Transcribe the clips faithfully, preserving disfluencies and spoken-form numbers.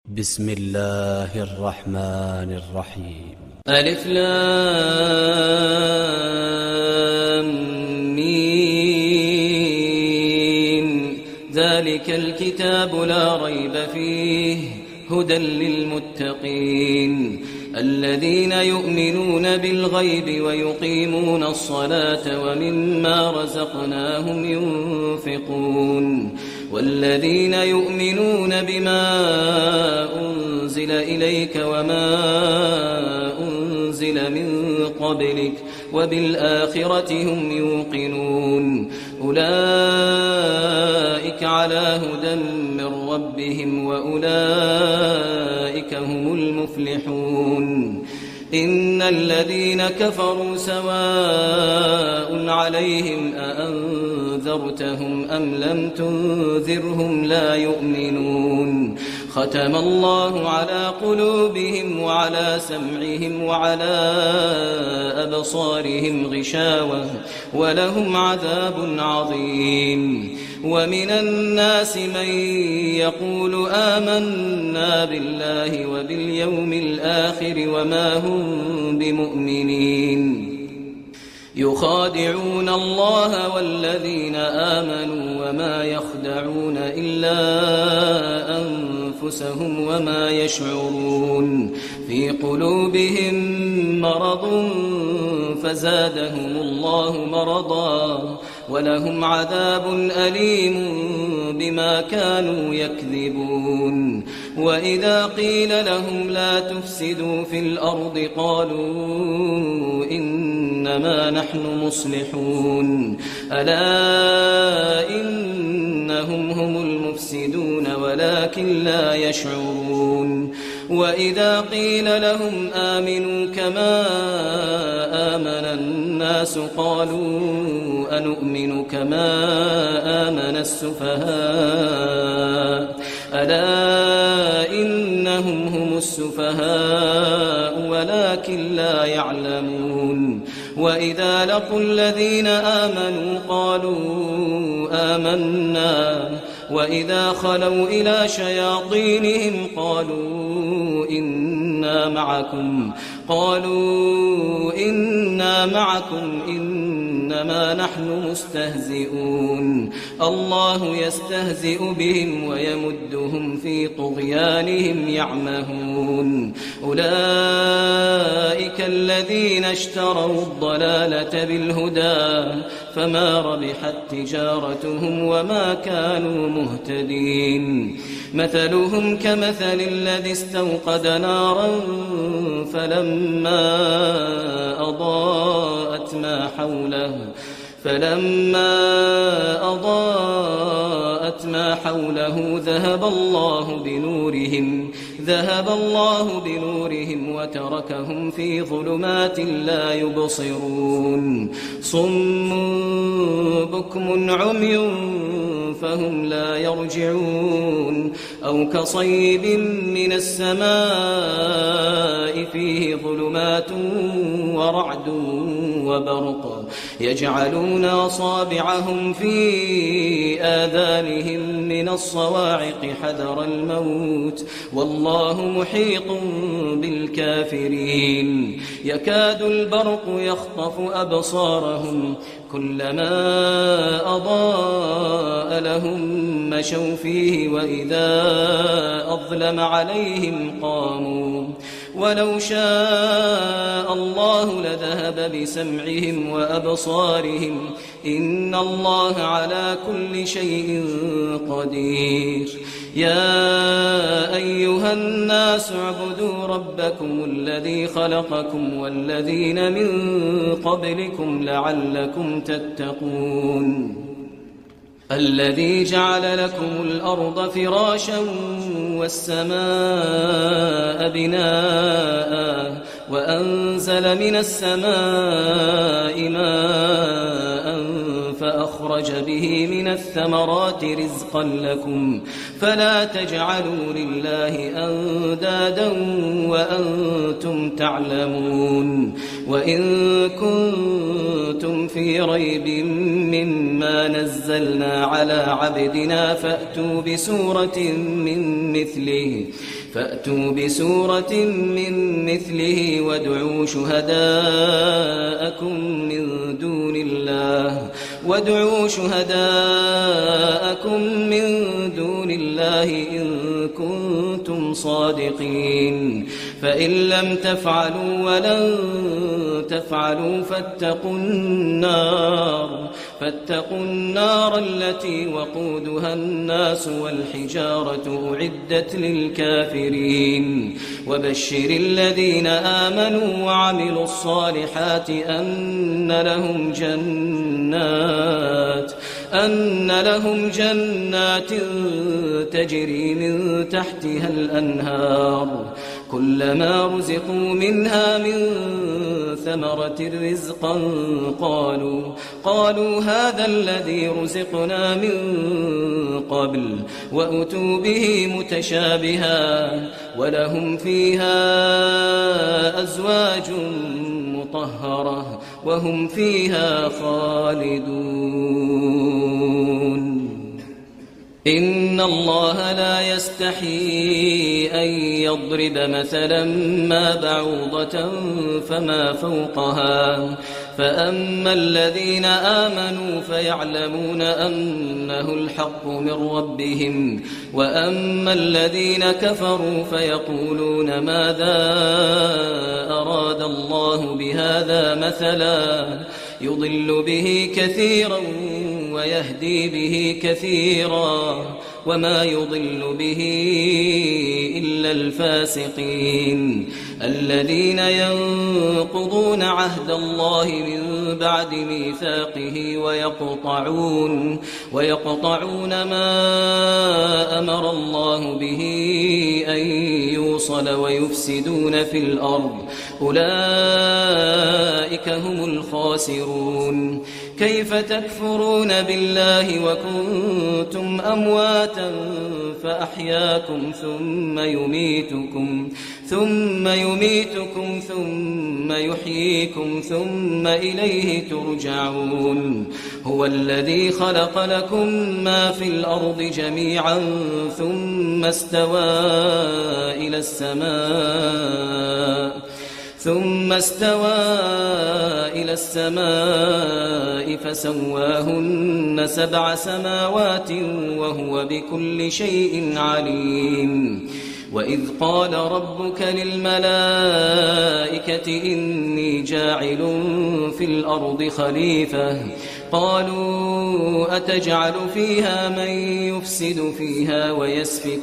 بسم الله الرحمن الرحيم. ألف لام ميم. ذلك الكتاب لا ريب فيه هدى للمتقين الذين يؤمنون بالغيب ويقيمون الصلاة ومما رزقناهم ينفقون والذين يؤمنون بما أنزل إليك وما أنزل من قبلك وبالآخرة هم يوقنون أولئك على هدى من ربهم وأولئك هم المفلحون. إن الذين كفروا سواء عليهم أأنذرتهم أم لم تنذرهم لا يؤمنون. ختم الله على قلوبهم وعلى سمعهم وعلى أبصارهم غشاوة ولهم عذاب عظيم. ومن الناس من يقول آمنا بالله وباليوم الآخر وما هم بمؤمنين يخادعون الله والذين آمنوا وما يخدعون إلا أنفسهم وما يشعرون. في قلوبهم مرض فزادهم الله مرضا ولهم عذاب أليم بما كانوا يكذبون. وإذا قيل لهم لا تفسدوا في الأرض قالوا إنما نحن مصلحون ألا إنهم هم المفسدون ولكن لا يشعرون. وإذا قيل لهم آمنوا كما آمن الناس قالوا أنؤمن كما آمن السفهاء ألا إنهم هم السفهاء ولكن لا يعلمون. وإذا لقوا الذين آمنوا قالوا آمنا وإذا خلوا إلى شياطينهم قالوا إنا معكم قالوا إنا معكم إنما نحن مستهزئون. الله يستهزئ بهم ويمدهم في طغيانهم يعمهون. أولئك الذين اشتروا الضلالة بالهدى فما ربحت تجارتهم وما كانوا مهتدين. مثلهم كمثل الذي استوقد نارا فلما أضاءت ما حوله فلما أضاءت ما حوله ذهب الله بنورهم ذهب الله بنورهم وتركهم في ظلمات لا يبصرون. صم بكم عمي فهم لا يرجعون. أو كصيب من السماء فيه ظلمات ورعد وبرق يجعلون أصابعهم في آذانهم من الصواعق حذر الموت والله محيط بالكافرين. يكاد البرق يخطف أبصارهم كلما أضاء لهم مشوا فيه وإذا أظلم عليهم قاموا ولو شاء الله لذهب بسمعهم وأبصارهم إن الله على كل شيء قدير. يا أيها الناس اعبدوا ربكم الذي خلقكم والذين من قبلكم لعلكم تتقون. الذي جعل لكم الأرض فراشا والسماء بناء وأنزل من السماء ماء فأخرج به من الثمرات رزقا لكم فلا تجعلوا لله أندادا وأنتم تعلمون. وإن كنتم في ريب مما نزلنا على عبدنا فأتوا بسورة من مثله فأتوا بسورة من مثله وادعوا شهداءكم من دون الله وادعوا شهداءكم من دون الله إن كنتم صادقين فإن لم تفعلوا ولن تفعلوا فاتقوا النار فاتقوا النار التي وقودها الناس والحجارة أعدت للكافرين وبشر الذين آمنوا وعملوا الصالحات أن لهم جنات أن لهم جنات تجري من تحتها الأنهار كلما رزقوا منها من ثمرة رزقا قالوا قالوا هذا الذي رزقنا من قبل وأتوا به متشابها ولهم فيها أزواج مطهرة وهم فيها خالدون إن الله لا يستحيي أن يضرب مثلا ما بعوضة فما فوقها فأما الذين آمنوا فيعلمون أنه الحق من ربهم وأما الذين كفروا فيقولون ماذا أراد الله بهذا مثلا يضل به كثيرا ويهدي به كثيرا وما يضل به إلا الفاسقين الذين ينقضون عهد الله من بعد ميثاقه ويقطعون ويقطعون ما أمر الله به أن يوصل ويفسدون في الأرض أولئك هم الخاسرون كيف تكفرون بالله وكنتم أمواتا فأحياكم ثم يميتكم ثم يميتكم ثم يحييكم ثم إليه ترجعون هو الذي خلق لكم ما في الأرض جميعا ثم استوى إلى السماء ثم استوى إلى السماء فسواهن سبع سماوات وهو بكل شيء عليم وإذ قال ربك للملائكة إني جاعل في الأرض خليفة قالوا أتجعل فيها من يفسد فيها ويسفك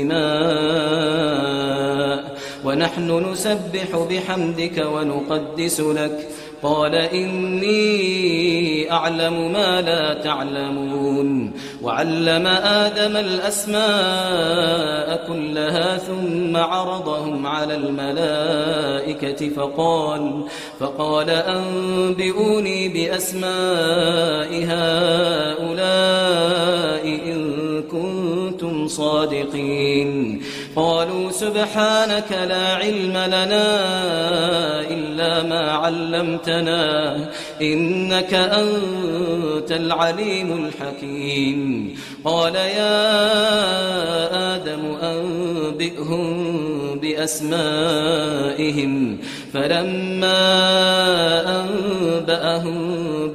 الدماء ونحن نسبح بحمدك ونقدس لك قال إني أعلم ما لا تعلمون وعلم آدم الأسماء كلها ثم عرضهم على الملائكة فقال فقال أنبئوني بأسماء هؤلاء إن كنتم صادقين قالوا سبحانك لا علم لنا إلا ما علمتنا إنك أنت العليم الحكيم قال يا آدم أنبئهم بأسمائهم فلما أنبأهم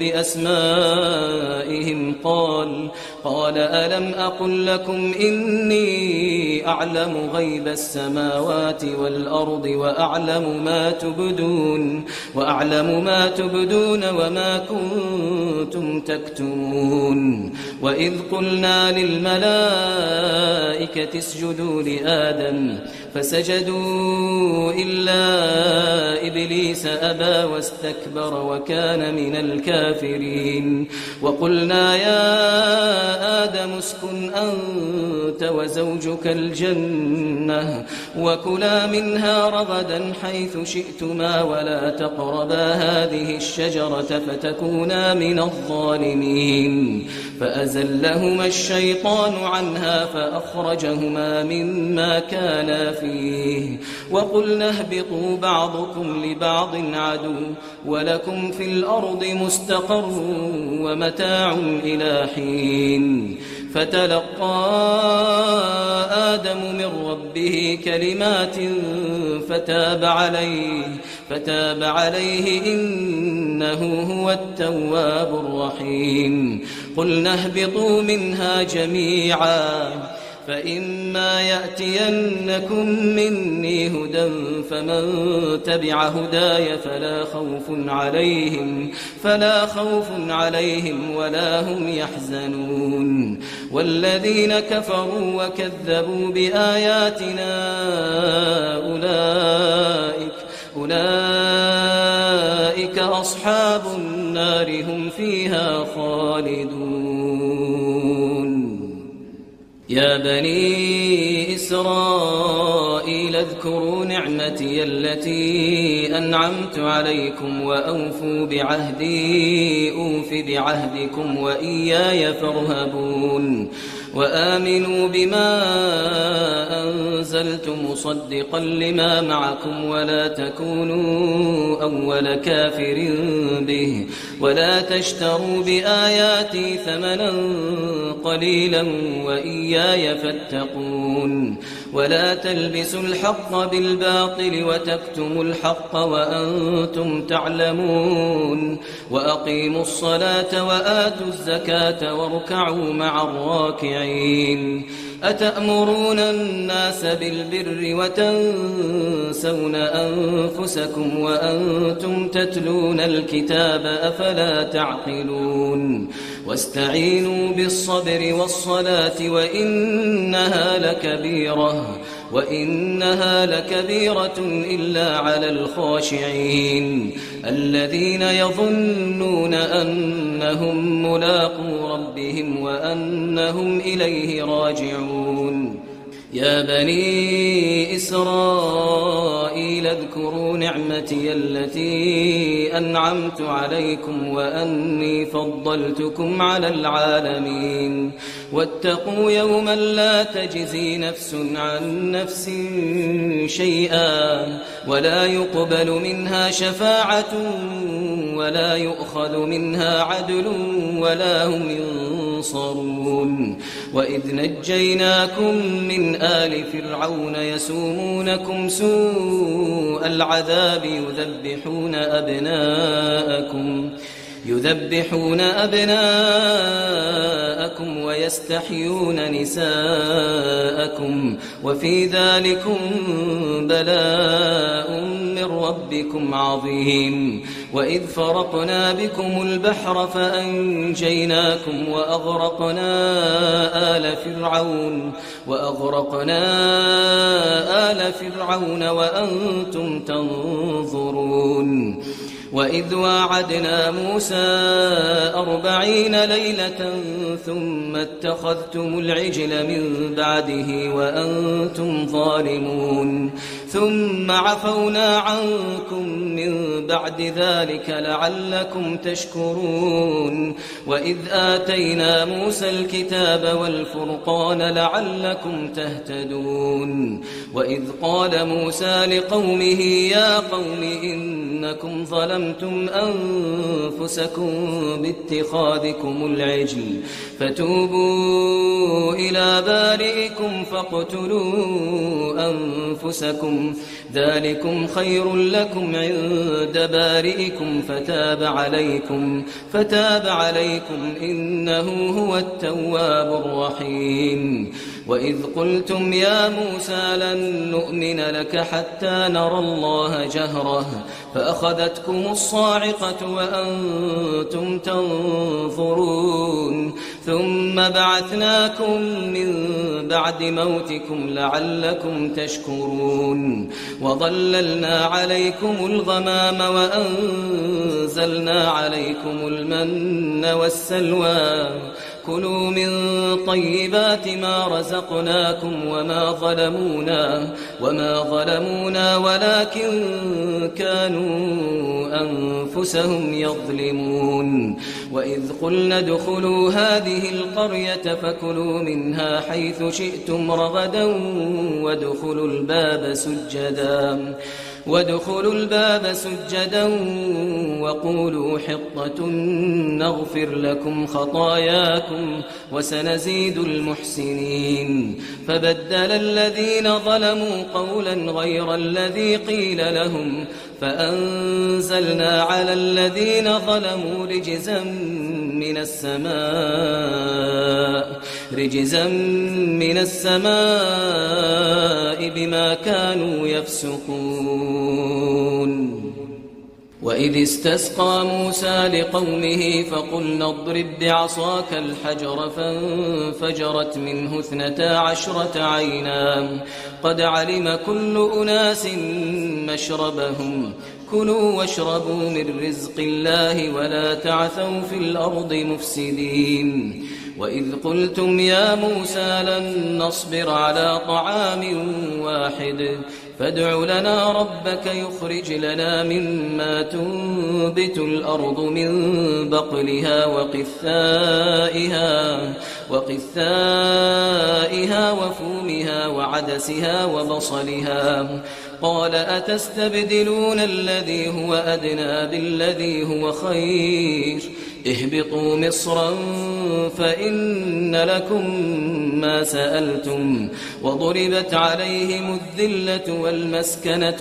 بأسمائهم قال قال ألم أقل لكم إني أعلم غيب السماوات والأرض وأعلم ما تبدون وأعلم ما تبدون وما كنتم تكتمون وإذ قلنا للملائكة اسجدوا لآدم فسجدوا إلا إبليس أبى واستكبر وكان من الكافرين وقلنا يا آدم اسكن أنت وزوجك الجنة وكلا منها رغدا حيث شئتما ولا تقربا هذه الشجرة فتكونا من الظالمين فأزلهما الشيطان عنها فأخرجهما مما كانا فيه وقلنا اهبطوا بعضكم لبعض عدو ولكم في الأرض مستقر ومتاع إلى حين فتلقى آدم من ربه كلمات فتاب عليه فتاب عليه إنه هو التواب الرحيم. قلنا اهبطوا منها جميعا فإما يأتينكم مني هدى فمن تبع هداي فلا خوف عليهم فلا خوف عليهم ولا هم يحزنون. والذين كفروا وكذبوا بآياتنا أولئك أولئك أصحاب النار هم فيها خالدون. يا بني إسرائيل اذكروا نعمتي التي أنعمت عليكم وأوفوا بعهدي أوف بعهدكم وإياي فارهبون. وآمنوا بما أنزلت مصدقا لما معكم ولا تكونوا أول كافر به ولا تشتروا بآياتي ثمنا قليلا وإياي فاتقون. ولا تلبسوا الحق بالباطل وتكتموا الحق وأنتم تعلمون. وأقيموا الصلاة وآتوا الزكاة واركعوا مع الراكعين. أتأمرون الناس بالبر وتنسون أنفسكم وأنتم تتلون الكتاب أفلا تعقلون. واستعينوا بالصبر والصلاة وإنها لكبيرة وإنها لكبيرة إلا على الخاشعين الذين يظنون أنهم ملاقو ربهم وأنهم إليه راجعون. يا بني إسرائيل اذكروا نعمتي التي أنعمت عليكم وأني فضلتكم على العالمين. واتقوا يوما لا تجزي نفس عن نفس شيئا ولا يقبل منها شفاعة ولا يؤخذ منها عدل ولا هم ينصرون. وإذ نجيناكم من آل فرعون يسومونكم سوء العذاب يذبحون أبناءكم يذبحون أبناءكم ويستحيون نساءكم وفي ذلكم بلاء من ربكم عظيم. وإذ فرقنا بكم البحر فأنجيناكم وأغرقنا آل فرعون وأغرقنا آل فرعون وأنتم تنظرون. وإذ واعدنا موسى أربعين ليلة ثم اتخذتم العجل من بعده وأنتم ظالمون ثم عفونا عنكم من بعد ذلك لعلكم تشكرون. وإذ آتينا موسى الكتاب والفرقان لعلكم تهتدون. وإذ قال موسى لقومه يا قوم إنكم ظلمتم أنفسكم باتخاذكم العجل فتوبوا إلى بارئكم فاقتلوا أنفسكم ذلكم خير لكم عند بارئكم فتاب عليكم فتاب عليكم إنه هو التواب الرحيم. وإذ قلتم يا موسى لن نؤمن لك حتى نرى الله جهرة فأخذتكم الصاعقة وأنتم تنظرون ثم بعثناكم من بعد موتكم لعلكم تشكرون. وظللنا عليكم الغمام وأنزلنا عليكم المن والسلوى كلوا من طيبات ما رزقناكم وما ظلمونا وما ظلمونا ولكن كانوا أنفسهم يظلمون. وإذ قلنا ادخلوا هذه القرية فكلوا منها حيث شئتم رغدا وادخلوا الباب سجدا وادخلوا الباب سجدا وقولوا حطة نغفر لكم خطاياكم وسنزيد المحسنين. فبدل الذين ظلموا قولا غير الذي قيل لهم فأنزلنا على الذين ظلموا رجزا من السماء رجزا من السماء بما كانوا يفسقون. وإذ استسقى موسى لقومه فقلنا اضرب بعصاك الحجر فانفجرت منه اثنتا عشرة عينا قد علم كل أناس مشربهم كلوا واشربوا من رزق الله ولا تعثوا في الأرض مفسدين. وإذ قلتم يا موسى لن نصبر على طعام واحد فادع لنا ربك يخرج لنا مما تنبت الأرض من بقلها وقثائها وقثائها وفومها وعدسها وبصلها قال أتستبدلون الذي هو أدنى بالذي هو خير اهبطوا مصرا فإن لكم ما سألتم وضربت عليهم الذلة والمسكنة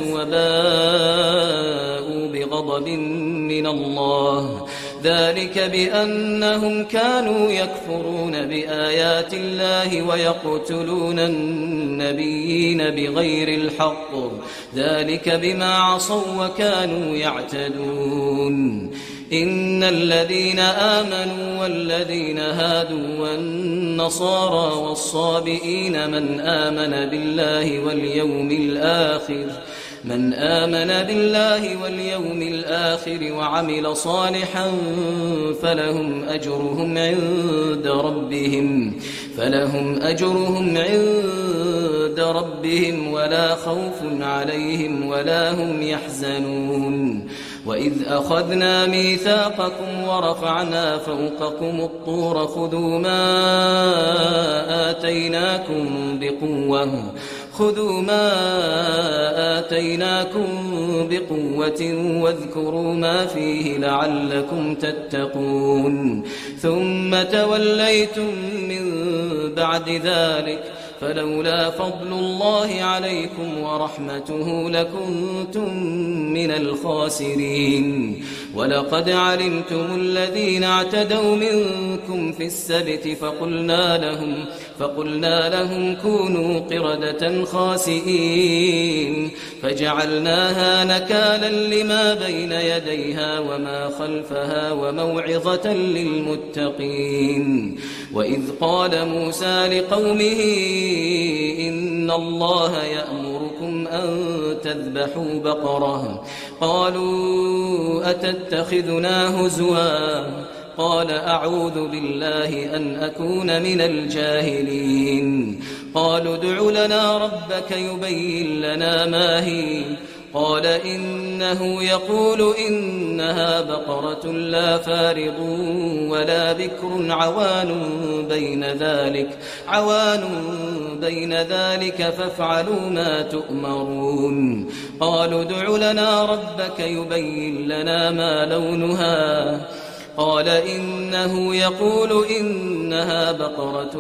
وباءوا بغضب من الله ذلك بأنهم كانوا يكفرون بآيات الله ويقتلون النبيين بغير الحق ذلك بما عصوا وكانوا يعتدون. إن الذين آمنوا والذين هادوا والنصارى والصابئين من آمن بالله واليوم الآخر من آمن بالله واليوم الآخر وعمل صالحا فلهم أجرهم عند ربهم فلهم أجرهم عند ربهم ولا خوف عليهم ولا هم يحزنون. وإذ أخذنا ميثاقكم ورفعنا فوقكم الطور خذوا ما آتيناكم بقوة خذوا ما آتيناكم بقوة واذكروا ما فيه لعلكم تتقون. ثم توليتم من بعد ذلك فلولا فضل الله عليكم ورحمته لكنتم من الخاسرين. ولقد علمتم الذين اعتدوا منكم في السبت فقلنا لهم فقلنا لهم كونوا قردة خاسئين فجعلناها نكالا لما بين يديها وما خلفها وموعظة للمتقين. وإذ قال موسى لقومه إن الله يأمركم أن تذبحوا بقرة قالوا أتتخذنا هزوا قال أعوذ بالله أن أكون من الجاهلين. قالوا ادع لنا ربك يبين لنا ما هي قال إنه يقول إنها بقرة لا فارض ولا بكر عوان بين ذلك عوان بين ذلك فافعلوا ما تؤمرون. قالوا ادع لنا ربك يبين لنا ما لونها قال إنه يقول إنها بقرة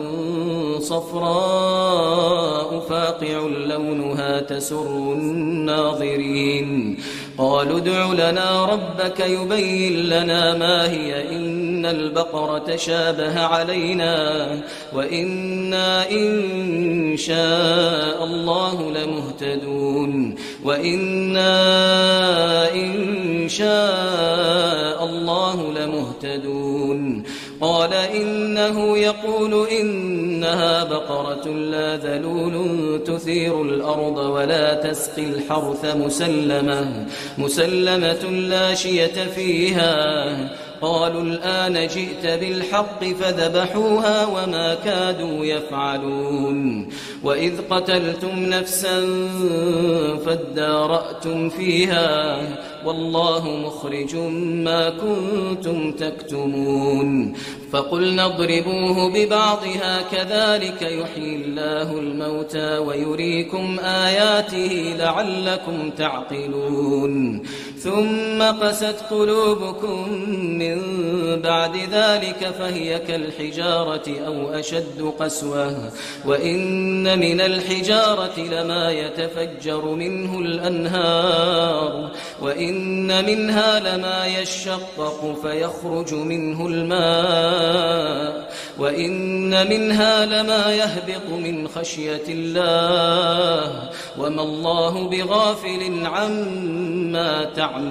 صفراء فاقع لونها تسر الناظرين. قالوا ادع لنا ربك يبين لنا ما هي إن البقرة شابه علينا وإنا إن شاء الله لمهتدون وإنا إن شاء الله لمهتدون. قال إنه يقول إنها بقرة لا ذلول تثير الأرض ولا تسقي الحرث مسلمة مسلمة لا شية فيها قالوا الآن جئت بالحق فذبحوها وما كادوا يفعلون وإذ قتلتم نفسا فادارأتم فيها والله مخرج ما كنتم تكتمون فقلنا اضربوه ببعضها كذلك يحيي الله الموتى ويريكم آياته لعلكم تعقلون ثم قست قلوبكم من بعد ذلك فهي كالحجارة أو أشد قسوة وإن من الحجارة لما يتفجر منه الأنهار وإن منها لما يشقق فيخرج منه الماء وإن منها لما يهبط من خشية الله وما الله بغافل عما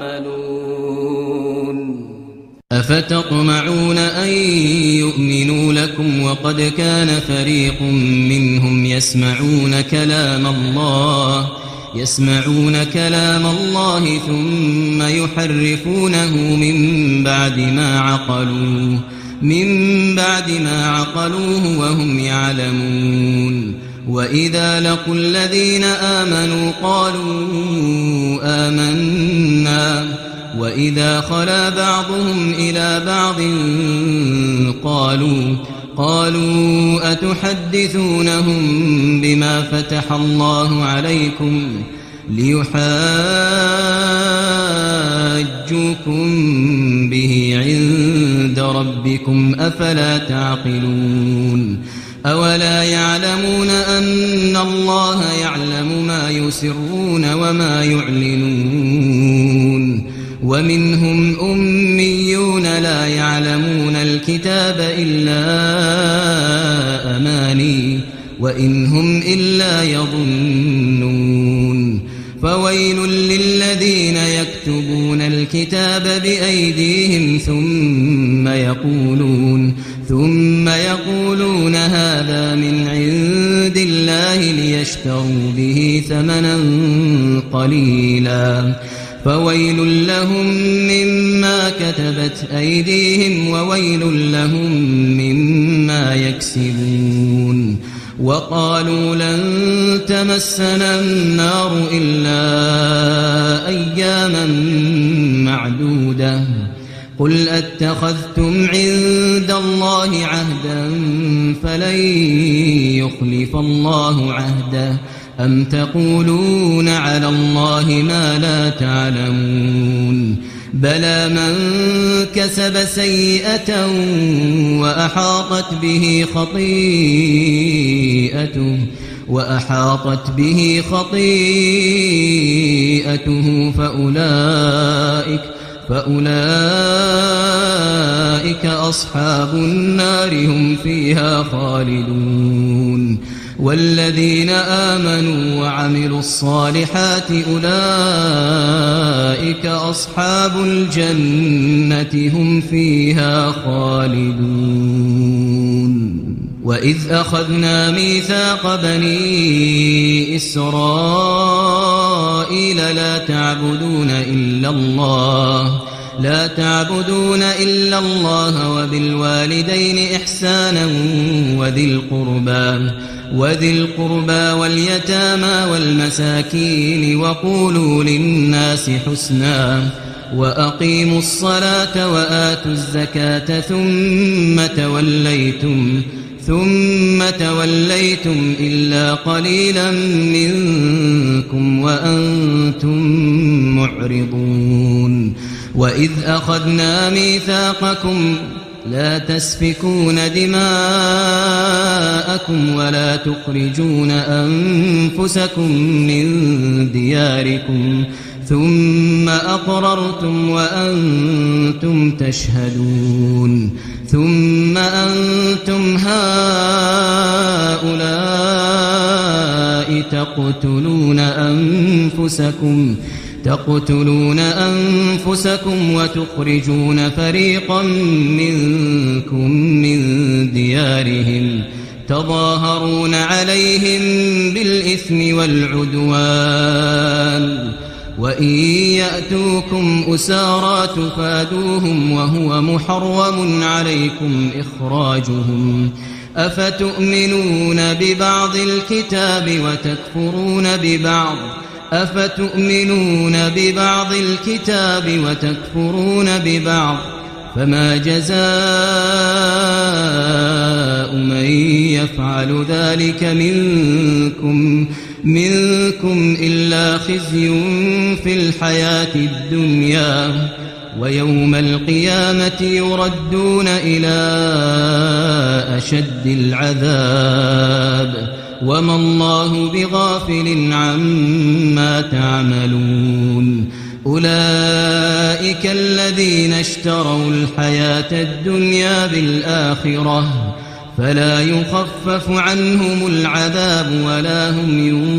تعملون أفتطمعون أن يؤمنوا لكم وقد كان فريق منهم يسمعون كلام الله يسمعون كلام الله ثم يحرفونه من بعد ما عقلوه من بعد ما عقلوه وهم يعلمون وإذا لقوا الذين آمنوا قالوا آمنا وإذا خلا بعضهم إلى بعض قالوا قالوا أتحدثونهم بما فتح الله عليكم ليحاجوكم به عند ربكم أفلا تعقلون أولا يعلمون أن الله يعلم ما يسرون وما يعلنون ومنهم أميون لا يعلمون الكتاب إلا أماني وإن هم إلا يظنون فويل للذين يكتبون الكتاب بأيديهم ثم يقولون ثم يقولون هذا من عند الله ليشتروا به ثمنا قليلا فويل لهم مما كتبت أيديهم وويل لهم مما يكسبون وقالوا لن تمسنا النار إلا أياما معدودة قل أتخذتم عند الله عهدا فلن يخلف الله عهده أم تقولون على الله ما لا تعلمون بلى من كسب سيئة وأحاطت به خطيئته وأحاطت به خطيئته فأولئك فأولئك أصحاب النار هم فيها خالدون والذين آمنوا وعملوا الصالحات أولئك أصحاب الجنة هم فيها خالدون وإذ أخذنا ميثاق بني إسرائيل لا تعبدون إلا الله لا تعبدون إلا الله وبالوالدين إحسانا وذي القربى وذي القربى واليتامى والمساكين وقولوا للناس حسنا وأقيموا الصلاة وآتوا الزكاة ثم توليتم ثم توليتم إلا قليلا منكم وأنتم معرضون وإذ أخذنا ميثاقكم لا تسفكون دماءكم ولا تخرجون أنفسكم من دياركم ثم أقررتم وأنتم تشهدون ثم أنتم هؤلاء تقتلون أنفسكم تقتلون أنفسكم وتخرجون فريقا منكم من ديارهم تظاهرون عليهم بالإثم والعدوان وإن يأتوكم أسارى تفادوهم وهو محرم عليكم إخراجهم أفتؤمنون ببعض الكتاب وتكفرون ببعض أفتؤمنون ببعض الكتاب وتكفرون ببعض فما جزاء من يفعل ذلك منكم منكم إلا خزي في الحياة الدنيا ويوم القيامة يردون إلى أشد العذاب وما الله بغافل عما تعملون أولئك الذين اشتروا الحياة الدنيا بالآخرة فلا يخفف عنهم العذاب ولا هم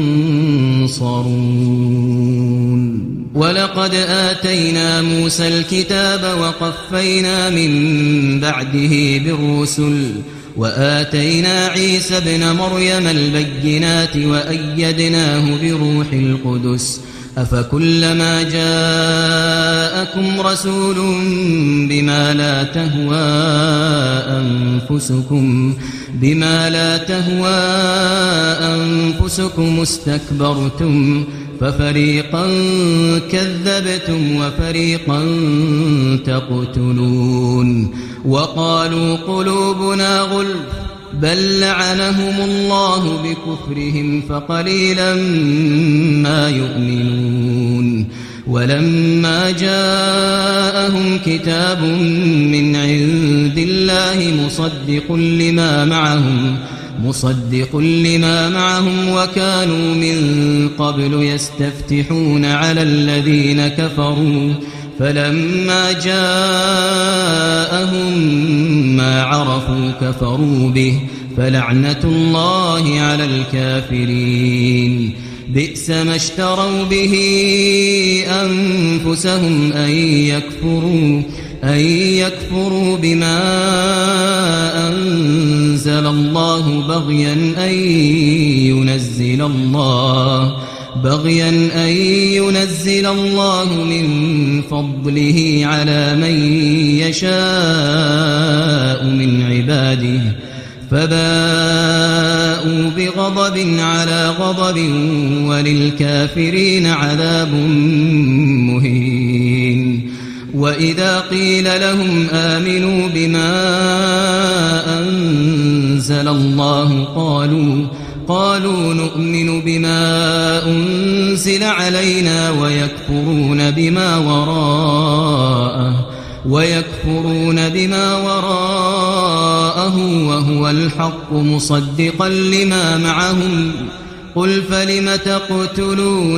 ينصرون ولقد آتينا موسى الكتاب وقفينا من بعده بالرسل وآتينا عيسى ابن مريم البينات وأيدناه بروح القدس أفكلما جاءكم رسول بما لا تهوى أنفسكم بما لا تهوى أنفسكم استكبرتم ففريقا كذبتم وفريقا تقتلون وقالوا قلوبنا غلف بل لعنهم الله بكفرهم فقليلا ما يؤمنون ولما جاءهم كتاب من عند الله مصدق لما معهم مصدق لما معهم وكانوا من قبل يستفتحون على الذين كفروا فلما جاءهم ما عرفوا كفروا به فلعنة الله على الكافرين بئس ما اشتروا به أنفسهم أن يكفروا أن يكفروا بما أنزل الله بغيا أن ينزل الله بغيا أن ينزل الله من فضله على من يشاء من عباده فباءوا بغضب على غضب وللكافرين عذاب مهين وإذا قيل لهم آمنوا بما أنزل الله قالوا قالوا نؤمن بما أنزل علينا ويكفرون بما وراءه ويكفرون بما وراءه وهو الحق مصدقا لما معهم قل فلم تقتلون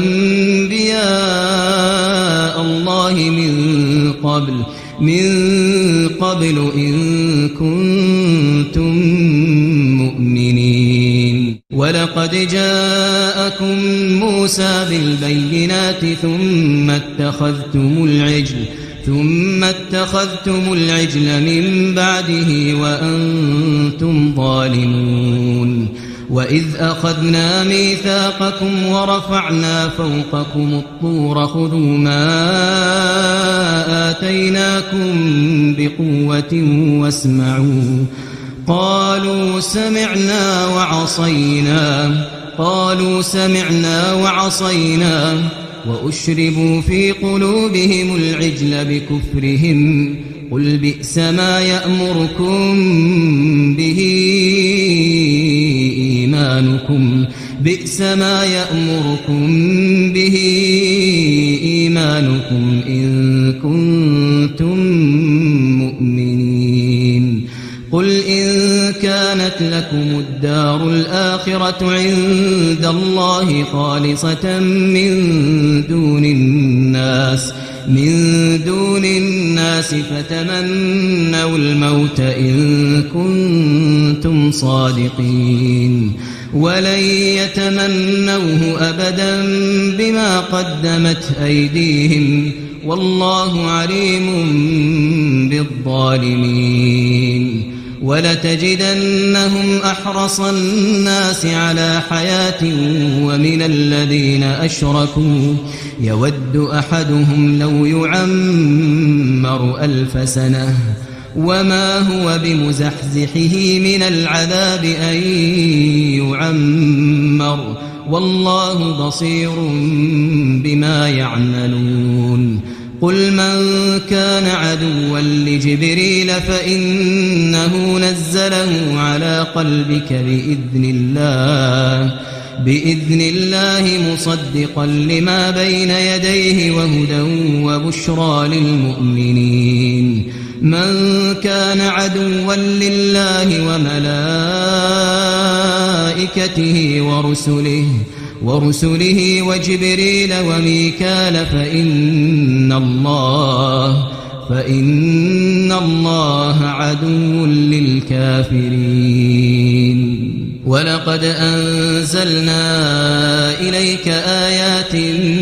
أنبياء الله من قبل من قبل إن كنتم مؤمنين ولقد جاءكم موسى بالبينات ثم اتخذتم العجل ثم اتخذتم العجل من بعده وأنتم ظالمون وإذ أخذنا ميثاقكم ورفعنا فوقكم الطور خذوا ما آتيناكم بقوة واسمعوا قالوا سمعنا وعصينا قالوا سمعنا وعصينا وأشربوا في قلوبهم العجل بكفرهم قل بئس ما يأمركم به إيمانكم بئس ما يأمركم به إيمانكم إن كنتم مؤمنين قل إن كانت لكم الدار الآخرة عند الله خالصة من دون الناس من دون الناس فتمنوا الموت إن كنتم صادقين ولن يتمنوه أبدا بما قدمت أيديهم والله عليم بالظالمين ولتجدنهم أحرص الناس على حياة ومن الذين أشركوا يود أحدهم لو يعمر ألف سنة وما هو بمزحزحه من العذاب أن يعمر والله بصير بما يعملون قل من كان عدوا لجبريل فإنه نزله على قلبك بإذن الله بإذن الله مصدقا لما بين يديه وهدى وبشرى للمؤمنين من كان عدوا لله وملائكته ورسله ورسله وجبريل وميكال فإن الله فإن الله عدو للكافرين ولقد أنزلنا إليك آيات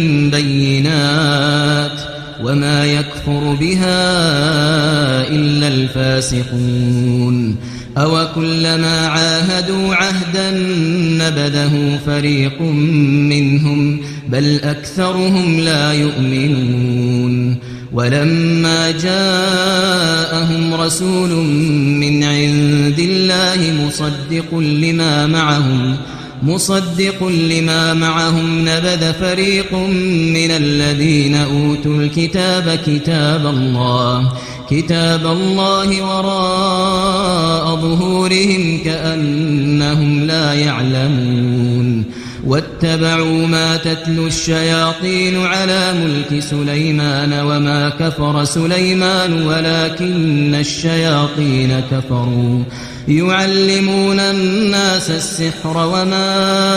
بينات وما يكفر بها إلا الفاسقون أو كلما عاهدوا عهدا نبذه فريق منهم بل أكثرهم لا يؤمنون ولما جاءهم رسول من عند الله مصدق لما معهم مصدق لما معهم نبذ فريق من الذين أوتوا الكتاب كتاب الله كتاب الله وراء ظهورهم كأنهم لا يعلمون واتبعوا ما تتلو الشياطين على ملك سليمان وما كفر سليمان ولكن الشياطين كفروا يعلمون الناس السحر وما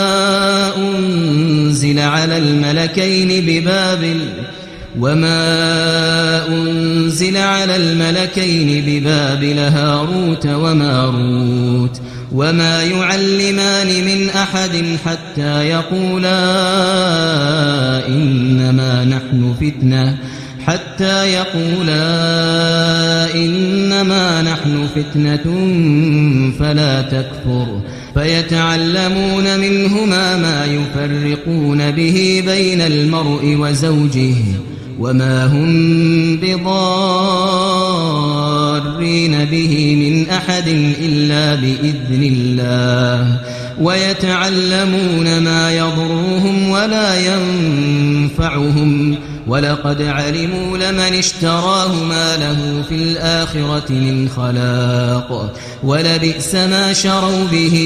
أنزل على الملكين ببابل وما أنزل على الملكين ببابل هاروت وماروت وما يعلمان من أحد حتى يقولا إنما نحن فتنة حتى يقولا إنما نحن فتنة فلا تكفر فيتعلمون منهما ما يفرقون به بين المرء وزوجه وما هم بضارين به من أحد إلا بإذن الله ويتعلمون ما يضرهم ولا ينفعهم ولقد علموا لمن اشتراه ما له في الآخرة من خلاق ولبئس ما شروا به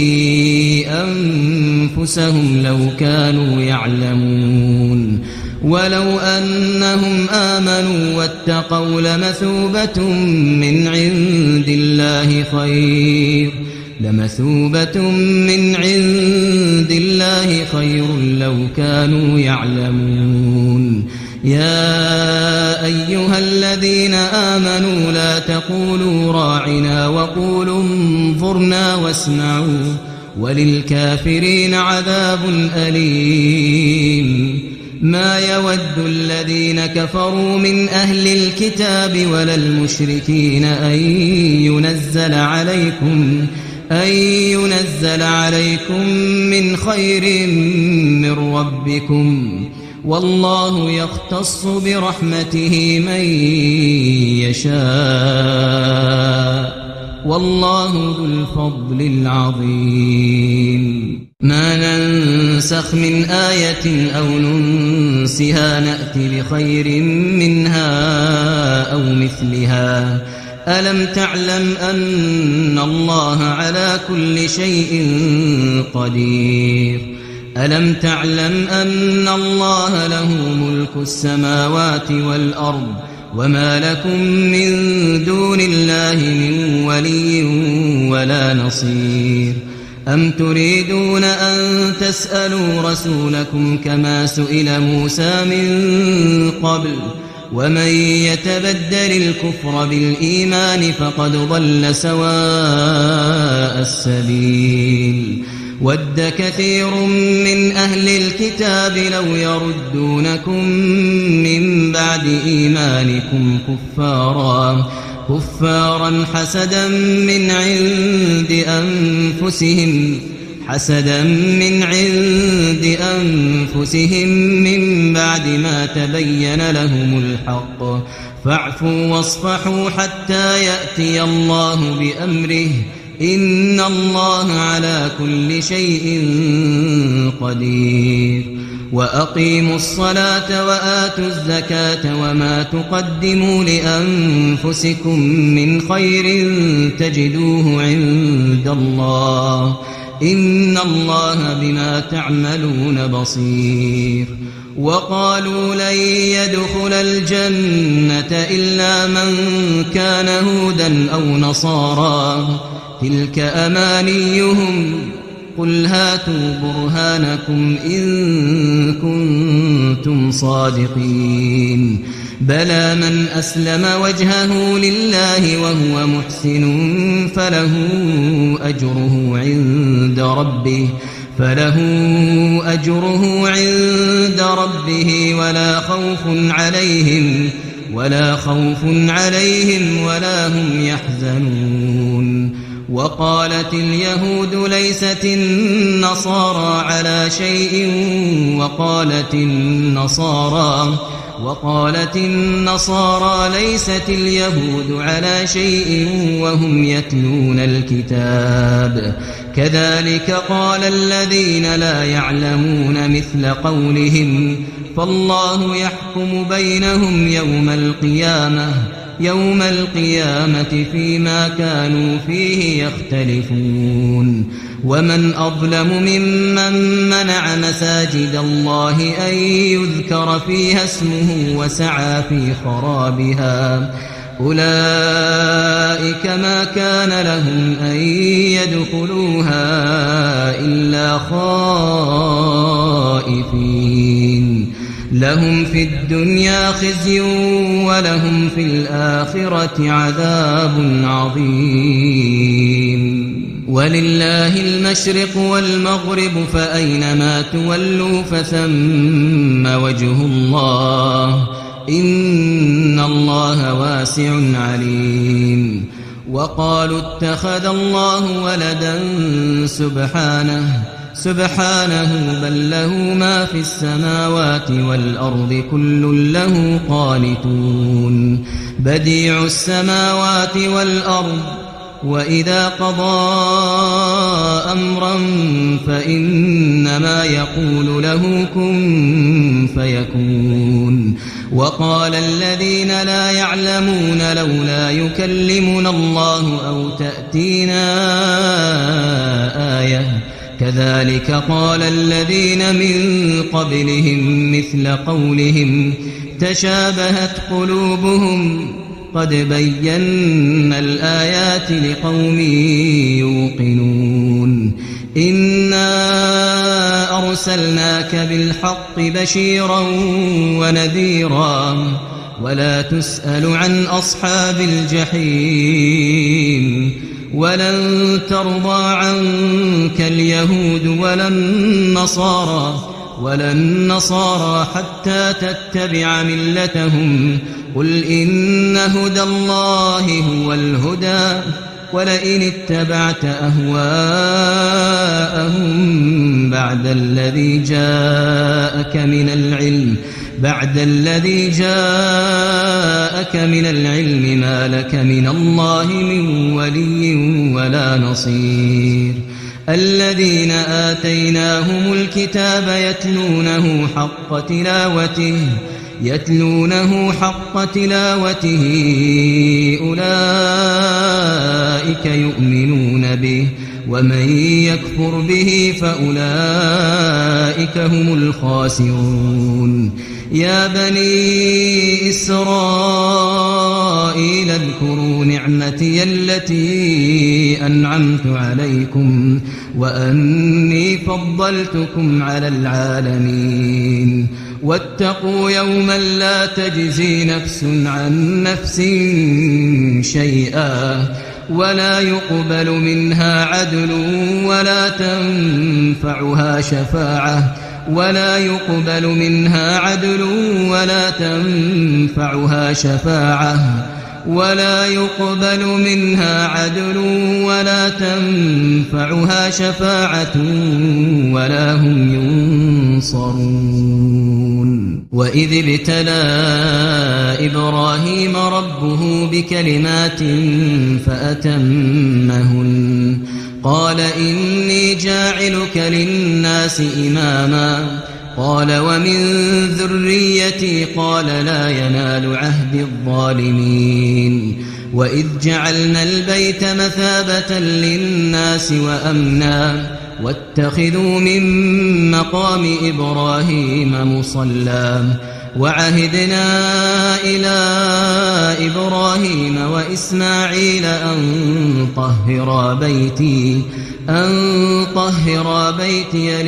أنفسهم لو كانوا يعلمون ولو أنهم آمنوا واتقوا لمثوبة من عند الله خير لمثوبة من عند الله خير لو كانوا يعلمون يا أيها الذين آمنوا لا تقولوا راعنا وقولوا انظرنا واسمعوا وللكافرين عذاب أليم ما يود الذين كفروا من أهل الكتاب ولا المشركين أن ينزل عليكم أن ينزل عليكم من خير من ربكم والله يختص برحمته من يشاء والله ذو الفضل العظيم ما ننسخ من آية أو ننسها نأتي بخير منها أو مثلها ألم تعلم أن الله على كل شيء قدير ألم تعلم أن الله له ملك السماوات والأرض وما لكم من دون الله من ولي ولا نصير أم تريدون أن تسألوا رسولكم كما سئل موسى من قبل ومن يتبدل الكفر بالإيمان فقد ضل سواء السبيل ود كثير من أهل الكتاب لو يردونكم من بعد إيمانكم كفارا كفارا حسدا من عند أنفسهم حسدا من عند أنفسهم من بعد ما تبين لهم الحق فاعفوا واصفحوا حتى يأتي الله بأمره إن الله على كل شيء قدير وأقيموا الصلاة وآتوا الزكاة وما تقدموا لأنفسكم من خير تجدوه عند الله إن الله بما تعملون بصير وقالوا لن يدخل الجنة إلا من كان هودا أو نصارى تلك أمانيهم قل هاتوا برهانكم إن كنتم صادقين بلى من أسلم وجهه لله وهو محسن فله أجره عند ربه فله أجره عند ربه ولا خوف عليهم ولا خوف عليهم ولا هم يحزنون وقالت اليهود ليست النصارى على شيء وقالت النصارى وقالت النصارى ليست اليهود على شيء وهم يتلون الكتاب كذلك قال الذين لا يعلمون مثل قولهم فالله يحكم بينهم يوم القيامة يوم القيامة فيما كانوا فيه يختلفون ومن أظلم ممن منع مساجد الله أن يذكر فيها اسمه وسعى في خرابها أولئك ما كان لهم أن يدخلوها إلا خائفين لهم في الدنيا خزي ولهم في الآخرة عذاب عظيم ولله المشرق والمغرب فأينما تولوا فثم وجه الله إن الله واسع عليم وقالوا اتخذ الله ولدا سبحانه سبحانه بل له ما في السماوات والأرض كل له قانتون بديع السماوات والأرض وإذا قضى أمرا فإنما يقول له كن فيكون وقال الذين لا يعلمون لولا يكلمنا الله أو تأتينا آية كذلك قال الذين من قبلهم مثل قولهم تشابهت قلوبهم قد بينا الآيات لقوم يوقنون إنا أرسلناك بالحق بشيرا ونذيرا ولا تسأل عن أصحاب الجحيم ولن ترضى عنك اليهود ولا النصارى ولا النصارى حتى تتبع ملتهم قل إن هدى الله هو الهدى ولئن اتبعت أهواءهم بعد الذي جاءك من العلم بعد الذي جاءك من العلم ما لك من الله من ولي ولا نصير الذين آتيناهم الكتاب يتلونه حق تلاوته يتلونه حق تلاوته أولئك يؤمنون به ومن يكفر به فأولئك هم الخاسرون يا بني إسرائيل اذكروا نعمتي التي أنعمت عليكم وأني فضلتكم على العالمين واتقوا يوما لا تجزي نفس عن نفس شيئا ولا يقبل منها عدل ولا تنفعها شفاعة ولا يقبل منها عدل ولا تنفعها شفاعة ولا يقبل منها عدل ولا تنفعها شفاعة ولا هم ينصرون وإذ ابتلى إبراهيم ربه بكلمات فأتمهن قال إني جاعلك للناس إماما قال ومن ذريتي قال لا ينال عهد الظالمين وإذ جعلنا البيت مثابة للناس وأمنا واتخذوا من مقام إبراهيم مصلى وعهدنا إلى إبراهيم وإسماعيل أن طهرا بيتي أن طهرا بيتي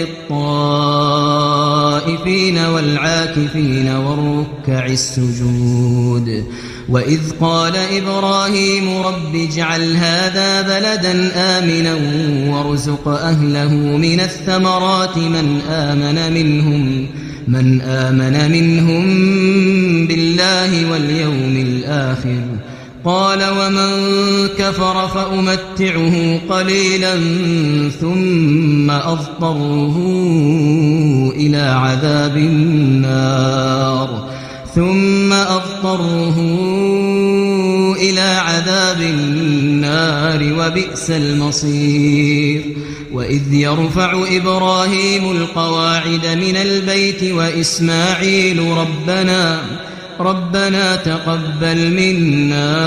للطائفين والعاكفين والركع السجود وإذ قال إبراهيم رب اجعل هذا بلدا آمنا وارزق أهله من الثمرات من آمن منهم من آمن منهم بالله واليوم الآخر قال ومن كفر فأمتعه قليلا ثم أضطره إلى عذاب النار ثم أضطره إلى عذاب النار وبئس المصير وإذ يرفع إبراهيم القواعد من البيت وإسماعيل ربنا ربنا تقبل منا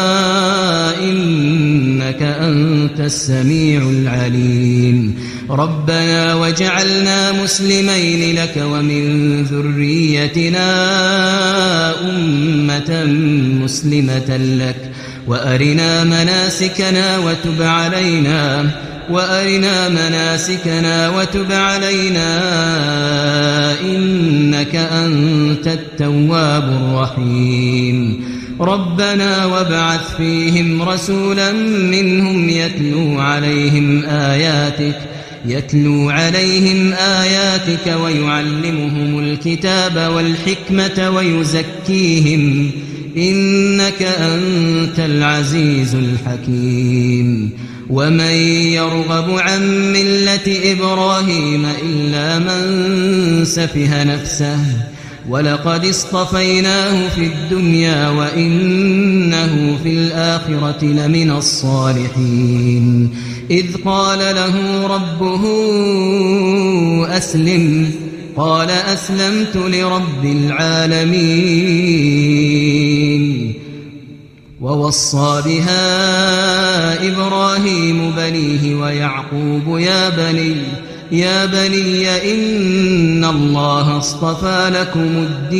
إنك أنت السميع العليم ربنا وجعلنا مسلمين لك ومن ذريتنا أمة مسلمة لك وأرنا مناسكنا وتب علينا وأرنا مناسكنا وتب علينا إنك أنت التواب الرحيم ربنا وابعث فيهم رسولا منهم يتلو عليهم آياتك يتلو عليهم آياتك ويعلمهم الكتاب والحكمة ويزكيهم إنك أنت العزيز الحكيم ومن يرغب عن ملة إبراهيم إلا من سفه نفسه ولقد اصطفيناه في الدنيا وإنه في الآخرة لمن الصالحين إذ قال له ربه أسلم قال أسلمت لرب العالمين ووصى بها إبراهيم بنيه ويعقوب يا بني يا بني إن الله اصطفى لكم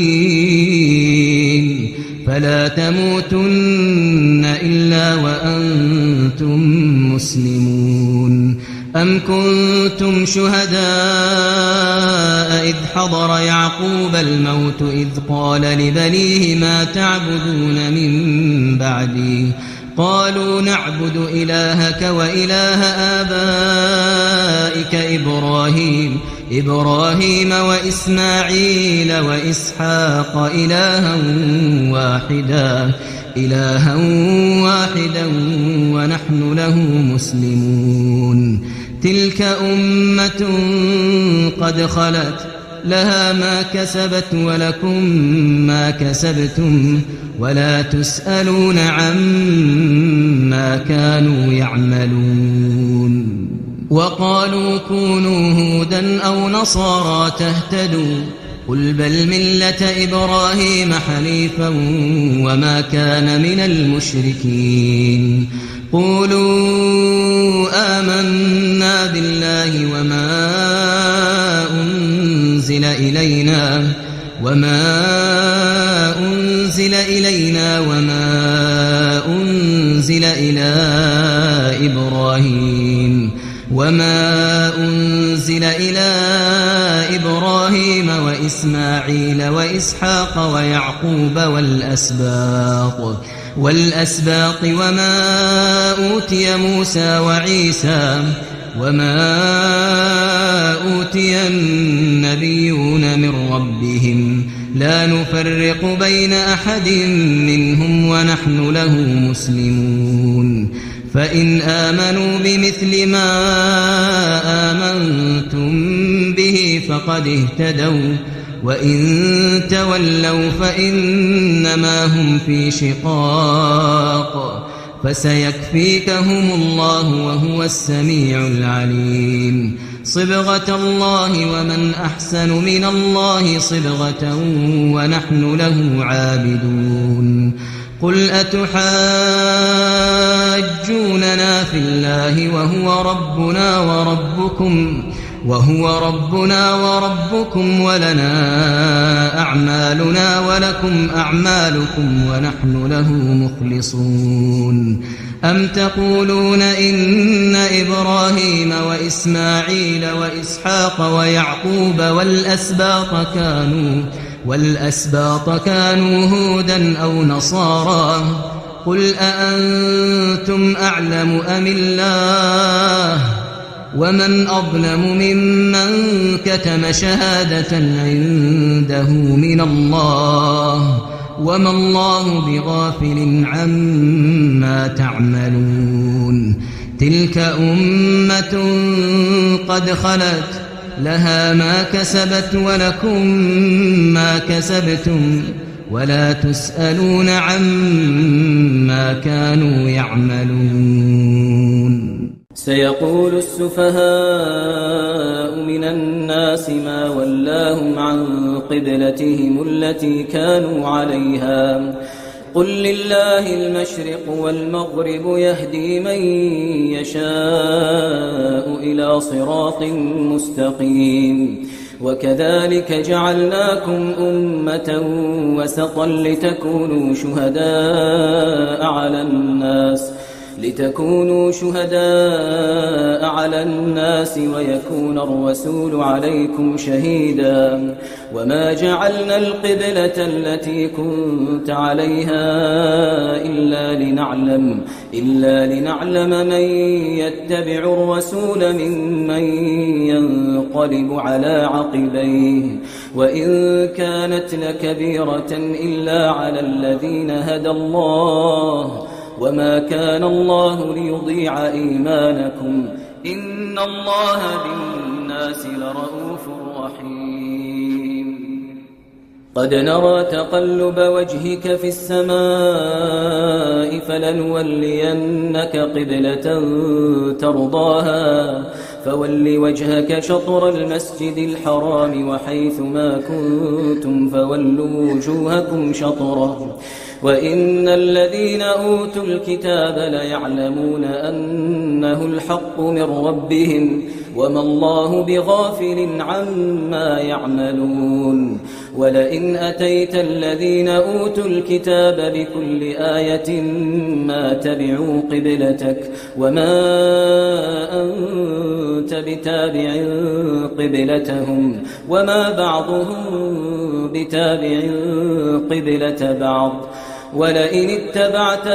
الدين فلا تموتن إلا وأنتم مسلمون أم كنتم شهداء إذ حضر يعقوب الموت إذ قال لبنيه ما تعبدون من بعدي قالوا نعبد إلهك وإله آبائك إبراهيم إبراهيم وإسماعيل وإسحاق إلها واحدا إلها واحدا ونحن له مسلمون تلك أمة قد خلت لها ما كسبت ولكم ما كسبتم ولا تسألون عما كانوا يعملون وقالوا كونوا هودا أو نصارى تهتدوا قل بل ملة إبراهيم حنيفا وما كان من المشركين قولوا آمنا بالله وما أنزل إلينا وما أنزل إلينا وما أنزل إلى إبراهيم وما أنزل إلى إبراهيم وإسماعيل وإسحاق ويعقوب والأسباط والأسباط وما أوتي موسى وعيسى وما أوتي النبيون من ربهم لا نفرق بين أحد منهم ونحن له مسلمون فإن آمنوا بمثل ما آمنتم به فقد اهتدوا وإن تولوا فإنما هم في شقاق فسيكفيكهم الله وهو السميع العليم صبغة الله ومن أحسن من الله صبغة ونحن له عابدون قل أتحاجوننا في الله وهو ربنا وربكم وهو ربنا وربكم ولنا أعمالنا ولكم أعمالكم ونحن له مخلصون أم تقولون إن إبراهيم وإسماعيل وإسحاق ويعقوب والأسباط كانوا والأسباط كانوا هودا أو نصارى قل أأنتم أعلم أم الله ومن أظلم ممن كتم شهادة عنده من الله وما الله بغافل عما تعملون تلك أمة قد خلت لها ما كسبت ولكم ما كسبتم ولا تسألون عما كانوا يعملون سيقول السفهاء من الناس ما ولاهم عن قبلتهم التي كانوا عليها قل لله المشرق والمغرب يهدي من يشاء إلى صراط مستقيم وكذلك جعلناكم أمة وسطا لتكونوا شهداء على الناس لتكونوا شهداء على الناس ويكون الرسول عليكم شهيدا وما جعلنا القبلة التي كنت عليها إلا لنعلم إلا لنعلم من يتبع الرسول ممن ينقلب على عقبيه وإن كانت لكبيرة إلا على الذين هدى الله وما كان الله ليضيع إيمانكم إن الله بالناس لرؤوف رحيم قد نرى تقلب وجهك في السماء فلنولينك قبلة ترضاها فول وجهك شطر المسجد الحرام وحيث ما كنتم فولوا وجوهكم شطره وإن الذين أوتوا الكتاب ليعلمون أنه الحق من ربهم وما الله بغافل عما يعملون ولئن أتيت الذين أوتوا الكتاب بكل آية ما تبعوا قبلتك وما أنت بتابع قبلتهم وما بعضهم بتابع قبلة بعض ولئن اتبعت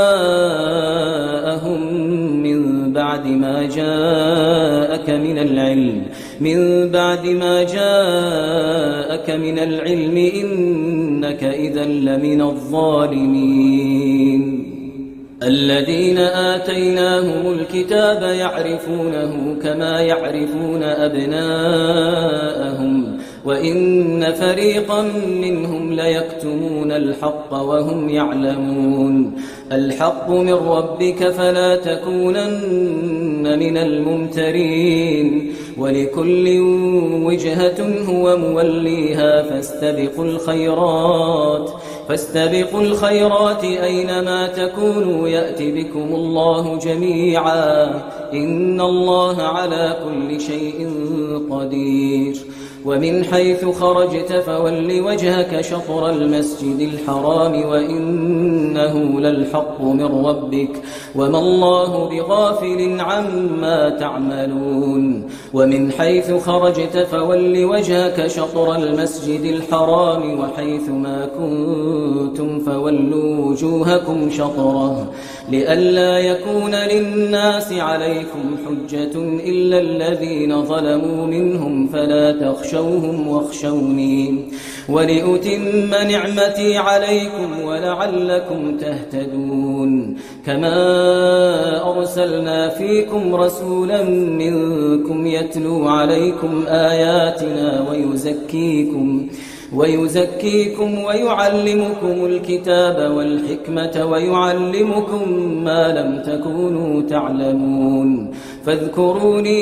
أهواءهم من بعد ما جاءك من العلم من بعد ما جاءك من العلم إنك إذا لمن الظالمين الذين آتيناهم الكتاب يعرفونه كما يعرفون أبناءهم وإن فريقا منهم ليكتمون الحق وهم يعلمون الحق من ربك فلا تكونن من الممترين ولكل وجهة هو موليها فاستبقوا الخيرات فاستبقوا الخيرات أينما تكونوا يأتي بكم الله جميعا إن الله على كل شيء قدير ومن حيث خرجت فول وجهك شطر المسجد الحرام وإنه للحق من ربك وما الله بغافل عما تعملون ومن حيث خرجت فول وجهك شطر المسجد الحرام وحيث ما كنتم فولوا وجوهكم شطره لئلا يكون للناس عليكم حجة إلا الذين ظلموا منهم فلا تخشوهم واخشوني ولأتم نعمتي عليكم ولعلكم تهتدون كما أرسلنا فيكم رسولا منكم يتلو عليكم آياتنا ويزكيكم ويزكيكم ويعلمكم الكتاب والحكمة ويعلمكم ما لم تكونوا تعلمون فاذكروني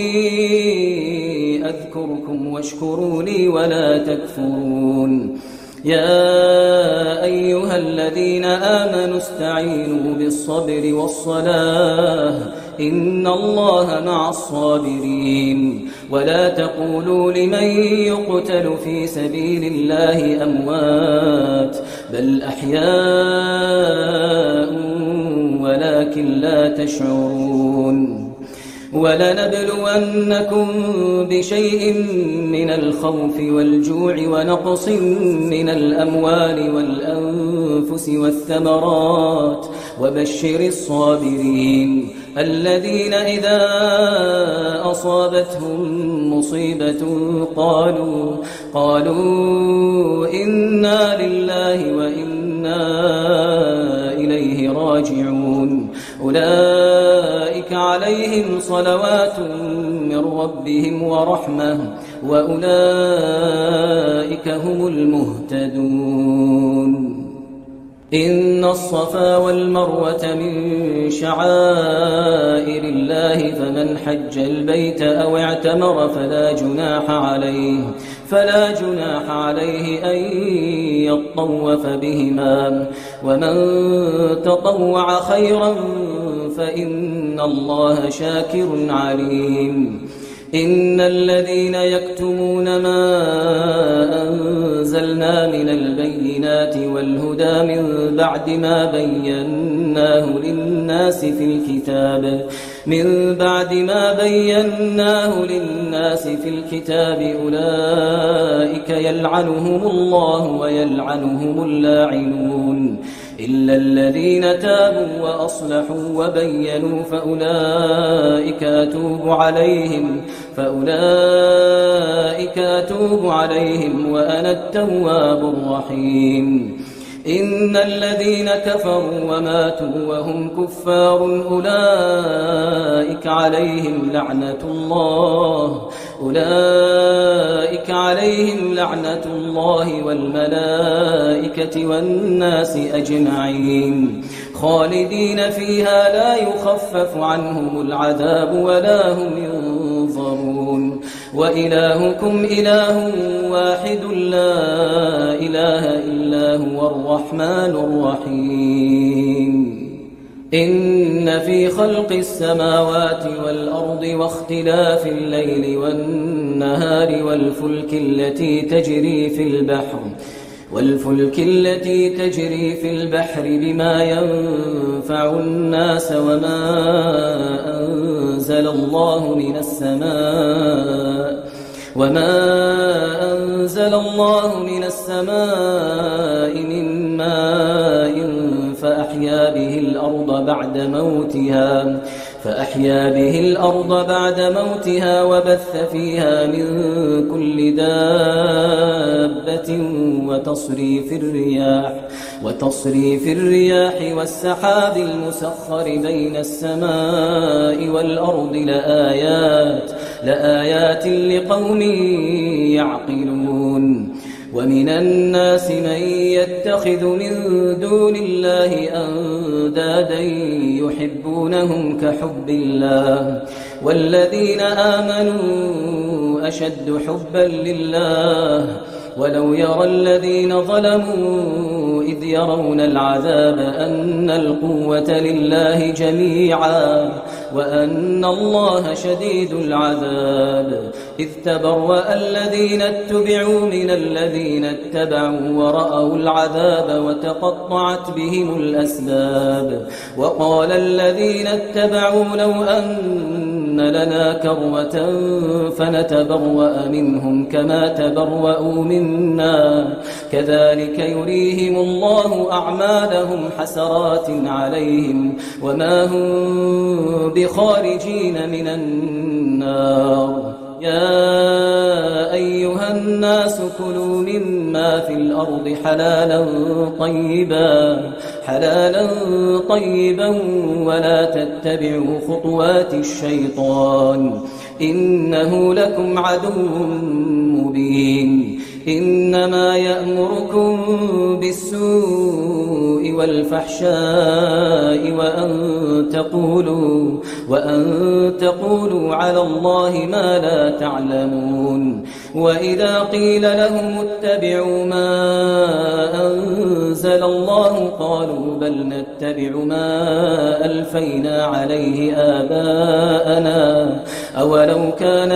أذكركم واشكروا لي ولا تكفرون يا أيها الذين آمنوا استعينوا بالصبر والصلاة إن الله مع الصابرين ولا تقولوا لمن يقتل في سبيل الله أموات بل أحياء ولكن لا تشعرون ولنبلونكم بشيء من الخوف والجوع ونقص من الأموال والأنفس والثمرات وبشر الصابرين الذين إذا أصابتهم مصيبة قالوا قالوا إنا لله وإنا إليه راجعون أولئك عليهم صلوات من ربهم ورحمة وأولئك هم المهتدون إن الصفا والمروة من شعائر الله فمن حج البيت أو اعتمر فلا جناح عليه فلا جناح عليه أن يطوف بهما ومن تطوع خيرا فإن الله شاكر عليم إن الذين يكتمون ما أنزلنا من البينات والهدى من بعد ما بيناه للناس في الكتاب من بعد ما بيناه للناس في الكتاب أولئك يلعنهم الله ويلعنهم اللاعنون إلا الذين تابوا وأصلحوا وبينوا فأولئك أتوب عليهم فأولئك أتوب عليهم وأنا التواب الرحيم إن الذين كفروا وماتوا وهم كفار أولئك عليهم لعنة الله أولئك عليهم لعنة الله والملائكة والناس أجمعين خالدين فيها لا يخفف عنهم العذاب ولا هم ينظرون وإلهكم إله واحد لا إله إلا هو الرحمن الرحيم إن في خلق السماوات والأرض واختلاف الليل والنهار والفلك التي تجري في البحر والفلك التي تجري في البحر بما ينفع الناس وما أنزل الله من السماء وما أنزل الله من السماء من ماء فأحيا به الأرض بعد موتها فأحيا به الأرض بعد موتها وبث فيها من كل دابة وتصريف الرياح وتصريف الرياح والسحاب المسخر بين السماء والأرض لآيات لآيات لقوم يعقلون ومن الناس من يتخذ من دون الله أندادا يحبونهم كحب الله والذين آمنوا أشد حبا لله ولو يرى الذين ظلموا إذ يرون العذاب أن القوة لله جميعا وأن الله شديد العذاب إذ تبرأ الذين اتبعوا من الذين اتبعوا ورأوا العذاب وتقطعت بهم الأسباب وقال الذين اتبعوا لو أن لنا كرة فنتبرأ منهم كما تبرأوا منا كذلك يريهم الله أعمالهم حسرات عليهم وما هم بخارجين من النار يا أيها الناس كلوا مما في الأرض حلالا طيبا حلالا طيبا ولا تتبعوا خطوات الشيطان إنه لكم عدو مبين إنما يأمركم بالسوء والفحشاء وأن تقولوا وأن تقولوا على الله ما لا تعلمون وإذا قيل لهم اتبعوا ما أنزل الله قالوا بل نتبع ما ألفينا عليه آباءنا أولو كان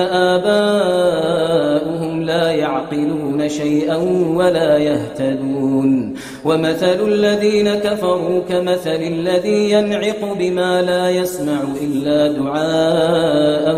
آباؤهم لا يعقلون شيئا ولا يهتدون ومثل الذين كفروا كمثل الذي ينعق بما لا يسمع إلا دعاء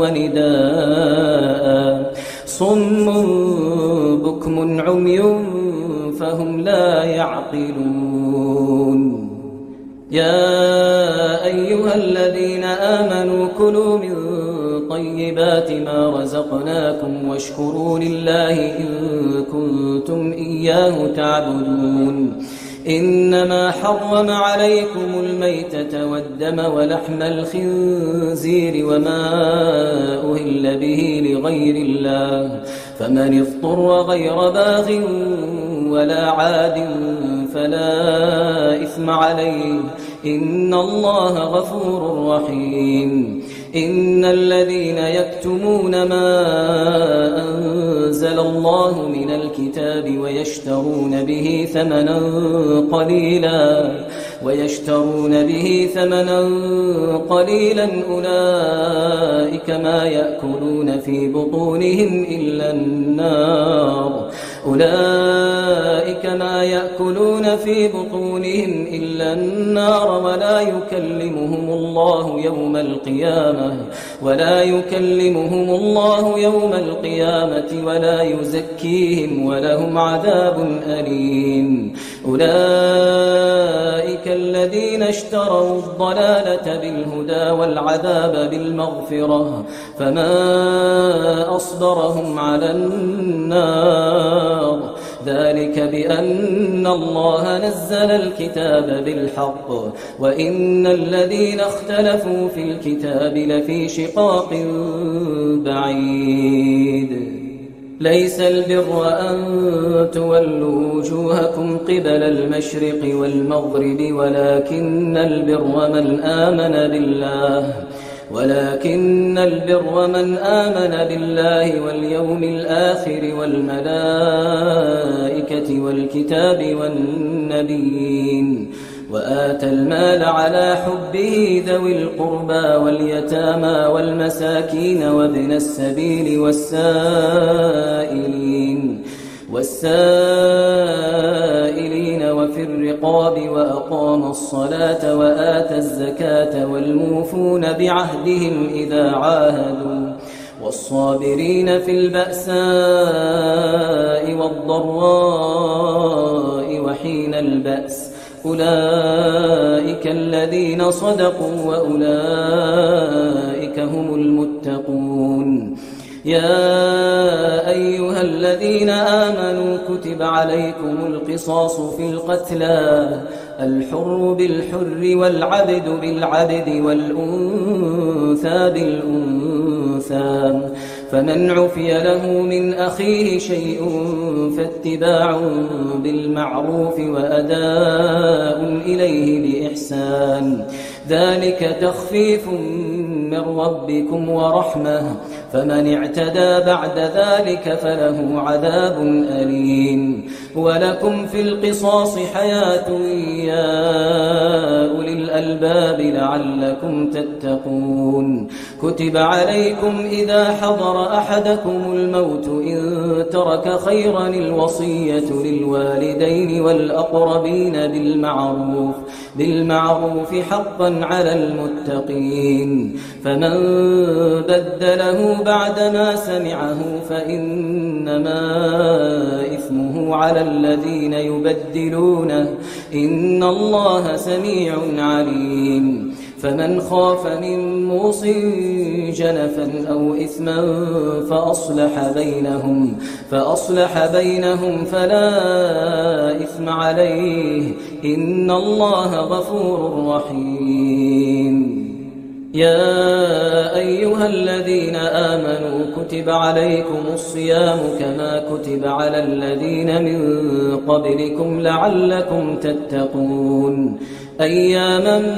ونداء صم بكم عمي فهم لا يعقلون يا أيها الذين آمنوا كلوا من طيبات ما رزقناكم واشكروا لله إن كنتم إياه تعبدون إنما حرم عليكم الميتة والدم ولحم الخنزير وما أهل به لغير الله فمن اضطر غير باغ ولا عاد فلا إثم عليه إن الله غفور رحيم إن الذين يكتمون ما أنزل الله من الكتاب ويشترون به ثمنا قليلا ويشترون به ثمنا قليلا أولئك ما يأكلون في بطونهم إلا النار أولئك ما يأكلون في بطونهم إلا النار ولا يكلمهم الله يوم القيامة ولا يكلمهم الله يوم القيامة ولا يزكيهم ولهم عذاب أليم أولئك الذين اشتروا الضلالة بالهدى والعذاب بالمغفرة فما أصبرهم على النار ذلك بأن الله نزل الكتاب بالحق وإن الذين اختلفوا في الكتاب لفي شقاق بعيد ليس البر أن تولوا وجوهكم قبل المشرق والمغرب ولكن البر من آمن بالله ولكن البر من آمن بالله واليوم الآخر والملائكة والكتاب والنبيين وآتى المال على حبه ذوي القربى واليتامى والمساكين وابن السبيل والسائلين والسائلين وفي الرقاب وأقام الصلاة وآتى الزكاة والموفون بعهدهم إذا عاهدوا والصابرين في البأساء والضراء وحين البأس أولئك الذين صدقوا وأولئك هم المتقون يا أيها الذين آمنوا كتب عليكم القصاص في القتلى الحر بالحر والعبد بالعبد والأنثى بالأنثى فمن عفي له من أخيه شيء فاتباع بالمعروف وأداء إليه بإحسان ذلك تخفيف من ربكم ورحمة فمن اعتدى بعد ذلك فله عذاب أليم ولكم في القصاص حياة يا أولي الألباب لعلكم تتقون كتب عليكم إذا حضر أحدكم الموت إن ترك خيرا الوصية للوالدين والأقربين بالمعروف بالمعروف حقا على المتقين فمن بدله بعدما سمعه فإنما إثمه على الذين يبدلونه إن الله سميع عليم فمن خاف من موص جنفا أو إثما فأصلح بينهم فأصلح بينهم فلا إثم عليه إن الله غفور رحيم يا أيها الذين آمنوا كتب عليكم الصيام كما كتب على الذين من قبلكم لعلكم تتقون أياما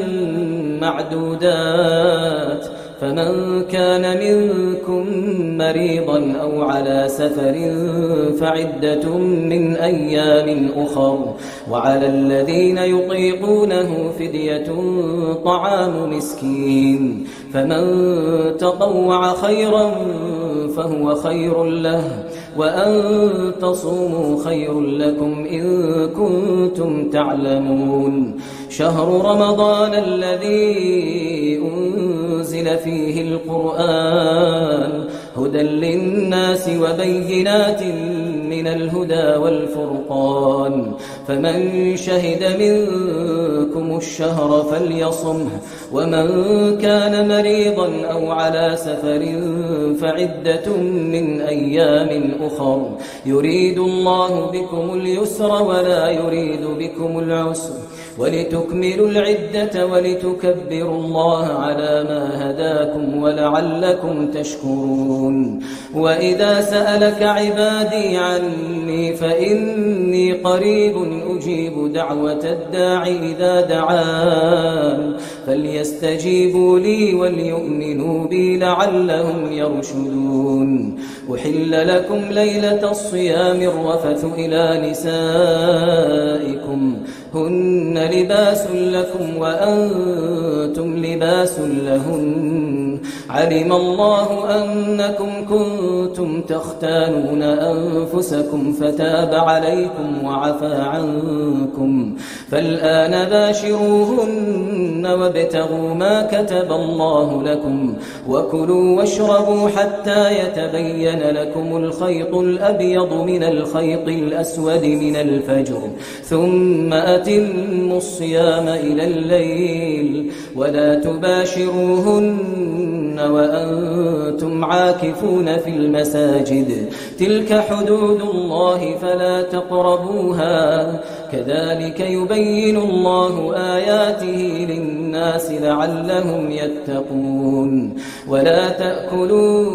معدودات فمن كان منكم مريضا أو على سفر فعدة من أيام أخر وعلى الذين يطيقونه فدية طعام مسكين فمن تطوع خيرا فهو خير له وأن تصوموا خير لكم إن كنتم تعلمون شهر رمضان الذي أنزل فيه القرآن هدى للناس وبينات من الهدى والفرقان فمن شهد منكم الشهر فليصمه ومن كان مريضا أو على سفر فعدة من أيام أخر يريد الله بكم اليسر ولا يريد بكم العسر ولتكملوا العدة ولتكبروا الله على ما هداكم ولعلكم تشكرون وإذا سألك عبادي عني فإني قريب أجيب دعوة الداع إذا دعان فليستجيبوا لي وليؤمنوا بي لعلهم يرشدون أحل لكم ليلة الصيام الرفث إلى نسائكم هن لباس لكم وأنتم لباس لهن علم الله أنكم كنتم تختانون أنفسكم فتاب عليكم وعفى عنكم فالآن باشروهن وابتغوا ما كتب الله لكم وكلوا واشربوا حتى يتبين لكم الخيط الأبيض من الخيط الأسود من الفجر ثم أتموا الصيام إلى الليل ولا تباشروهن وأنتم عاكفون في المساجد تلك حدود الله فلا تقربوها كذلك يبين الله آياته للناس لعلهم يتقون ولا تأكلوا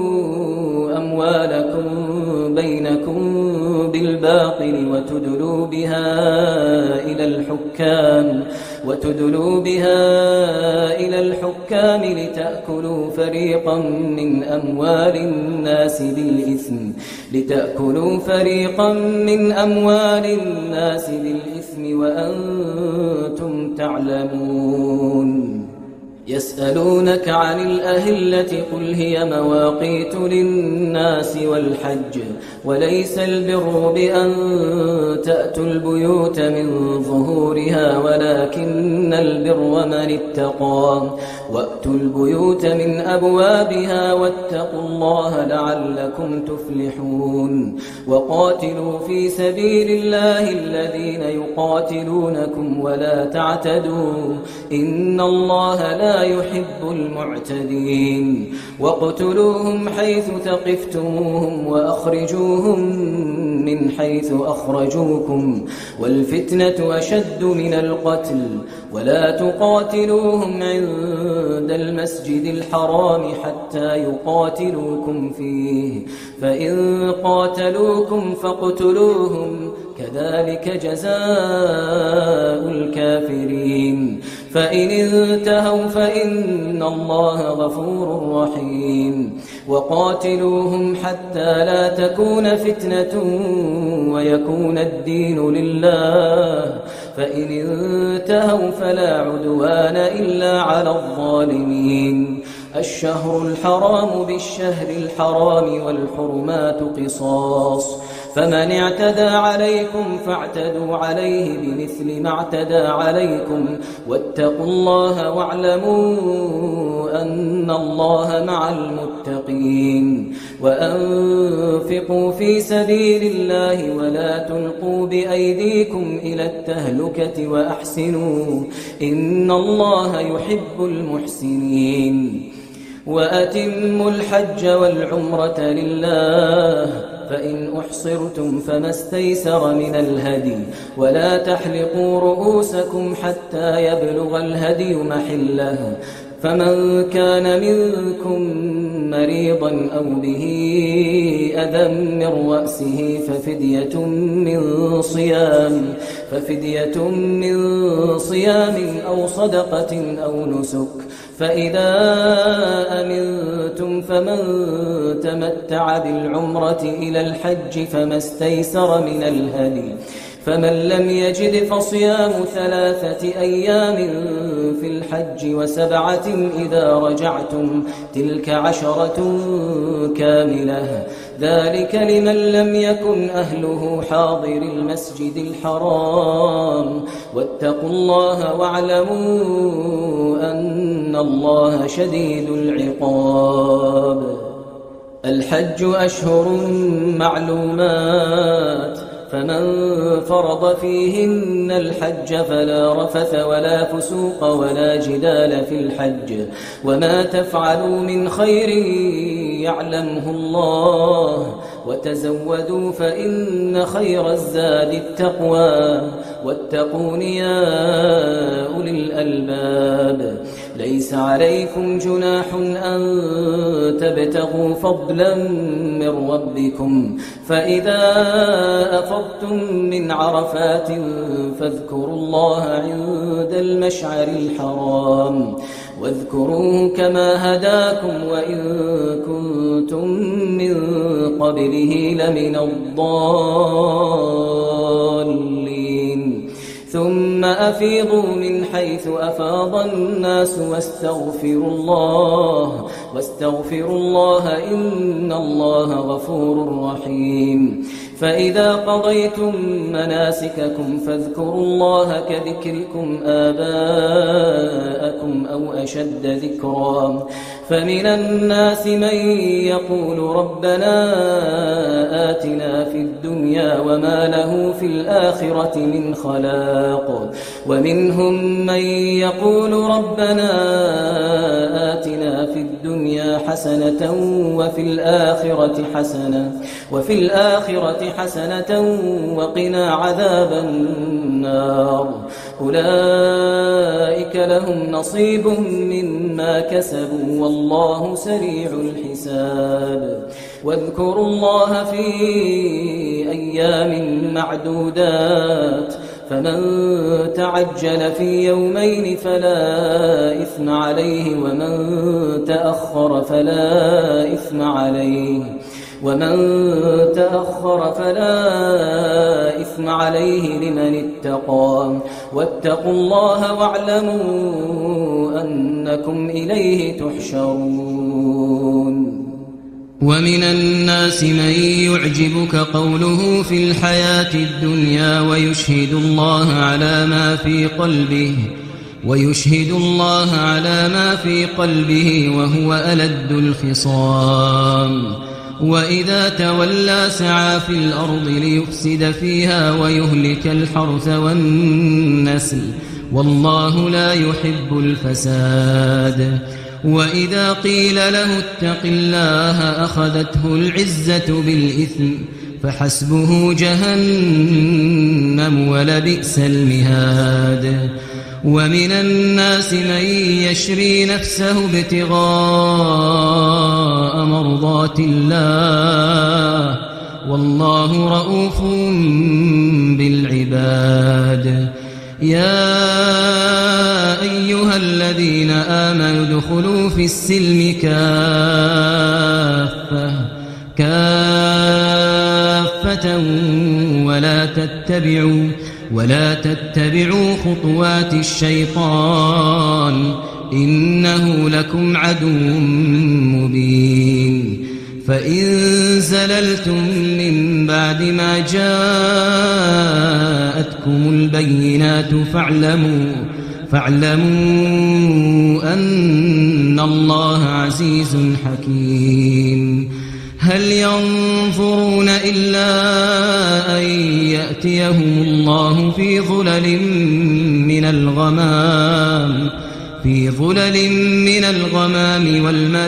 أموالكم بينكم بالباطل وتدلوا بها إلى الحكام وتدلوا بها إلى الحكام لتأكلوا فريقا من أموال الناس بالإثم لتأكلوا فريقا من أموال الناس بالإثم وأنتم تعلمون يسألونك عن الأهلة قل هي مواقيت للناس والحج وليس البر بأن تأتوا البيوت من ظهورها ولكن البر من اتقى وأتوا البيوت من أبوابها واتقوا الله لعلكم تفلحون وقاتلوا في سبيل الله الذين يقاتلونكم ولا تعتدوا إن الله لا يحب المعتدين واقتلوهم حيث ثقفتموهم وأخرجوهم من حيث أخرجوكم والفتنة أشد من القتل ولا تقاتلوهم عند المسجد الحرام حتى يقاتلوكم فيه فإن قاتلوكم فاقتلوهم كذلك جزاء الكافرين فإن انتهوا فإن الله غفور رحيم وقاتلوهم حتى لا تكون فتنة ويكون الدين لله، فإن انتهوا فلا عدوان إلا على الظالمين. الشهر الحرام بالشهر الحرام والحرمات قصاص، فمن اعتدى عليكم فاعتدوا عليه بمثل ما اعتدى عليكم، واتقوا الله واعلموا أن الله مع المتقين. وأنفقوا في سبيل الله ولا تلقوا بأيديكم إلى التهلكة وأحسنوا إن الله يحب المحسنين. وأتموا الحج والعمرة لله، فإن أحصرتم فما استيسر من الهدي، ولا تحلقوا رؤوسكم حتى يبلغ الهدي محله، فمن كان منكم مريضا أو به أذى من رأسه ففدية من صيام ففدية من صيام أو صدقة أو نسك، فإذا أمنتم فمن تمتع بالعمرة إلى الحج فما استيسر من الهدي، فمن لم يجد فصيام ثلاثة أيام في الحج وسبعة إذا رجعتم، تلك عشرة كاملة، ذلك لمن لم يكن أهله حاضر المسجد الحرام. واتقوا الله واعلموا أن الله شديد العقاب. الحج أشهر معلومات، فمن فرض فيهن الحج فلا رفث ولا فسوق ولا جدال في الحج، وما تفعلوا من خير يعلمه الله، وتزودوا فإن خير الزاد التقوى، واتقون يا أولي الألباب. ليس عليكم جناح أن تبتغوا فضلا من ربكم، فإذا أفضتم من عرفات فاذكروا الله عند المشعر الحرام، واذكروه كما هداكم وإن كنتم من قبله لمن الضالين. ثم أفيضوا من حيث أفاض الناس واستغفروا الله واستغفروا الله إن الله غفور رحيم. فإذا قضيتم مناسككم فاذكروا الله كذكركم آباءكم أو أشد ذكرا، فمن الناس من يقول ربنا آتنا في الدنيا وما له في الآخرة من خلاق، ومنهم من يقول ربنا آتنا في الدنيا حسنة وفي الآخرة حسنة وفي الآخرة حسنة وقنا عذاب النار. أولئك لهم نصيب مما كسبوا والله سريع الحساب. واذكروا الله في أيام معدودات، فمن تعجل في يومين فلا إثم عليه، ومن تأخر فلا إثم عليه ومن تأخر فلا إثم عليه لمن اتقى. واتقوا الله واعلموا أنكم إليه تحشرون. ومن الناس من يعجبك قوله في الحياة الدنيا ويشهد الله على ما في قلبه ويشهد الله على ما في قلبه وهو ألد الخصام، وإذا تولى سعى في الأرض ليفسد فيها ويهلك الحرث والنسل، والله لا يحب الفساد. وإذا قيل له اتق الله أخذته العزة بالإثم، فحسبه جهنم ولبئس المهاد. ومن الناس من يشري نفسه ابتغاء مرضات الله، والله رؤوف بالعباد. يا أيها الذين آمنوا ادخلوا في السلم كافة كافة ولا تتبعوا ولا تتبعوا خطوات الشيطان إنه لكم عدو مبين. فإن زللتم من بعد ما جاءتكم البينات فاعلموا فاعلموا أن الله عزيز حكيم. هل ينظرون إلا أن يأتيهم الله في ظلل من الغمام في ظلل من الغمام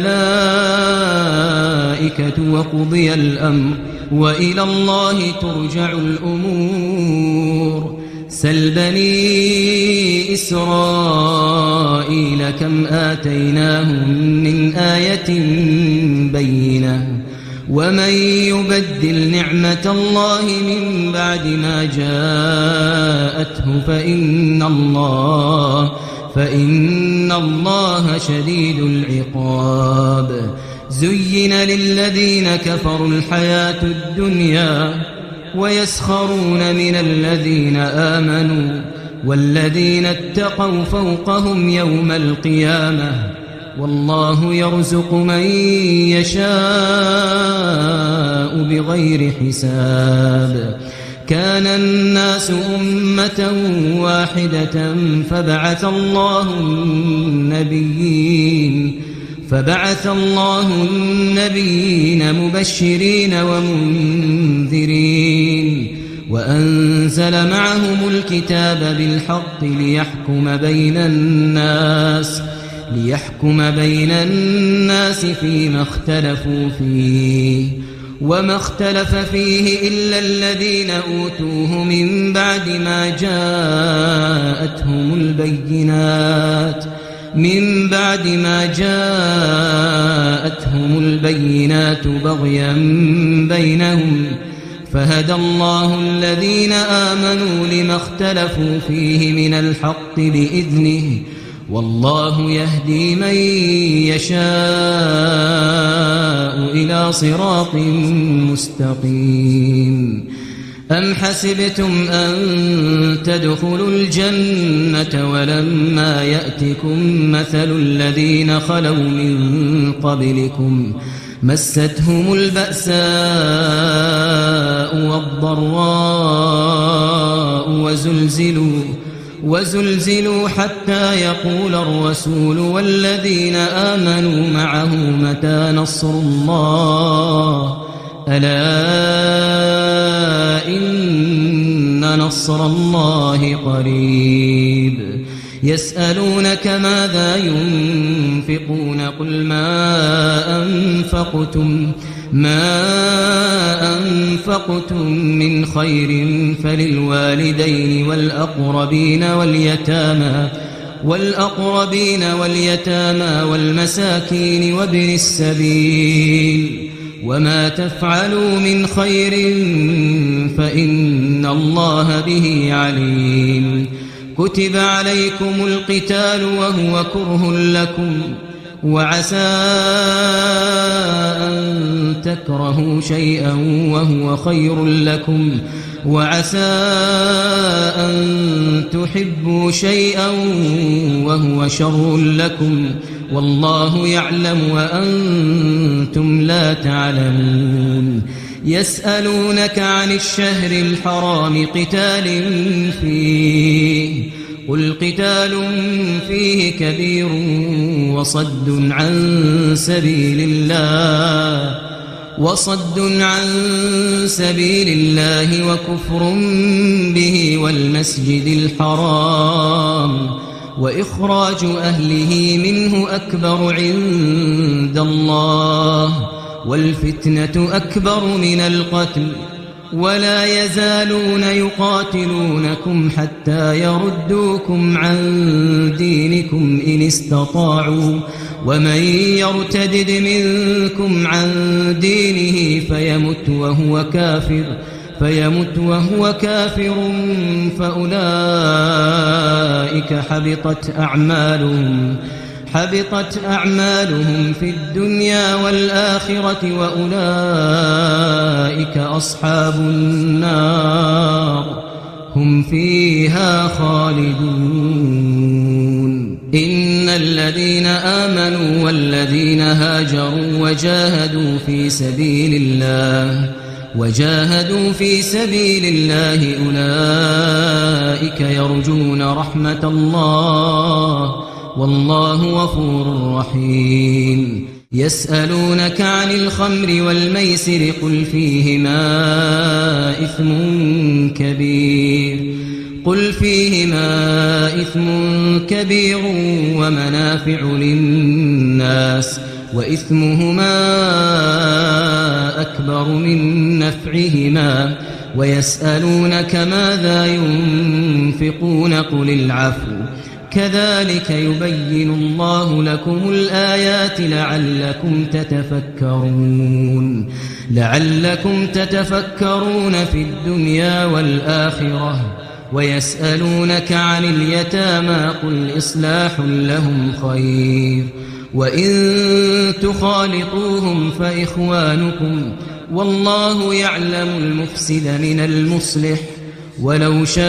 والملائكة وقضي الأمر وإلى الله ترجع الأمور. سل بني إسرائيل كم آتيناهم من آية بينة ومن يبدل نعمة الله من بعد ما جاءته فإن الله فإن الله شديد العقاب. زين للذين كفروا الحياة الدنيا ويسخرون من الذين آمنوا والذين اتقوا فوقهم يوم القيامة والله يرزق من يشاء بغير حساب. كان الناس أمة واحدة فبعث الله النبيين فبعث الله النبيين مبشرين ومنذرين وأنزل معهم الكتاب بالحق ليحكم بين الناس ليحكم بين الناس فيما اختلفوا فيه وما اختلف فيه إلا الذين أوتوه من بعد ما جاءتهم البينات من بعد ما جاءتهم البينات بغيا بينهم فهدى الله الذين آمنوا لما اختلفوا فيه من الحق بإذنه والله يهدي من يشاء إلى صراط مستقيم. أم حسبتم أن تدخلوا الجنة ولما يأتكم مثل الذين خلوا من قبلكم مستهم البأساء والضراء وزلزلوا وزلزلوا حتى يقول الرسول والذين آمنوا معه متى نصر الله ألا إن نصر الله قريب. يسألونك ماذا ينفقون قل ما أنفقتم ما أنفقتم من خير فللوالدين والأقربين واليتامى والأقربين واليتامى والمساكين وابن السبيل وما تفعلوا من خير فإن الله به عليم. كتب عليكم القتال وهو كره لكم وعسى أن تكرهوا شيئا وهو خير لكم وعسى أن تحبوا شيئا وهو شر لكم والله يعلم وأنتم لا تعلمون. يسألونك عن الشهر الحرام قتال فيه قل قتال فيه كبير وصد عن سبيل الله وصد عن سبيل الله وكفر به والمسجد الحرام وإخراج أهله منه أكبر عند الله والفتنة أكبر من القتل ولا يزالون يقاتلونكم حتى يردوكم عن دينكم إن استطاعوا ومن يرتدد منكم عن دينه فيمت وهو كافر فيمت وهو كافر فأولئك حبطت أعمالهم حبطت أعمالهم في الدنيا والآخرة وأولئك أصحاب النار هم فيها خالدون إن الذين آمنوا والذين هاجروا وجاهدوا في سبيل الله وجاهدوا في سبيل الله أولئك يرجون رحمة الله والله غفور رحيم يسألونك عن الخمر والميسر قل فيهما إثم كبير قل فيهما إثم كبير ومنافع للناس وإثمهما أكبر من نفعهما ويسألونك ماذا ينفقون قل العفو كذلك يبين الله لكم الآيات لعلكم تتفكرون لعلكم تتفكرون في الدنيا والآخرة ويسألونك عن اليتامى قل إصلاح لهم خير وإن تخالطوهم فإخوانكم والله يعلم المفسد من المصلح ولو شاء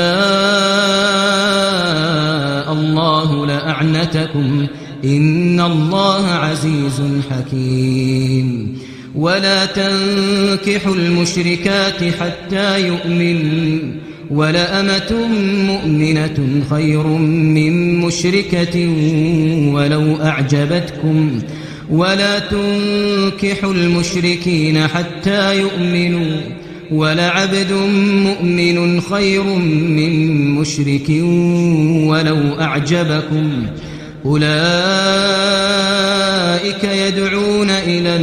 الله لأعنتكم إن الله عزيز حكيم ولا تنكحوا المشركات حتى يؤمنوا ولأمة مؤمنة خير من مشركة ولو أعجبتكم ولا تنكحوا المشركين حتى يؤمنوا ولعبد مؤمن خير من مشرك ولو أعجبكم أولئك يدعون إلى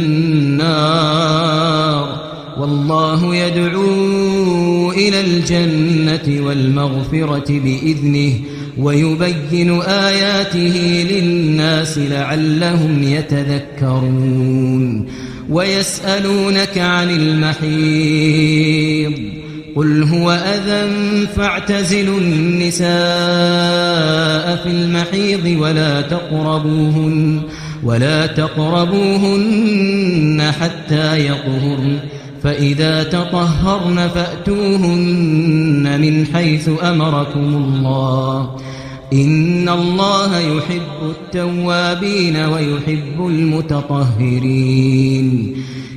النار والله يدعو إلى الجنة والمغفرة بإذنه ويبين آياته للناس لعلهم يتذكرون ويسألونك عن المحيض قل هو أذى فاعتزلوا النساء في المحيض ولا تقربوهن ولا تقربوهن حتى يطهرن فإذا تطهرن فأتوهن من حيث أمركم الله إن الله يحب التوابين ويحب المتطهرين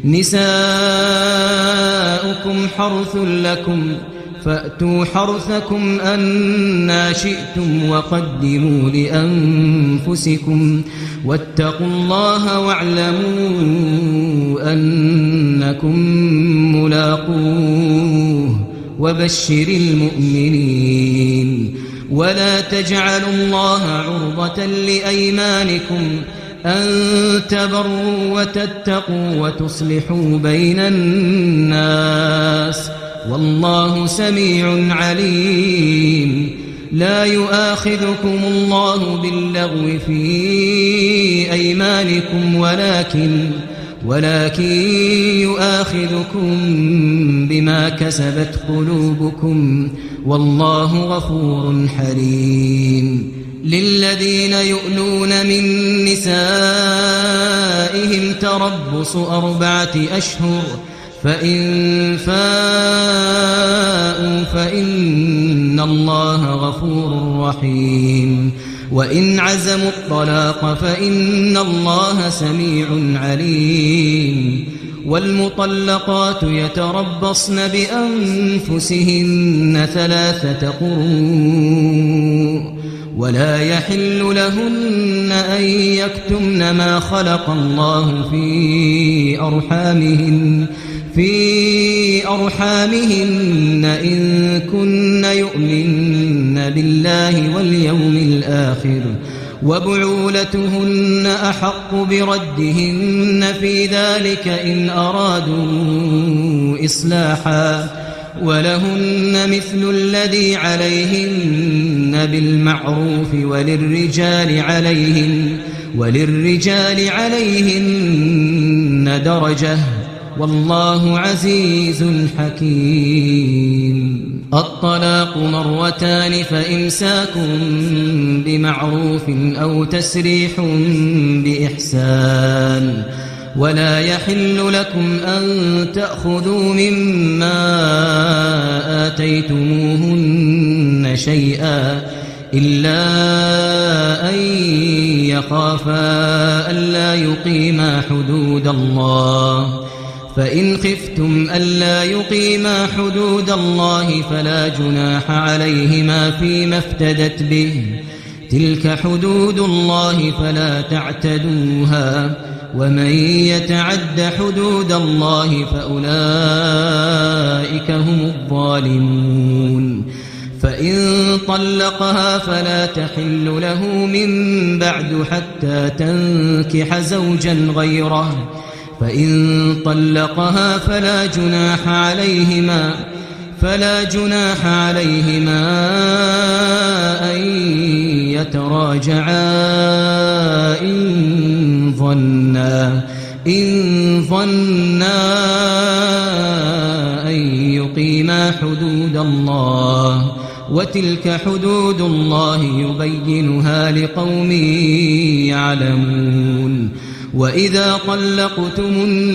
نساؤكم حرث لكم فأتوا حرثكم أنى شئتم وقدموا لأنفسكم واتقوا الله واعلموا أنكم ملاقوه وبشر المؤمنين ولا تجعلوا الله عرضة لأيمانكم أن تبروا وتتقوا وتصلحوا بين الناس والله سميع عليم لا يؤاخذكم الله باللغو في أيمانكم ولكن ولكن يؤاخذكم بما كسبت قلوبكم والله غفور حليم للذين يؤلون من نسائهم تربص أربعة أشهر فإن فاءوا فإن الله غفور رحيم وإن عزموا الطلاق فإن الله سميع عليم والمطلقات يتربصن بأنفسهن ثلاثة قروء ولا يحل لهن أن يكتمن ما خلق الله في أرحامهن في أرحامهن إن كن يؤمن بالله واليوم الآخر وبعولتهن أحق بردهن في ذلك إن أرادوا إصلاحا ولهن مثل الذي عليهن بالمعروف وللرجال عليهن وللرجال عليهن درجة والله عزيز حكيم الطلاق مرتان فإمساك بمعروف أو تسريح بإحسان ولا يحل لكم أن تأخذوا مما آتيتموهن شيئا إلا أن يخافا ألا يقيما حدود الله فإن خفتم ألا يقيما حدود الله فلا جناح عليهما فيما افتدت به تلك حدود الله فلا تعتدوها ومن يتعد حدود الله فأولئك هم الظالمون فإن طلقها فلا تحل له من بعد حتى تنكح زوجا غيره فإن طلقها فلا جناح عليهما فلا جناح عليهما أن يتراجعا إن ظنا إن ظنا أن يقيما حدود الله وتلك حدود الله يبينها لقوم يعلمون وإذا طلقتم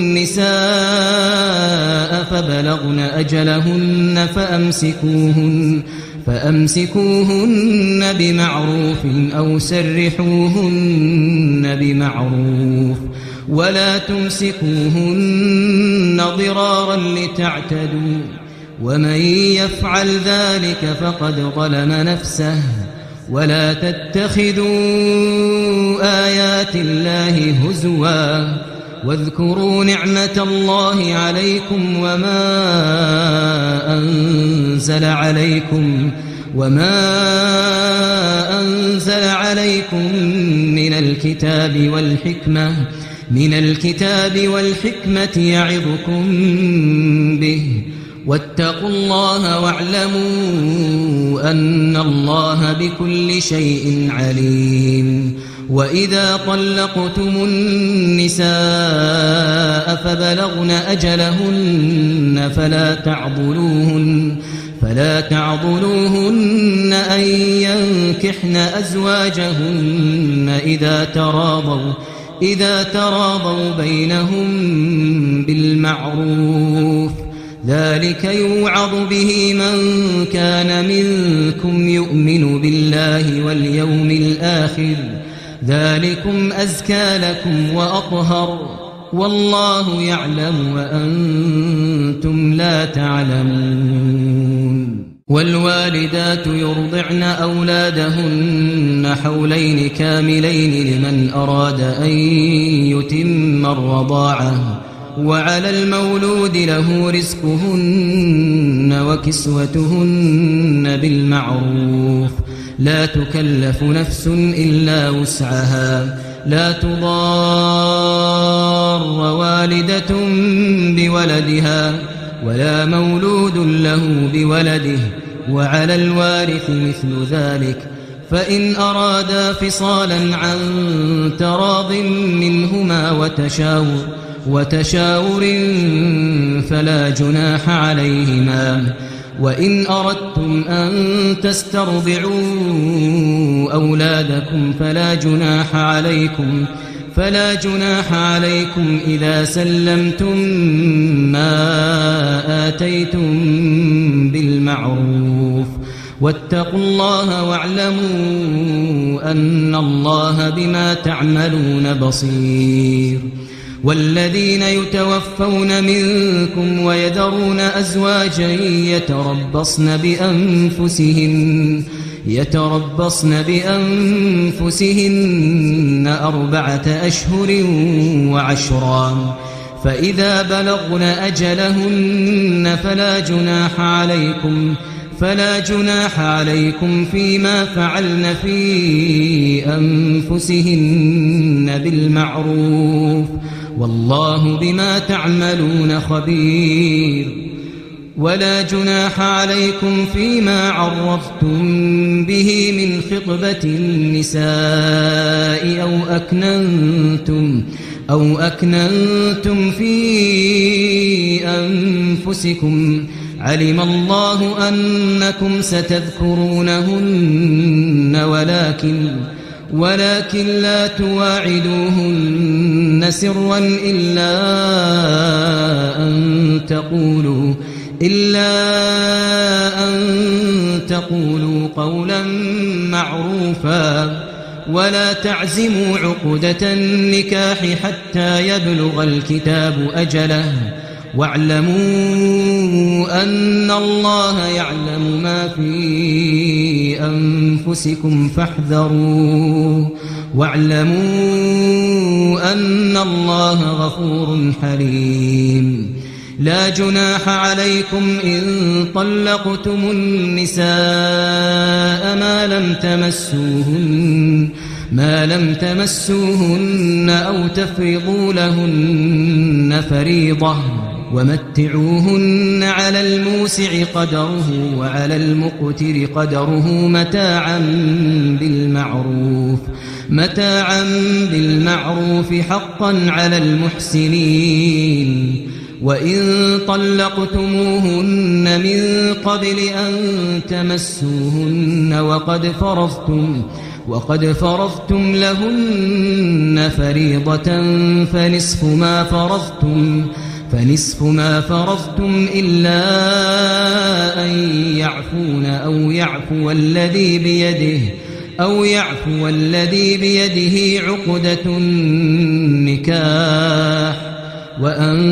النساء فبلغن أجلهن فأمسكوهن فأمسكوهن بمعروف أو سرحوهن بمعروف ولا تمسكوهن ضرارا لتعتدوا ومن يفعل ذلك فقد ظلم نفسه ولا تتخذوا آيات الله هزوا واذكروا نعمة الله عليكم وما أنزل عليكم وما أنزل عليكم من الكتاب والحكمة من الكتاب والحكمة يعظكم به واتقوا الله واعلموا أن الله بكل شيء عليم وإذا طلقتم النساء فبلغن أجلهن فلا تعضلوهن فلا تعضلوهن أن ينكحن أزواجهن إذا تراضوا إذا تراضوا بينهم بالمعروف ذلك يوعظ به من كان منكم يؤمن بالله واليوم الآخر ذلكم أزكى لكم وأطهر والله يعلم وأنتم لا تعلمون والوالدات يرضعن أولادهن حولين كاملين لمن أراد أن يتم الرضاعة وعلى المولود له رزقهن وكسوتهن بالمعروف لا تكلف نفس إلا وسعها لا تضار والدة بولدها ولا مولود له بولده وعلى الوارث مثل ذلك فإن أرادا فصالا عن تراض منهما وتشاور وتشاور فلا جناح عليهما وإن أردتم أن تسترضعوا أولادكم فلا جناح عليكم فلا جناح عليكم إذا سلمتم ما آتيتم بالمعروف واتقوا الله واعلموا أن الله بما تعملون بصير والذين يتوفون منكم ويذرون أزواجا يتربصن بأنفسهن يتربصن بأنفسهن أربعة أشهر وعشرا فإذا بلغن أجلهن فلا جناح عليكم فلا جناح عليكم فيما فعلن في أنفسهن بالمعروف والله بما تعملون خبير ولا جناح عليكم فيما عرضتم به من خطبة النساء أو أكننتم أو أكننتم في أنفسكم علم الله أنكم ستذكرونهن ولكن ولكن لا تواعدوهن سرا إلا أن تقولوا إلا أن تقولوا قولا معروفا ولا تعزموا عقدة النكاح حتى يبلغ الكتاب أجله واعلموا أن الله يعلم ما في أنفسكم فاحذروه واعلموا أن الله غفور حليم لا جناح عليكم إن طلقتم النساء ما لم تمسوهن ما لم تمسوهن أو تفرضوا لهن فريضة ومتعوهن على الموسع قدره وعلى المقتر قدره متاعا بالمعروف متاعا بالمعروف حقا على المحسنين وإن طلقتموهن من قبل أن تمسوهن وقد فرضتم وقد فرضتم لهن فريضة فنصف ما فرضتم فنصف ما فرضتم إلا أن يعفون أو يعفو الذي بيده أو يعفو الذي بيده عقدة النكاح وأن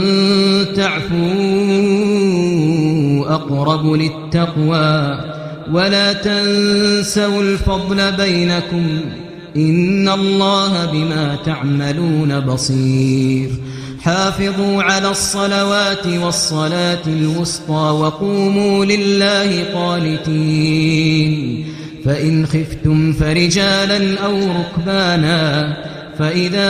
تعفوا أقرب للتقوى ولا تنسوا الفضل بينكم إن الله بما تعملون بصير حافظوا على الصلوات والصلاة الوسطى وقوموا لله قانتين فإن خفتم فرجالا أو ركبانا فإذا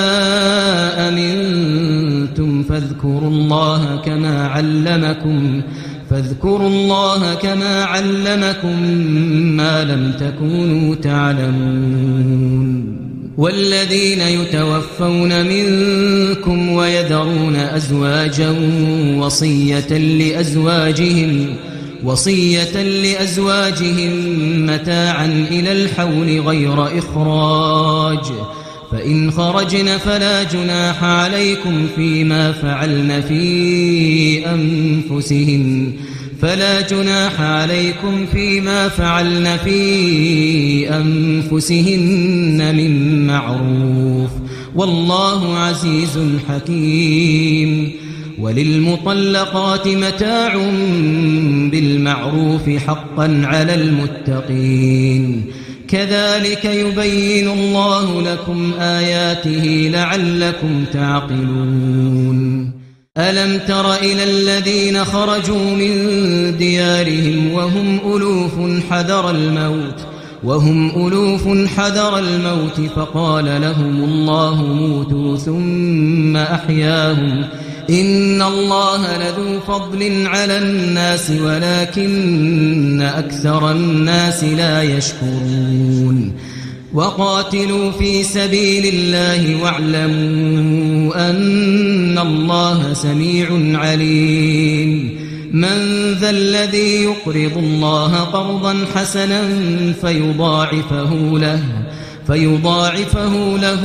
أمنتم فاذكروا الله كما علمكم فاذكروا الله كما علمكم ما لم تكونوا تعلمون والذين يتوفون منكم ويذرون أزواجا وصية لأزواجهم وصية لأزواجهم متاعا إلى الحول غير إخراج فإن خرجن فلا جناح عليكم فيما فعلن في أنفسهن فلا جناح عليكم فيما فعلن في أنفسهن من معروف والله عزيز حكيم وللمطلقات متاع بالمعروف حقا على المتقين كذلك يبين الله لكم آياته لعلكم تعقلون ألم تر إلى الذين خرجوا من ديارهم وهم ألوف حذر الموت وهم ألوف حذر الموت فقال لهم الله موتوا ثم أحياهم إن الله لذو فضل على الناس ولكن أكثر الناس لا يشكرون وقاتلوا في سبيل الله واعلموا أن الله سميع عليم من ذا الذي يقرض الله قرضا حسنا فيضاعفه له فيضاعفه له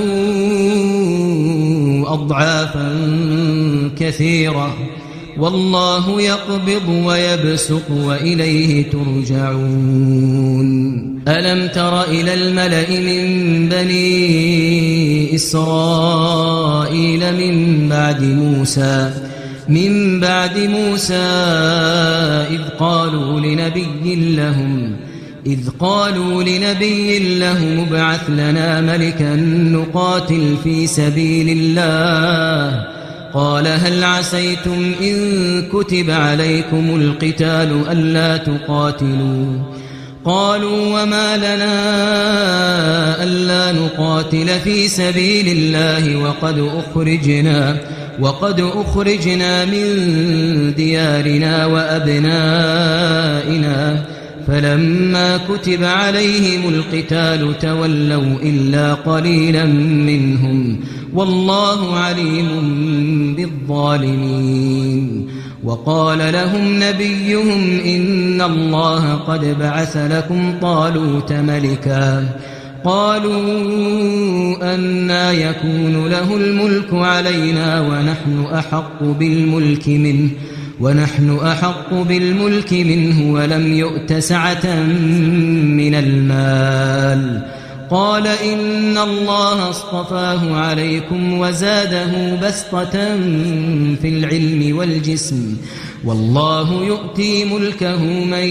أضعافا كثيرة والله يقبض ويبسط وإليه ترجعون ألم تر إلى الملأ من بني إسرائيل من بعد موسى من بعد موسى إذ قالوا لنبي لهم إذ قالوا لنبي لهم ابعث لنا ملكا نقاتل في سبيل الله قال هل عسيتم إن كتب عليكم القتال ألا تقاتلوا قالوا وما لنا ألا نقاتل في سبيل الله وقد أخرجنا وقد أخرجنا من ديارنا وأبنائنا فلما كتب عليهم القتال تولوا إلا قليلا منهم والله عليم بالظالمين وقال لهم نبيهم إن الله قد بعث لكم طالوت ملكا قالوا أنى يكون له الملك علينا ونحن أحق بالملك منه ونحن أحق بالملك منه ولم يؤت سعة من المال قال إن الله اصطفاه عليكم وزاده بسطة في العلم والجسم والله يؤتي ملكه من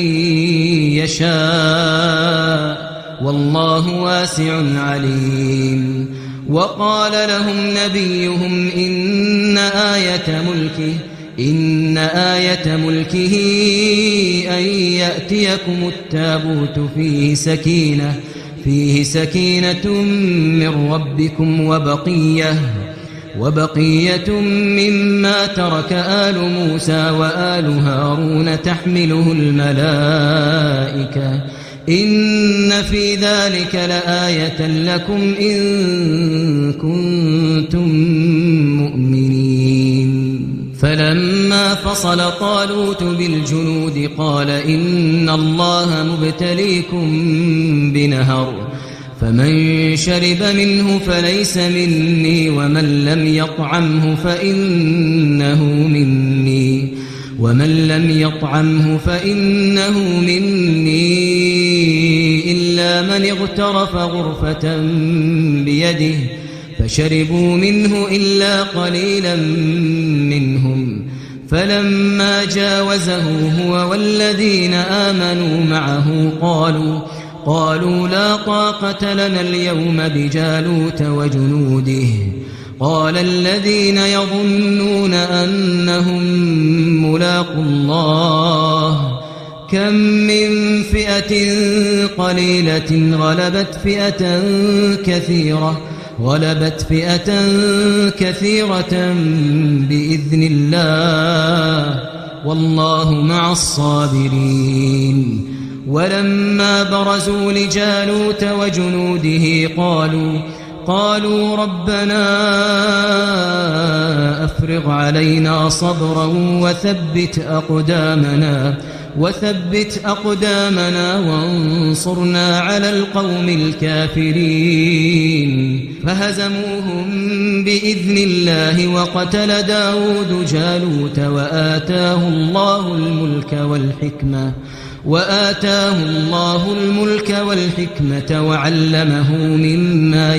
يشاء والله واسع عليم وقال لهم نبيهم إن آية ملكه إن آية ملكه أن يأتيكم التابوت فيه سكينة فيه سكينة من ربكم وبقية وبقية مما ترك آل موسى وآل هارون تحمله الملائكة إن في ذلك لآية لكم إن كنتم مؤمنين فلما فصل طالوت بالجنود قال إن الله مبتليكم بنهر فمن شرب منه فليس مني ومن لم يطعمه فإنه مني ومن لم يطعمه فإنه مني إلا من اغترف غرفة بيده فشربوا منه إلا قليلا منهم فلما جاوزه هو والذين آمنوا معه قالوا قالوا لا طاقة لنا اليوم بجالوت وجنوده قال الذين يظنون أنهم ملاقوا الله كم من فئة قليلة غلبت فئة كثيرة غلبت فئة كثيرة بإذن الله والله مع الصابرين ولما برزوا لجالوت وجنوده قالوا قالوا ربنا أفرغ علينا صبرا وثبت أقدامنا وثبت أقدامنا وانصرنا على القوم الكافرين فهزموهم بإذن الله وقتل داود جالوت وآتاه الله الملك والحكمة وآتاه الله الملك والحكمة وعلمه مما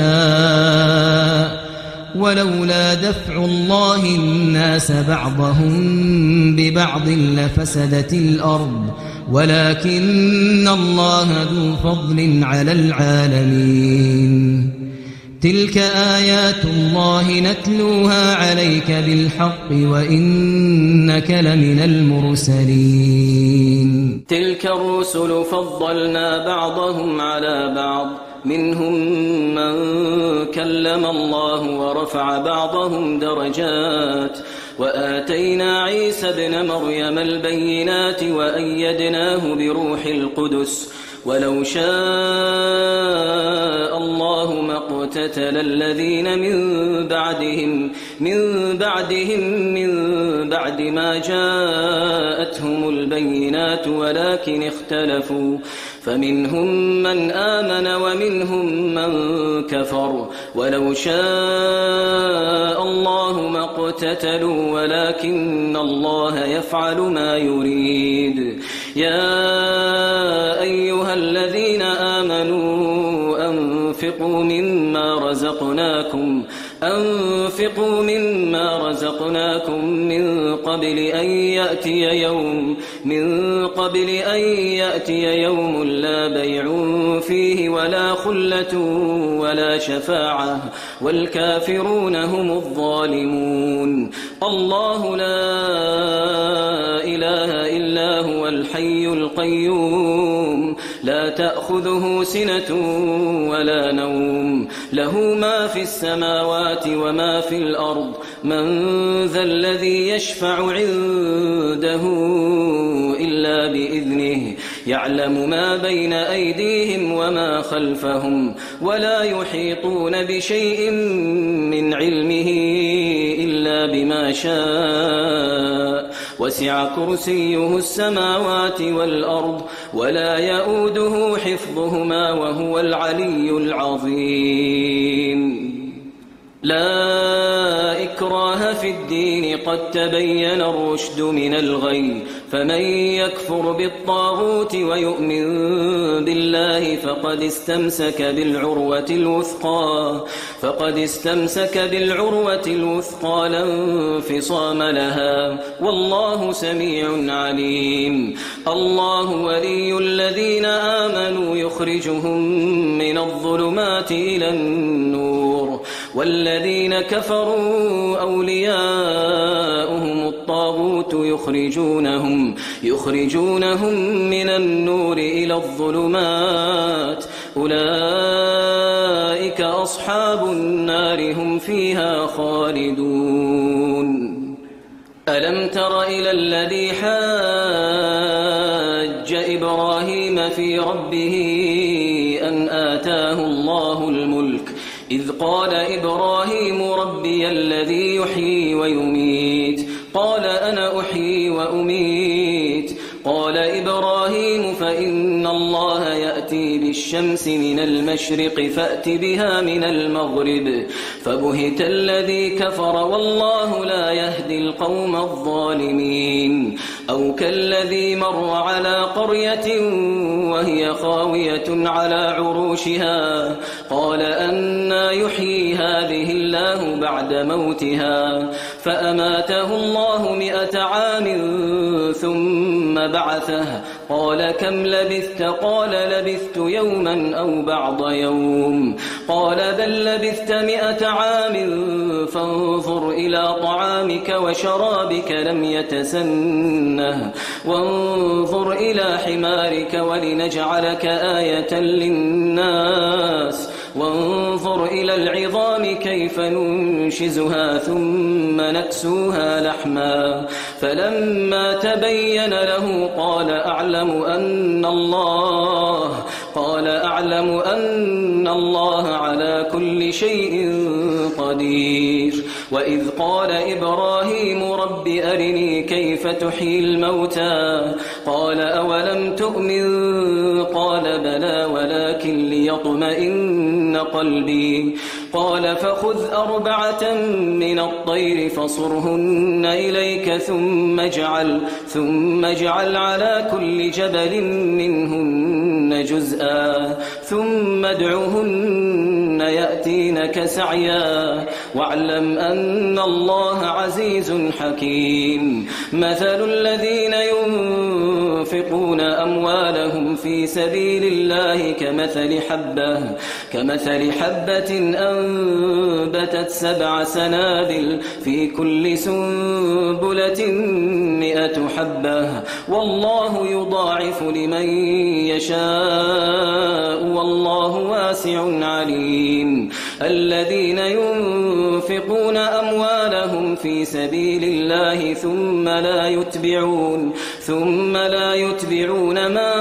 يشاء ولولا دفع الله الناس بعضهم ببعض لفسدت الأرض ولكن الله ذو فضل على العالمين تلك آيات الله نتلوها عليك بالحق وإنك لمن المرسلين تلك الرسل فضلنا بعضهم على بعض منهم من كلم الله ورفع بعضهم درجات وآتينا عيسى ابن مريم البينات وأيدناه بروح القدس ولو شاء الله ما اقتتل الذين من بعدهم من بعدهم من بعد ما جاءتهم البينات ولكن اختلفوا فمنهم من آمن ومنهم من كفر ولو شاء الله ما اقتتلوا ولكن الله يفعل ما يريد يا أيها الذين آمنوا أنفقوا مما رزقناكم أنفقوا مما رزقناكم من قبل أن يأتي يوم من قبل أن يأتي يوم لا بيع فيه ولا خلة ولا شفاعة والكافرون هم الظالمون الله لا إله إلا هو الحي القيوم لا تأخذه سنة ولا نوم له ما في السماوات وما في الأرض من ذا الذي يشفع عنده إلا بإذنه يعلم ما بين أيديهم وما خلفهم ولا يحيطون بشيء من علمه إلا بما شاء وسع كرسيه السماوات والأرض ولا يؤوده حفظهما وهو العلي العظيم. لا إكراه في الدين قد تبين الرشد من الغي فمن يكفر بالطاغوت ويؤمن بالله فقد استمسك بالعروة الوثقى فقد استمسك بالعروة الوثقى لا انفصام لها والله سميع عليم. الله ولي الذين آمنوا يخرجهم من الظلمات إلى النور والذين كفروا أولياؤهم الطاغوت يخرجونهم يخرجونهم من النور إلى الظلمات أولئك أصحاب النار هم فيها خالدون. ألم تر إلى الذي حاج إبراهيم في ربه أن آتاه الله الملك إذ قال إبراهيم ربي الذي يحيي ويميت قال أنا أحيي وأميت قال إبراهيم فإن الله يأتي بالشمس من المشرق فأت بها من المغرب فبهت الذي كفر والله لا يهدي القوم الظالمين. أو كالذي مر على قرية وهي خاوية على عروشها قال أنى يحيي هذه الله بعد موتها فأماته الله مئة عام ثم بعثه قال كم لبثت قال لبثت يوما أو بعض يوم قال بل لبثت مئة عام فانظر إلى طعامك وشرابك لم يتسنه وانظر إلى حمارك ولنجعلك آية للناس وانظر إلى العظام كيف ننشزها ثم نكسوها لحما فلما تبين له قال أعلم أن الله قال أعلم أن الله على كل شيء قدير. وإذ قال إبراهيم رب أرني كيف تحيي الموتى قال أولم تؤمن قال بلى ولكن ليطمئن قلبي قال فخذ أربعة من الطير فصرهن إليك ثم اجعل ثم اجعل على كل جبل منهن جزءا ثم ادعهن يأتينك سعيا واعلم أن الله عزيز حكيم. مثل الذين ينفقون أموالهم في سبيل الله كمثل حبة كمثل حبة أنبتت سبع سنابل في كل سنبلة مئة حبة والله يضاعف لمن يشاء والله واسع عليم. الذين ينفقون أموالهم في سبيل الله ثم لا يتبعون ثم لا يتبعون ما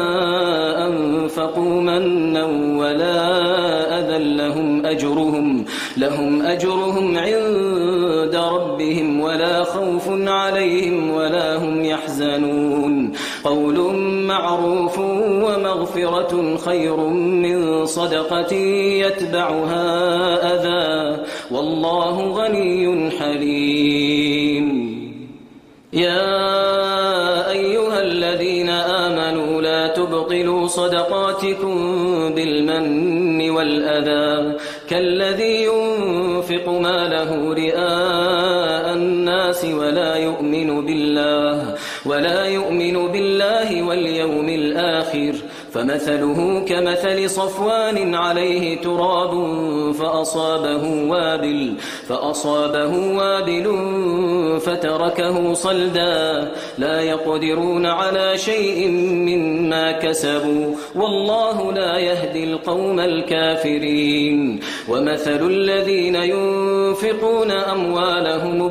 أنفقوا منا ولا أذى لهم أجرهم لهم أجرهم عند ربهم ولا خوف عليهم ولا هم يحزنون. قول معروف ومغفرة خير من صدقة يتبعها أذى والله غني حليم. يا أيها الذين آمنوا لا تبطلوا صدقاتكم بالمن والأذى كالذي ينفق ماله رئاء الناس ولا يؤمن بالله ولا يؤمن بالله واليوم الآخر فمثله كمثل صفوان عليه تراب فأصابه وابل فأصابه وابل فتركه صلدا لا يقدرون على شيء مما كسبوا والله لا يهدي القوم الكافرين. ومثل الذين ينفقون أموالهم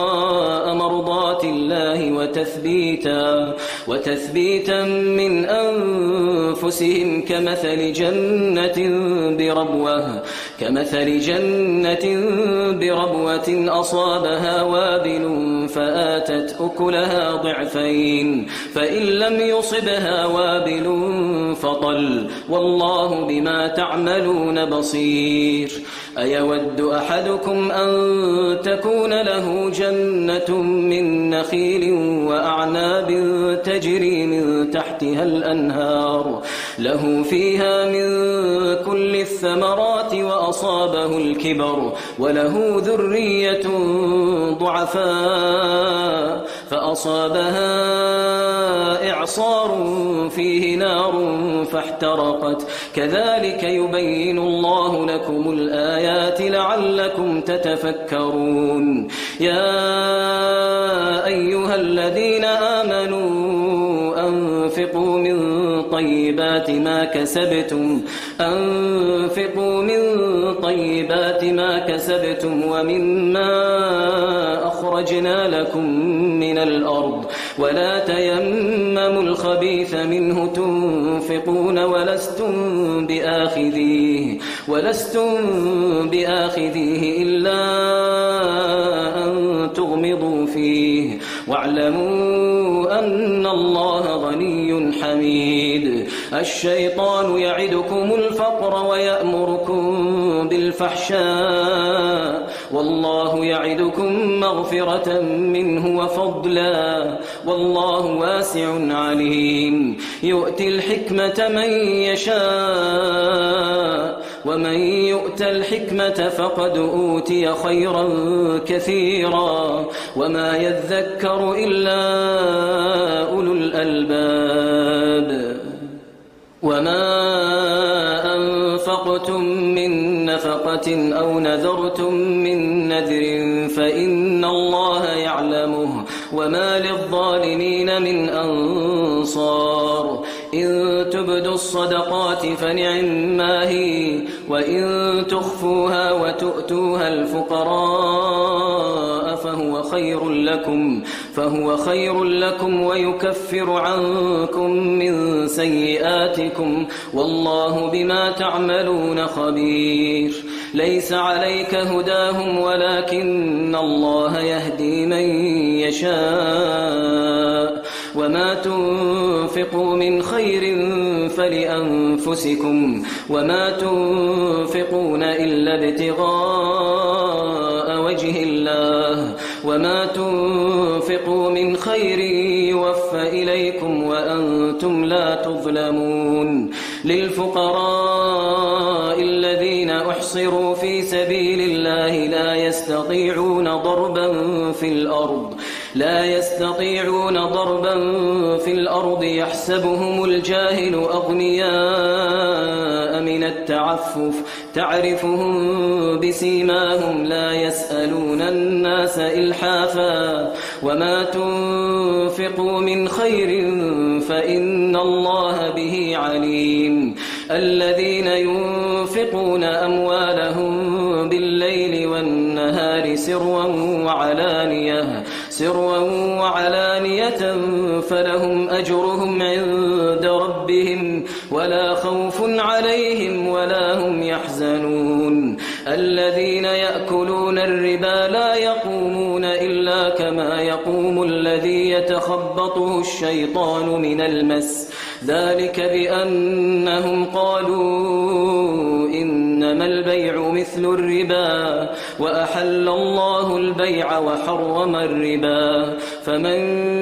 ابتغاء مرضات الله وتثبيتا وتثبيتا من أنفسهم أنفسهم كمثل جنة بربوة كمثل جنة بربوة أصابها وابل فآتت أكلها ضعفين فإن لم يصبها وابل فطل والله بما تعملون بصير أيود أحدكم أن تكون له جنة من نخيل وأعناب تجري من تحتها الأنهار له فيها من كل الثمرات وأصابه الكبر وله ذرية ضعفاء فأصابها إعصار فيه نار فاحترقت كذلك يبين الله لكم الآيات لعلكم تتفكرون يا أيها الذين آمنوا أنفقوا من طيبات ما كسبتم أنفقوا من طيبات ما كسبتم ومما أخرجنا لكم من الأرض ولا تيمموا الخبيث منه تنفقون ولستم بآخذيه ولستم بآخذيه إلا أن تغمضوا فيه واعلموا أن الله غني حميد الشيطان يعدكم الفقر ويأمركم بالفحشاء والله يعدكم مغفرة منه وفضلا والله واسع عليم يؤتي الحكمة من يشاء ومن يؤت الحكمة فقد أوتي خيرا كثيرا وما يذكر إلا أولو الألباب وما أنفقتم من نفقة أو نذرتم من نذر فإن الله يعلمه وما للظالمين من أنصار إن تبدوا الصدقات فنعما هي وإن تخفوها وتؤتوها الفقراء فهو خير لكم فهو خير لكم ويكفر عنكم من سيئاتكم والله بما تعملون خبير ليس عليك هداهم ولكن الله يهدي من يشاء وما تنفقوا من خير فلأنفسكم وما تنفقون إلا ابتغاء وجه الله وما تنفقوا من خير يوفى إليكم وأنتم لا تظلمون للفقراء الذين أحصروا في سبيل الله لا يستطيعون ضربا في الأرض لا يستطيعون ضربا في الأرض يحسبهم الجاهل أغنياء من التعفف تعرفهم بسيماهم لا يسألون الناس إلحافا وما تنفقوا من خير فإن الله به عليم الذين ينفقون أموالهم بالليل والنهار سرا وعلانية سرا وعلانية فلهم أجرهم عند ربهم ولا خوف عليهم ولا هم يحزنون الذين يأكلون الربا لا يقومون إلا كما يقوم الذي يتخبطه الشيطان من المس ذلك بأنهم قالوا إنما البيع مثل الربا وأحل الله البيع وحرم الربا فمن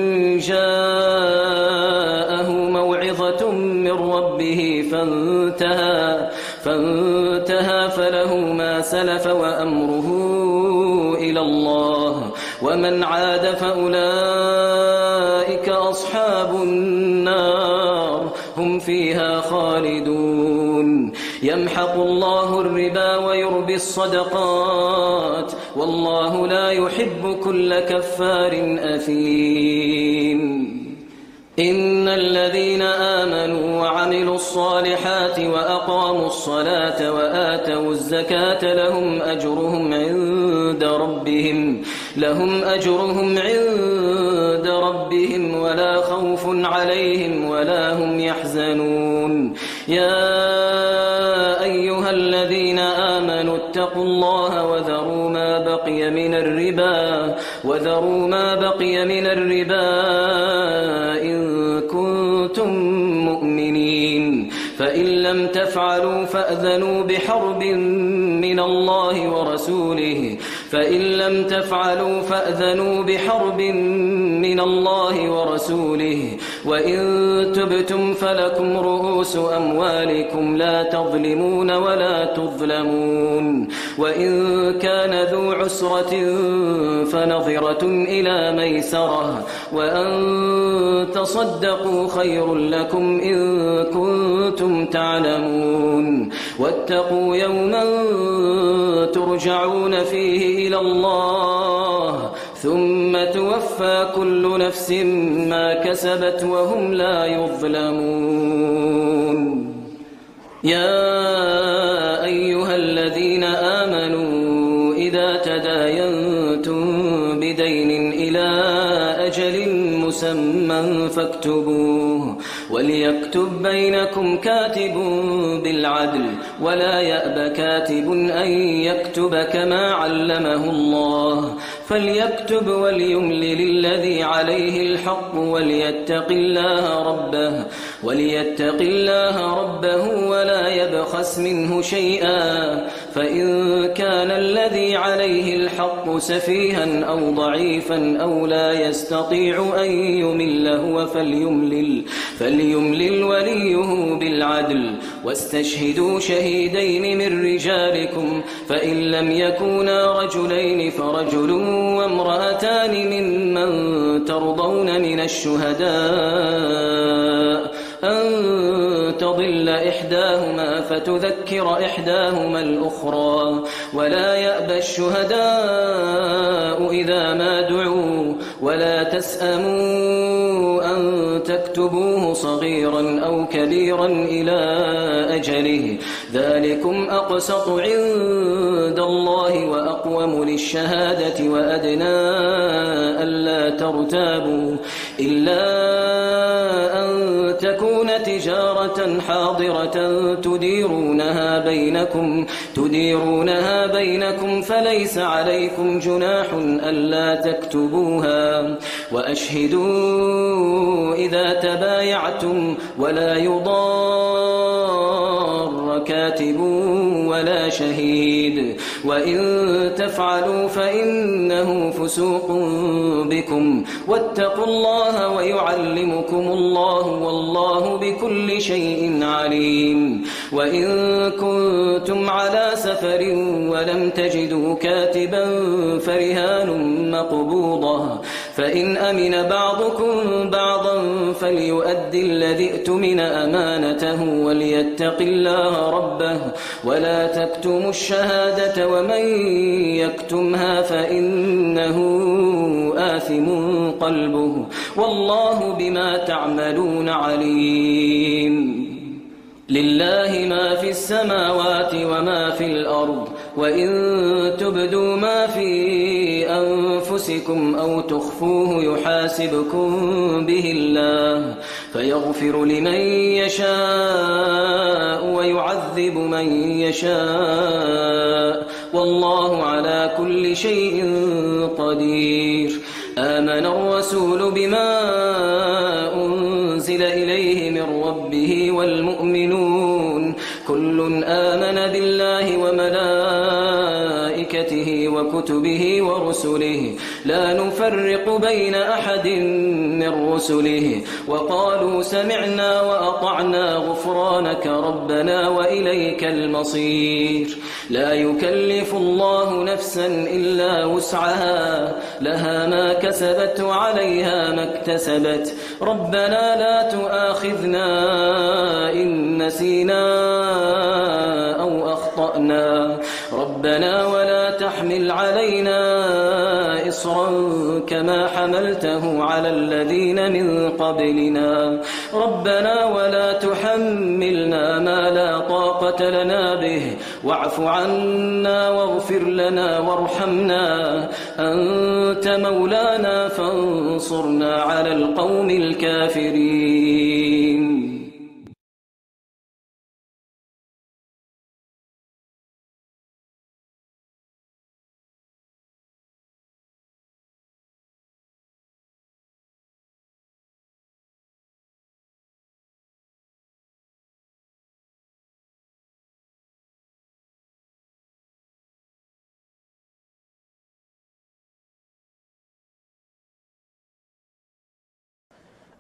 جاءه موعظة من ربه فانتهى فانتهى فله ما سلف وأمره إلى الله ومن عاد فأولئك أصحاب النار هم فيها خالدون يمحق الله الربا ويربي الصدقات والله لا يحب كل كفار أثيم إن الذين آمنوا وعملوا الصالحات وأقاموا الصلاة وآتوا الزكاة لهم أجرهم عند ربهم لهم أجرهم عند ربهم ولا خوف عليهم ولا ولا هم يحزنون. يا أيها الذين آمنوا اتقوا الله وذروا ما بقي من الربا وذروا ما بقي من الربا إن كنتم مؤمنين، فإن لم تفعلوا فأذنوا بحرب من الله ورسوله فإن لم تفعلوا فأذنوا بحرب من الله ورسوله وإن تبتم فلكم رؤوس أموالكم لا تظلمون ولا تظلمون. وإن كان ذو عسرة فنظرة إلى ميسرة وأن تصدقوا خير لكم إن كنتم تعلمون. واتقوا يوما ترجعون فيه إلى الله ثم توفى كل نفس ما كسبت وهم لا يظلمون. يا أيها الذين آمنوا إذا تداينتم بدين إلى أجل مسمى فاكتبوه وليكتب بينكم كاتب بالعدل ولا يأب كاتب أن يكتب كما علمه الله فليكتب وليملل الذي عليه الحق وليتق الله ربه وليتق الله ربه ولا يبخس منه شيئا فإن كان الذي عليه الحق سفيها أو ضعيفا أو لا يستطيع أن يمل هو فليملل فليملل وليه بالعدل واستشهدوا شهيدين من رجالكم فإن لم يكونا رجلين فرجل وامرأتان ممن ترضون من الشهداء أن تضل إحداهما فتذكر إحداهما الأخرى ولا يأبى الشهداء إذا ما دعوا ولا تسأموا أن تكتبوه صغيرا أو كبيرا إلى أجله ذلكم أقسط عند الله وأقوم للشهادة وأدنى ألا ترتابوا إلا أن تكون تجارة حاضرة تديرونها بينكم تديرونها بينكم فليس عليكم جناح ألا تكتبوها وأشهدوا إذا تبايعتم ولا يضار كاتب ولا شهيد وإن تفعلوا فإنه فسوق بكم واتقوا الله ويعلمكم الله والله بكل شيء عليم. وإن كنتم على سفر ولم تجدوا كاتبا فرهان مقبوضة فإن أمن بعضكم بعضا فليؤدي الذي ائتمن أمانته وليتق الله ربه ولا تكتموا الشهادة ومن يكتمها فإنه آثم قلبه والله بما تعملون عليم. لله ما في السماوات وما في الأرض وإن تبدوا ما في أنفسكم أو تخفوه يحاسبكم به الله فيغفر لمن يشاء ويعذب من يشاء والله على كل شيء قدير. آمن الرسول بما أنزل إليه من ربه والمؤمنون كل آمن بالله وملائكته وكتبه ورسله لا نفرق بين أحد من رسله وقالوا سمعنا وأطعنا غفرانك ربنا وإليك المصير. لا يكلف الله نفسا إلا وسعها لها ما كسبت وعليها ما اكتسبت ربنا لا تؤاخذنا إن نسينا أو أخطأنا ربنا ولا تحمل علينا إصرا كما حملته على الذين من قبلنا ربنا ولا تحملنا ما لا طاقة لنا به واعف عنا واغفر لنا وارحمنا أنت مولانا فانصرنا على القوم الكافرين.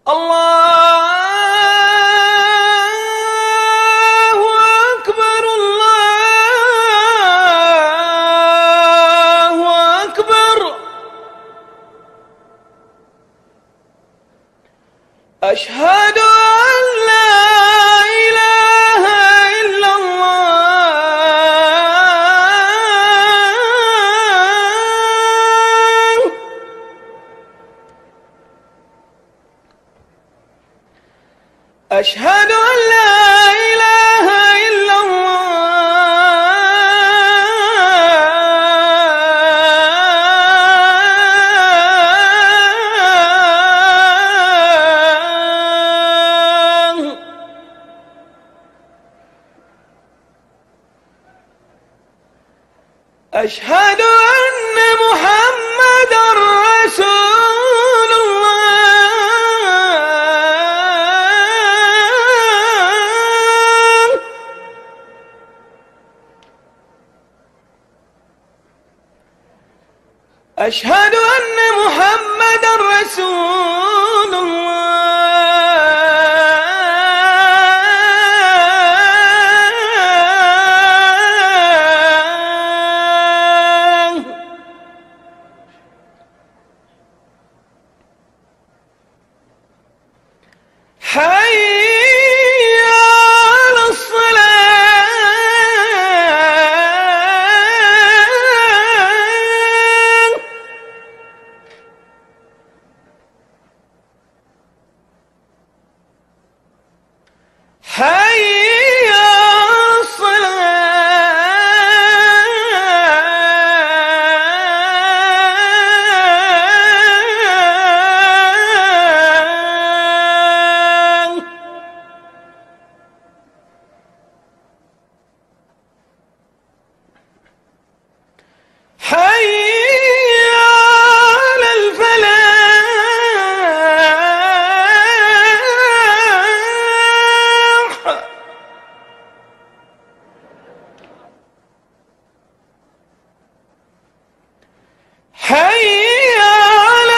الله أكبر الله أكبر أشهد أن لا إله إلا الله أشهد أن لا إله إلا الله أشهد أن محمدًا رسول الله أشهد أن محمدًا رسول الله حي على الصلاة حي على الصلاة حي على الفلاح حي على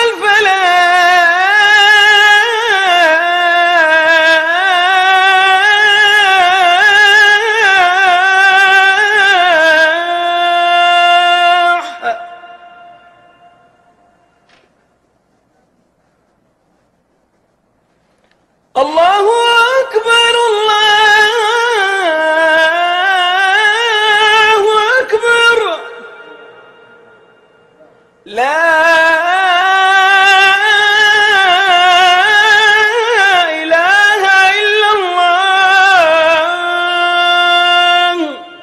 الفلاح الله أكبر الله أكبر لا إله إلا الله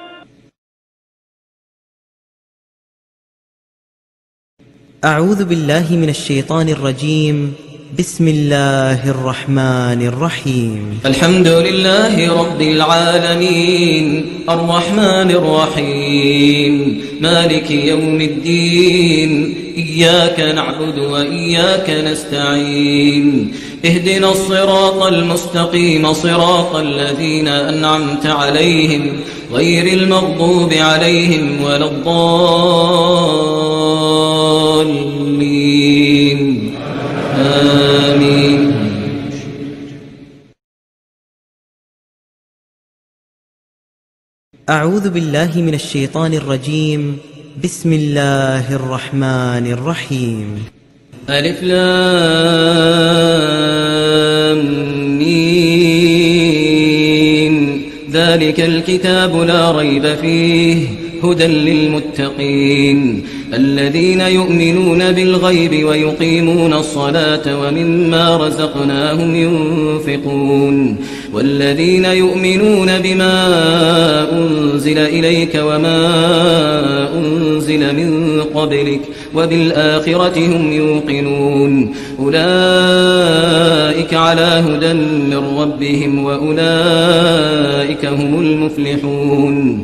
أعوذ بالله من الشيطان الرجيم. بسم الله الرحمن الرحيم. الحمد لله رب العالمين الرحمن الرحيم مالك يوم الدين إياك نعبد وإياك نستعين اهدنا الصراط المستقيم صراط الذين أنعمت عليهم غير المغضوب عليهم ولا الضالين آمين. أعوذ بالله من الشيطان الرجيم. بسم الله الرحمن الرحيم. ألف لام ميم ذلك الكتاب لا ريب فيه هدى للمتقين الذين يؤمنون بالغيب ويقيمون الصلاة ومما رزقناهم ينفقون والذين يؤمنون بما أنزل إليك وما أنزل من قبلك وبالآخرة هم يوقنون أولئك على هدى من ربهم وأولئك هم المفلحون.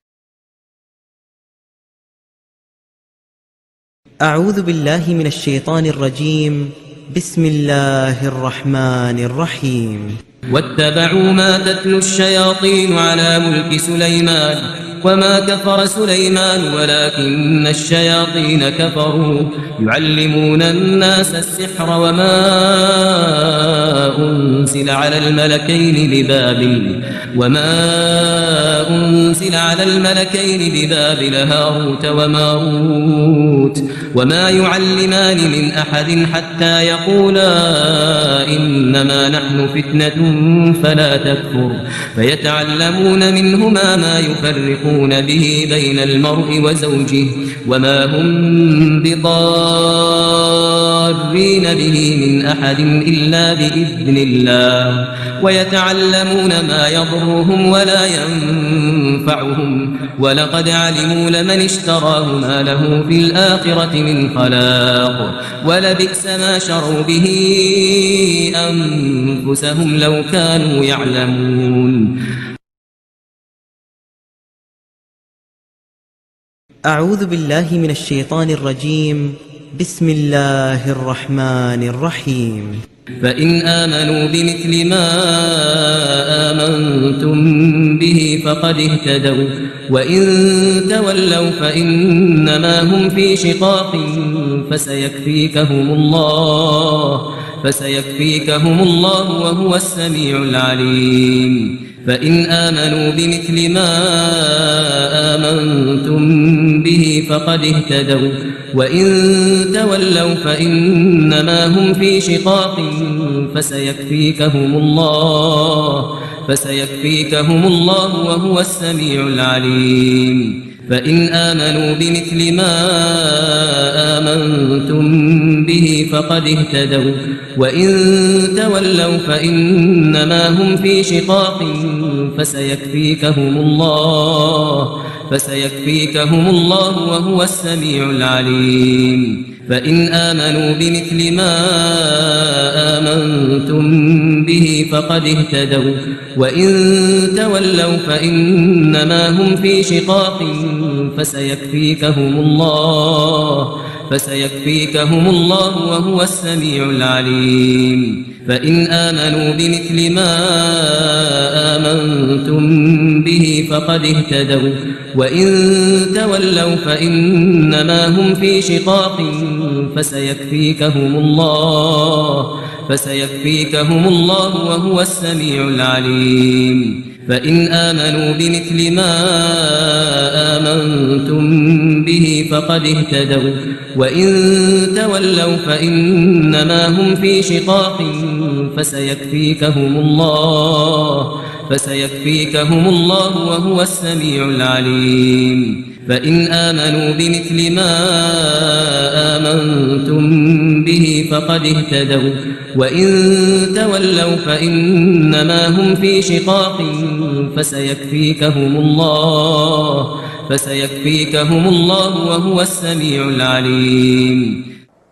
أعوذ بالله من الشيطان الرجيم. بسم الله الرحمن الرحيم. واتبعوا ما تتلو الشياطين على ملك سليمان وما كفر سليمان ولكن الشياطين كفروا يعلمون الناس السحر وما أنزل على الملكين ببابل وما أنزل على الملكين ببابل هاروت وماروت وما يعلمان من أحد حتى يقولا إنما نحن فتنة فلا تكفر فيتعلمون منهما ما يفرقون به بين المرء وزوجه وما هم بضارين به من أحد إلا بإذن الله ويتعلمون ما يضرهم ولا ينفعهم ولقد علموا لمن اشتراه ما له في الآخرة من خلاق ولبئس ما شروا به أنفسهم لو كانوا يعلمون. أعوذ بالله من الشيطان الرجيم. بسم الله الرحمن الرحيم. فإن آمنوا بمثل ما آمنتم به فقد اهتدوا وإن تولوا فإنما هم في شقاق فسيكفيكهم الله فسيكفيكهم الله وهو السميع العليم. فإن آمنوا بمثل ما آمنتم به فقد اهتدوا وإن تولوا فإنما هم في شقاق فسيكفيكهم الله فسيكفيكهم الله وهو السميع العليم. فإن آمنوا بمثل ما آمنتم به فقد اهتدوا وإن تولوا فإنما هم في شقاق فسيكفيكهم الله فسيكفيكهم الله وهو السميع العليم. فإن آمنوا بمثل ما آمنتم به فقد اهتدوا وإن تولوا فإنما هم في شقاق فسيكفيكهم الله فسيكفيكهم الله وهو السميع العليم. فإن آمنوا بمثل ما آمنتم به فقد اهتدوا وإن تولوا فإنما هم في شقاق فسيكفيكهم الله فسيكفيكهم الله وهو السميع العليم. فإن آمنوا بمثل ما آمنتم به فقد اهتدوا وإن تولوا فإنما هم في شقاق فسيكفيكهم الله فسيكفيكهم الله وهو السميع العليم. فإن آمنوا بمثل ما آمنتم به فقد اهتدوا وإن تولوا فإنما هم في شقاق فسيكفيكهم الله فسيكفيكهم الله وهو السميع العليم.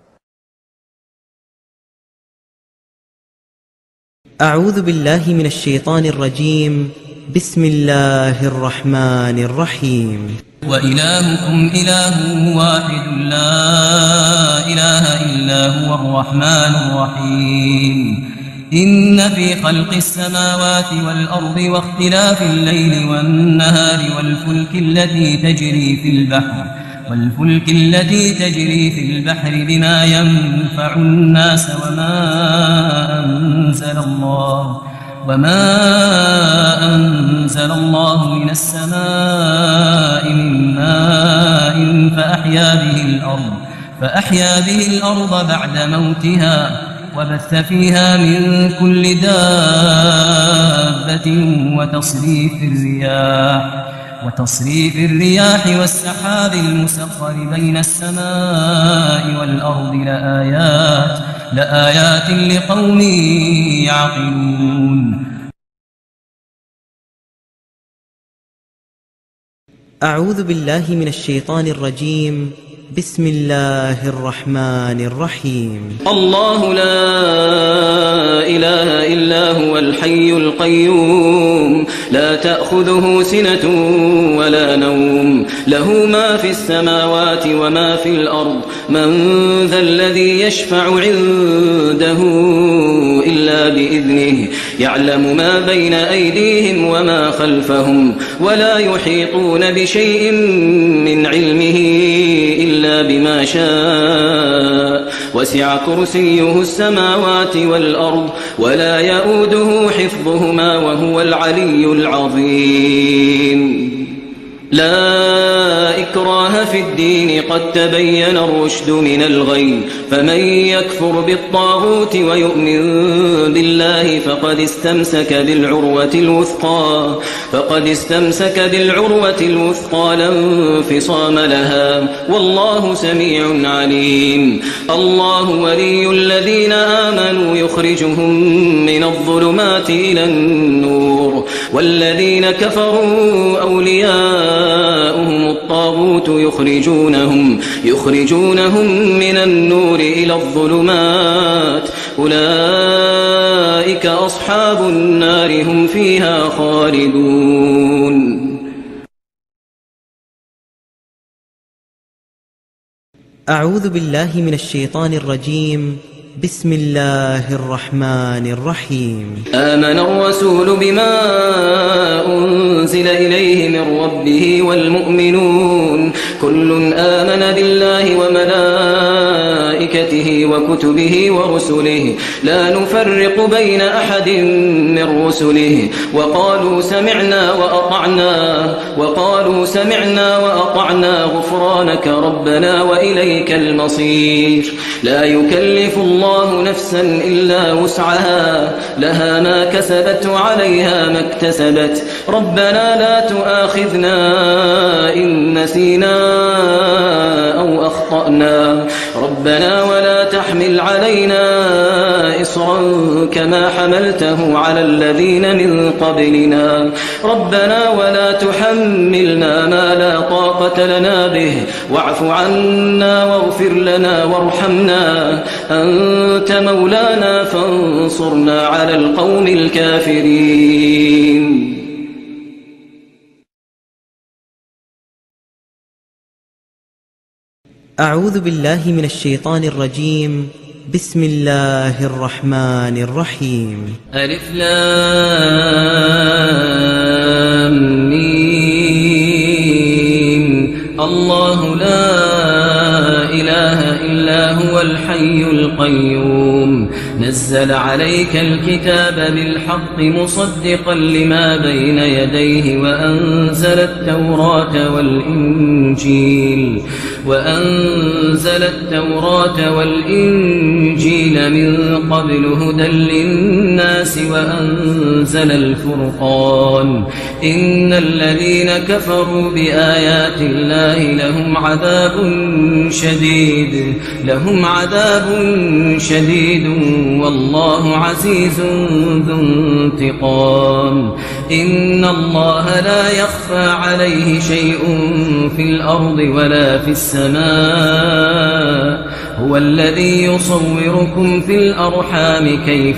أعوذ بالله من الشيطان الرجيم. بسم الله الرحمن الرحيم. وإلهكم إله واحد لا إله إلا هو الرحمن الرحيم. إن في خلق السماوات والأرض واختلاف الليل والنهار والفلك التي تجري في البحر والفلك التي تجري في البحر بما ينفع الناس وما أنزل الله وما أنزل الله من السماء من ماء فأحيا به الأرض فأحيا به الأرض بعد موتها وبث فيها من كل دابة وتصريف الرياح وتصريف الرياح والسحاب المسخر بين السماء والأرض لآيات لآيات لقوم يعقلون. أعوذ بالله من الشيطان الرجيم. بسم الله الرحمن الرحيم. الله لا إله إلا هو الحي القيوم لا تأخذه سنة ولا نوم له ما في السماوات وما في الأرض من ذا الذي يشفع عنده إلا بإذنه يعلم ما بين أيديهم وما خلفهم ولا يحيطون بشيء من علمه إلا بما شاء وسع كرسيه السماوات والأرض ولا يؤوده حفظهما وهو العلي العظيم. لا إكراه في الدين قد تبين الرشد من الغي فمن يكفر بالطاغوت ويؤمن بالله فقد استمسك بالعروة الوثقى فقد استمسك بالعروة الوثقى لا انفصام لها والله سميع عليم. الله ولي الذين آمنوا يخرجهم من الظلمات إلى النور والذين كفروا أولياء هم الطاغوت يخرجونهم يخرجونهم من النور إلى الظلمات أولئك أصحاب النار هم فيها خالدون. أعوذ بالله من الشيطان الرجيم. بسم الله الرحمن الرحيم. آمن الرسول بما أنزل إليه من ربه والمؤمنون كل آمن بالله وملائكته وكتبه ورسله لا نفرق بين أحد من رسله وقالوا سمعنا وأطعنا وقالوا سمعنا وأطعنا غفرانك ربنا وإليك المصير. لا يكلف الله الله نفسا إلا وسعها لها ما كسبت وعليها ما اكتسبت ربنا لا تؤاخذنا إن نسينا أو أخطأنا ربنا ولا تحمل علينا إصرا كما حملته على الذين من قبلنا ربنا ولا تحملنا ما لا طاقة لنا به واعف عنا واغفر لنا وارحمنا أنت مولانا فانصرنا على القوم الكافرين. أعوذ بالله من الشيطان الرجيم. بسم الله الرحمن الرحيم. ألف لام ميم الله لا إله إلا هو الحي القيوم نزل عليك الكتاب بالحق مصدقا لما بين يديه وأنزل التوراة والإنجيل وأنزل التوراة والإنجيل من قبل هدى للناس وأنزل الفرقان إن الذين كفروا بآيات الله لهم عذاب شديد لهم عذاب شديد والله عزيز ذو انتقام. إن الله لا يخفى عليه شيء في الأرض ولا في السماء هو الذي يصوركم في الأرحام كيف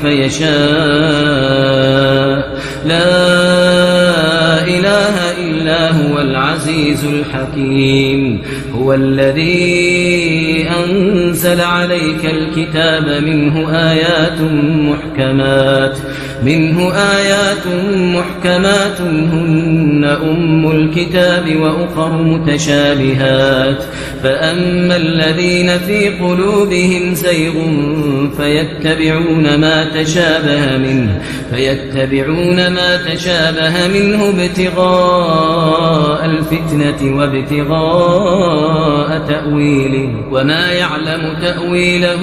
يشاء لا إله إلا هو العزيز الحكيم. هو الذي أنزل عليك الكتاب منه آيات محكمات منه آيات محكمات هن أم الكتاب وأخر متشابهات فأما الذين في قلوبهم زيغ فيتبعون ما تشابه منه فيتبعون ما تشابه منه ابتغاء الفتنة وابتغاء تأويله وما يعلم تأويله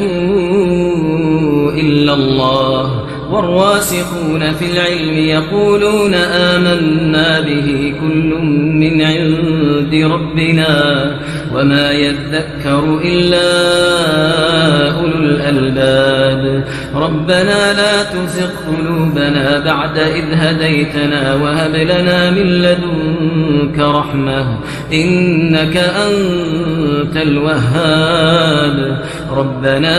إلا الله والراسخون في العلم يقولون آمنا به كل من عند ربنا وما يذكر إلا أولو الألباب. ربنا لا تزغ قلوبنا بعد إذ هديتنا وهب لنا من لدنك رحمة إنك أنت الوهاب. ربنا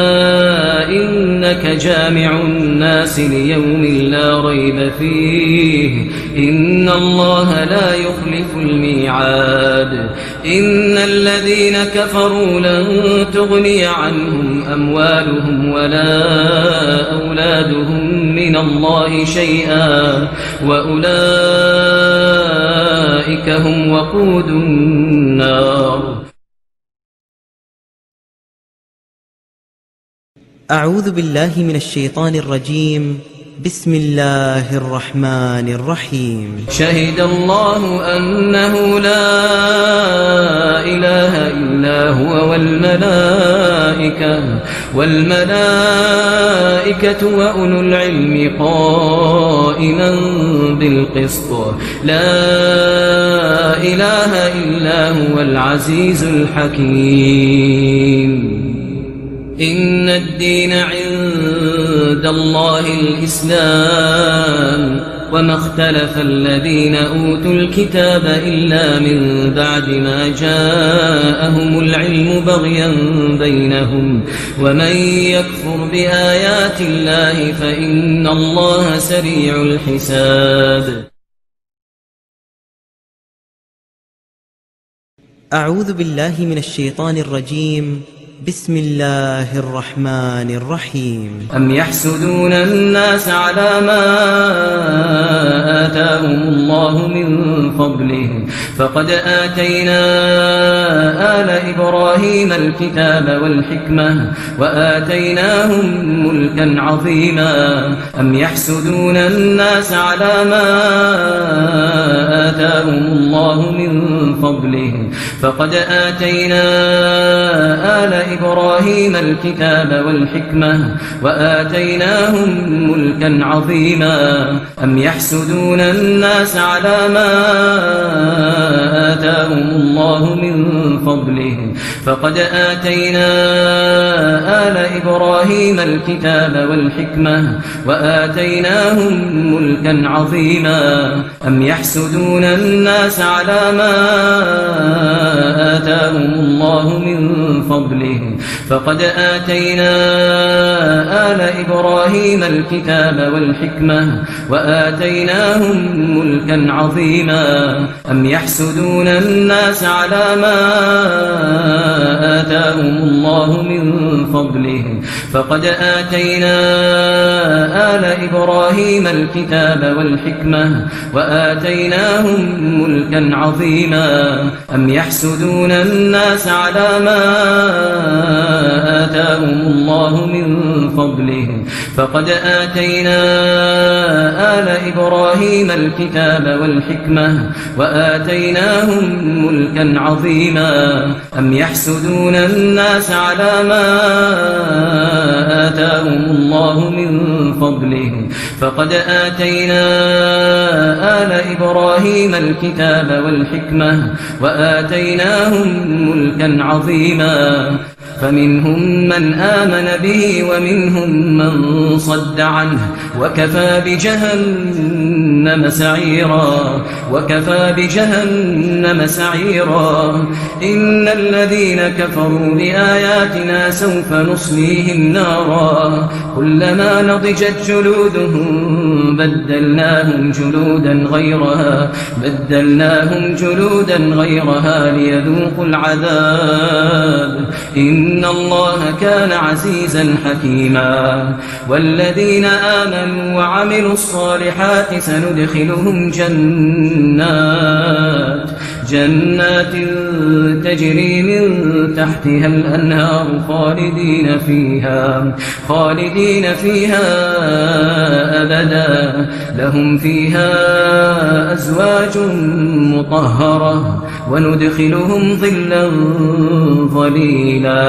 إنك جامع الناس ليوم لا ريب فيه إن الله لا يخلف الميعاد. إن الذين كفروا لن تغني عنهم أموالهم ولا أولادهم من الله شيئا وأولئك هم وقود النار. أعوذ بالله من الشيطان الرجيم. بسم الله الرحمن الرحيم. شهد الله أنه لا إله إلا هو والملائكة والملائكة وأولو العلم قائما بالقسط لا إله إلا هو العزيز الحكيم. إن الدين عند الله الإسلام وما اختلف الذين أوتوا الكتاب إلا من بعد ما جاءهم العلم بغيا بينهم ومن يكفر بآيات الله فإن الله سريع الحساب. أعوذ بالله من الشيطان الرجيم. بسم الله الرحمن الرحيم. أم يحسدون الناس على ما آتاهم الله من فضله فقد آتينا آل إبراهيم الكتاب والحكمة وآتيناهم ملكا عظيما. أم يحسدون الناس على ما آتاهم الله من فضله فقد آتينا آل إبراهيم الكتاب والحكمة وآتيناهم ملكا عظيما. أم يحسدون الناس على ما آتاهم الله من فضله فقد آتينا آل إبراهيم الكتاب والحكمة وآتيناهم ملكا عظيما. أم يحسدون الناس على ما آتاهم الله من فضله فقد آتينا آل إبراهيم الكتاب والحكمة وآتيناهم ملكا عظيما. أم يحسدون الناس على ما آتاهم الله من فضله فقد آتينا آل إبراهيم الكتاب والحكمة وآتيناهم ملكا عظيما. أم يحسدون الناس على ما آتاهم الله من فضله فقد آتينا آل إبراهيم الكتاب والحكمة وآتيناهم ملكا عظيما. أم يحسدون الناس على ما آتاهم الله من فضله فقد آتينا آل إبراهيم الكتاب والحكمة وآتيناهم ملكا عظيما. فمنهم من آمن به ومنهم من صد عنه وكفى بجهنم سعيرا وكفى بجهنم سعيرا. إن الذين كفروا بآياتنا سوف نصليهم نارا كلما نضجت جلودهم بدلناهم جلودا غيرها بدلناهم جلودا غيرها ليذوقوا العذاب. إن الله كان عزيزا حكيما. والذين آمنوا وعملوا الصالحات سندخلهم جنات جنات تجري من تحتها الأنهار خالدين فيها خالدين فيها أبدا لهم فيها أزواج مطهرة وندخلهم ظلا ظليلا.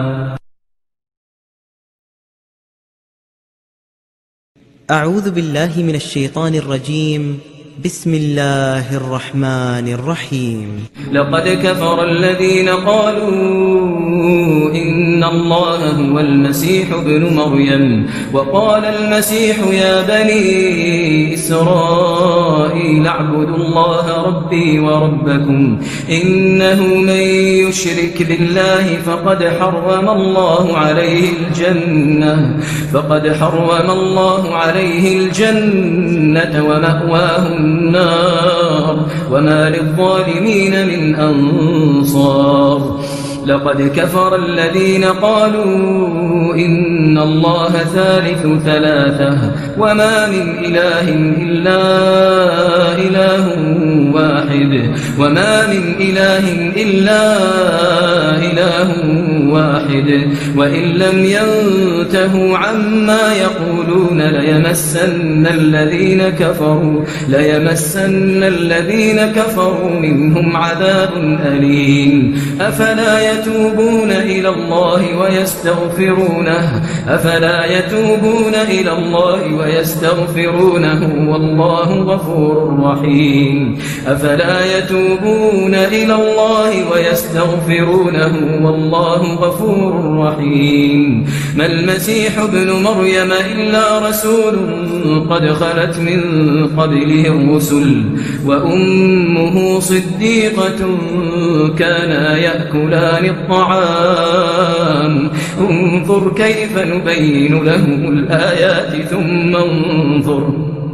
أعوذ بالله من الشيطان الرجيم. بسم الله الرحمن الرحيم. لقد كفر الذين قالوا إن الله هو المسيح ابن مريم وقال المسيح يا بني إسرائيل اعبدوا الله ربي وربكم إنه من يشرك بالله فقد حرم الله عليه الجنة فقد حرم الله عليه الجنة ومأواه النار وما للظالمين من أنصار. لقد كفر الذين قالوا إن الله ثالث ثلاثة وما من إله إلا إله واحد وما من إله إلا إله واحد وإن لم ينتهوا عما يقولون ليمسن الذين كفروا ليمسن الذين كفروا منهم عذاب أليم أفلا يتوبون إلى الله ويستغفرونه أفلا يتوبون إلى الله ويستغفرونه والله غفور رحيم أفلا يتوبون إلى الله ويستغفرونه والله غفور رحيم ما المسيح ابن مريم إلا رسول قد خلت من قبله الرسل وأمه صديقة كانا يأكلان الطعام انظر كيف نبين لهم الآيات ثم انظر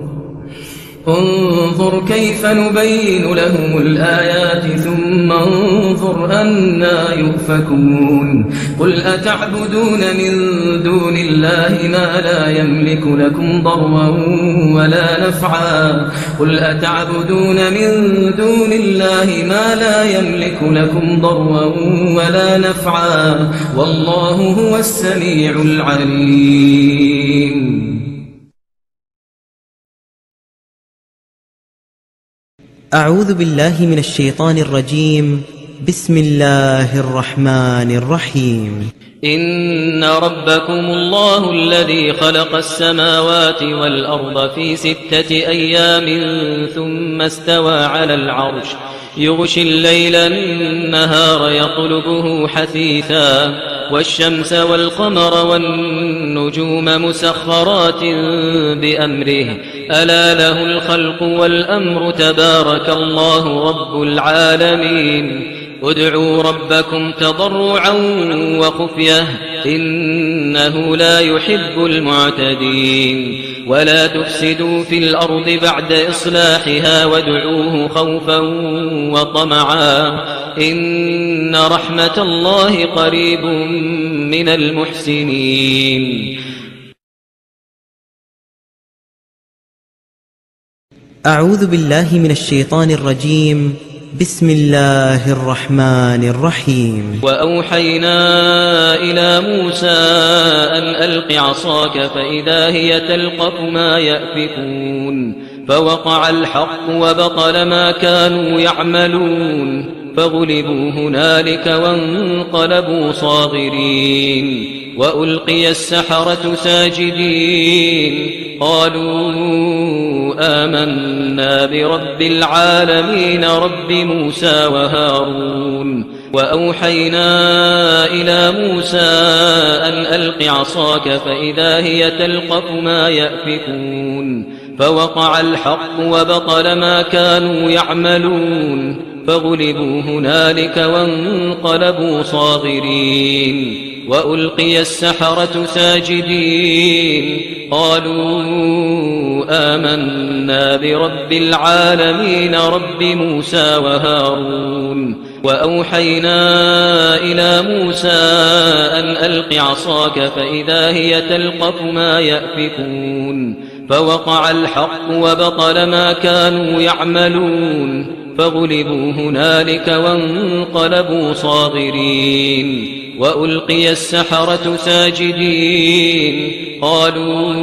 انظر كيف نبين لهم الآيات ثم انظر أنا يؤفكون قل أتعبدون من دون الله ما لا يملك لكم ضرا ولا نفعا قل أتعبدون من دون الله ما لا يملك لكم ضرا ولا نفعا والله هو السميع العليم. أعوذ بالله من الشيطان الرجيم. بسم الله الرحمن الرحيم. إن ربكم الله الذي خلق السماوات والأرض في ستة أيام ثم استوى على العرش يغشي الليل النهار يطلبه حثيثا والشمس والقمر والنجوم مسخرات بأمره ألا له الخلق والأمر تبارك الله رب العالمين. ادعوا ربكم تضرعا وخفية إنه لا يحب المعتدين ولا تفسدوا في الأرض بعد إصلاحها وادعوه خوفا وطمعا إن رحمة الله قريب من المحسنين. أعوذ بالله من الشيطان الرجيم. بسم الله الرحمن الرحيم. وأوحينا إلى موسى أن ألق عصاك فإذا هي تلقف ما يأفكون فوقع الحق وبطل ما كانوا يعملون فغلبوا هنالك وانقلبوا صاغرين وألقي السحرة ساجدين قالوا آمنا برب العالمين رب موسى وهارون. وأوحينا إلى موسى أن ألق عصاك فإذا هي تلقف ما يأفكون فوقع الحق وبطل ما كانوا يعملون فغلبوا هنالك وانقلبوا صاغرين وألقي السحرة ساجدين قالوا آمنا برب العالمين رب موسى وهارون. وأوحينا إلى موسى أن ألق عصاك فإذا هي تلقف ما يأفكون فوقع الحق وبطل ما كانوا يعملون فغلبوا هنالك وانقلبوا صاغرين وألقي السحرة ساجدين قالوا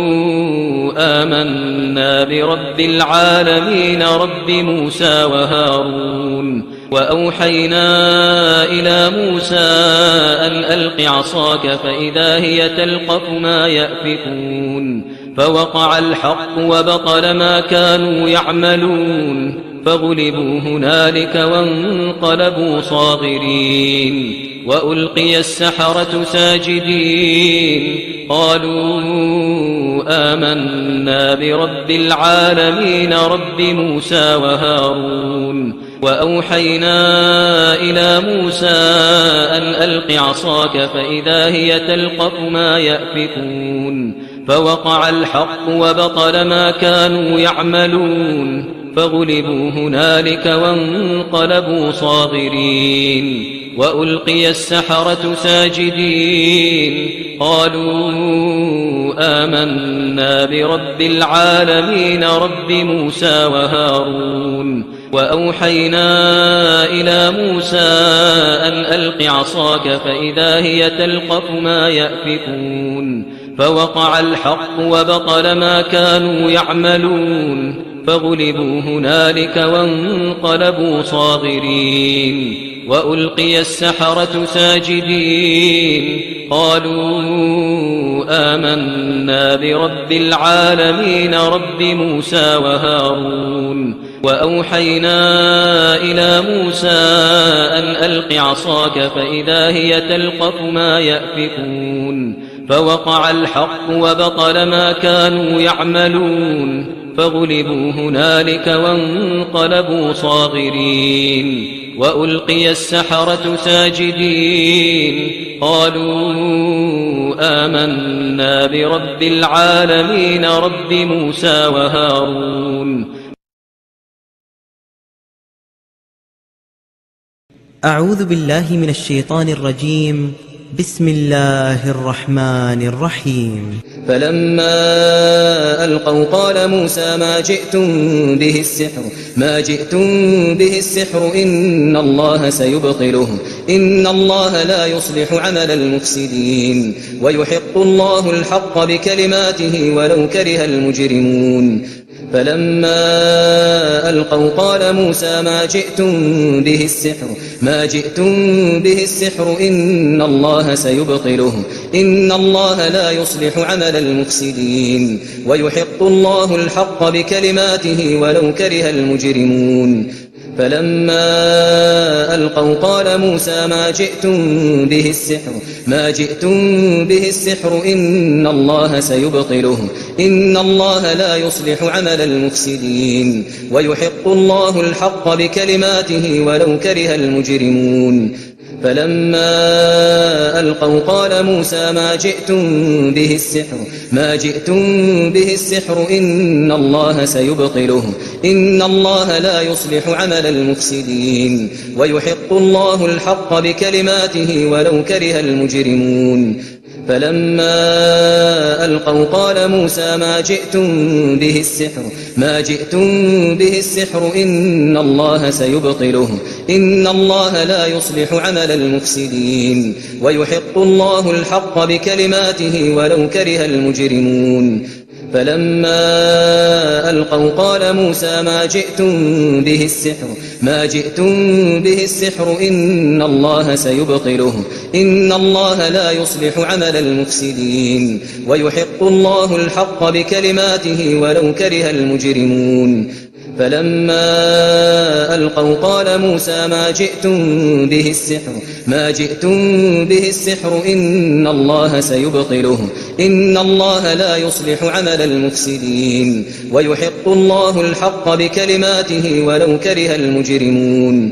آمنا برب العالمين رب موسى وهارون. وأوحينا إلى موسى أن ألق عصاك فإذا هي تلقف ما يأفكون فوقع الحق وبطل ما كانوا يعملون فغلبوا هنالك وانقلبوا صاغرين وألقي السحرة ساجدين قالوا آمنا برب العالمين رب موسى وهارون. وأوحينا إلى موسى أن ألق عصاك فإذا هي تلقف ما يأفكون فوقع الحق وبطل ما كانوا يعملون فغلبوا هنالك وانقلبوا صاغرين وألقي السحرة ساجدين قالوا آمنا برب العالمين رب موسى وهارون وأوحينا إلى موسى أن ألق عصاك فإذا هي تلقف ما يأفكون فوقع الحق وبطل ما كانوا يعملون فغلبوا هنالك وانقلبوا صاغرين وألقي السحرة ساجدين قالوا آمنا برب العالمين رب موسى وهارون وأوحينا إلى موسى أن ألق عصاك فإذا هي تلقف ما يأفكون فوقع الحق وبطل ما كانوا يعملون فغلبوا هنالك وانقلبوا صاغرين وألقي السحرة ساجدين قالوا آمنا برب العالمين رب موسى وهارون. أعوذ بالله من الشيطان الرجيم. بسم الله الرحمن الرحيم. فلما ألقوا قال موسى ما جئتم به السحر ما جئتم به السحر إن الله سيبطله إن الله لا يصلح عمل المفسدين ويحق الله الحق بكلماته ولو كره المجرمون. فلما ألقوا قال موسى ما جئتم به السحر ما جئتم به السحر إن الله سيبطله إن الله لا يصلح عمل المفسدين ويحق الله الحق بكلماته ولو كره المجرمون. فلما ألقوا قال موسى ما جئتم به السحر ما جئتم به السحر إن الله سيبطله إن الله لا يصلح عمل المفسدين ويحق الله الحق بكلماته ولو كره المجرمون. فلما ألقوا قال موسى ما جئتم به السحر ما جئتم به السحر إن الله سيبطله إن الله لا يصلح عمل المفسدين ويحق الله الحق بكلماته ولو كره المجرمون. فلما ألقوا قال موسى ما جئتم به السحر ما جئتم به السحر إن الله سيبطله إن الله لا يصلح عمل المفسدين ويحق الله الحق بكلماته ولو كره المجرمون. فلما ألقوا قال موسى ما جئتم به السحر ما جئتم به السحر إن الله سيبطله إن الله لا يصلح عمل المفسدين ويحق الله الحق بكلماته ولو كره المجرمون. فلما ألقوا قال موسى ما جئتم به السحر ما جئتم به السحر إن الله سيبطله إن الله لا يصلح عمل المفسدين ويحق الله الحق بكلماته ولو كره المجرمون.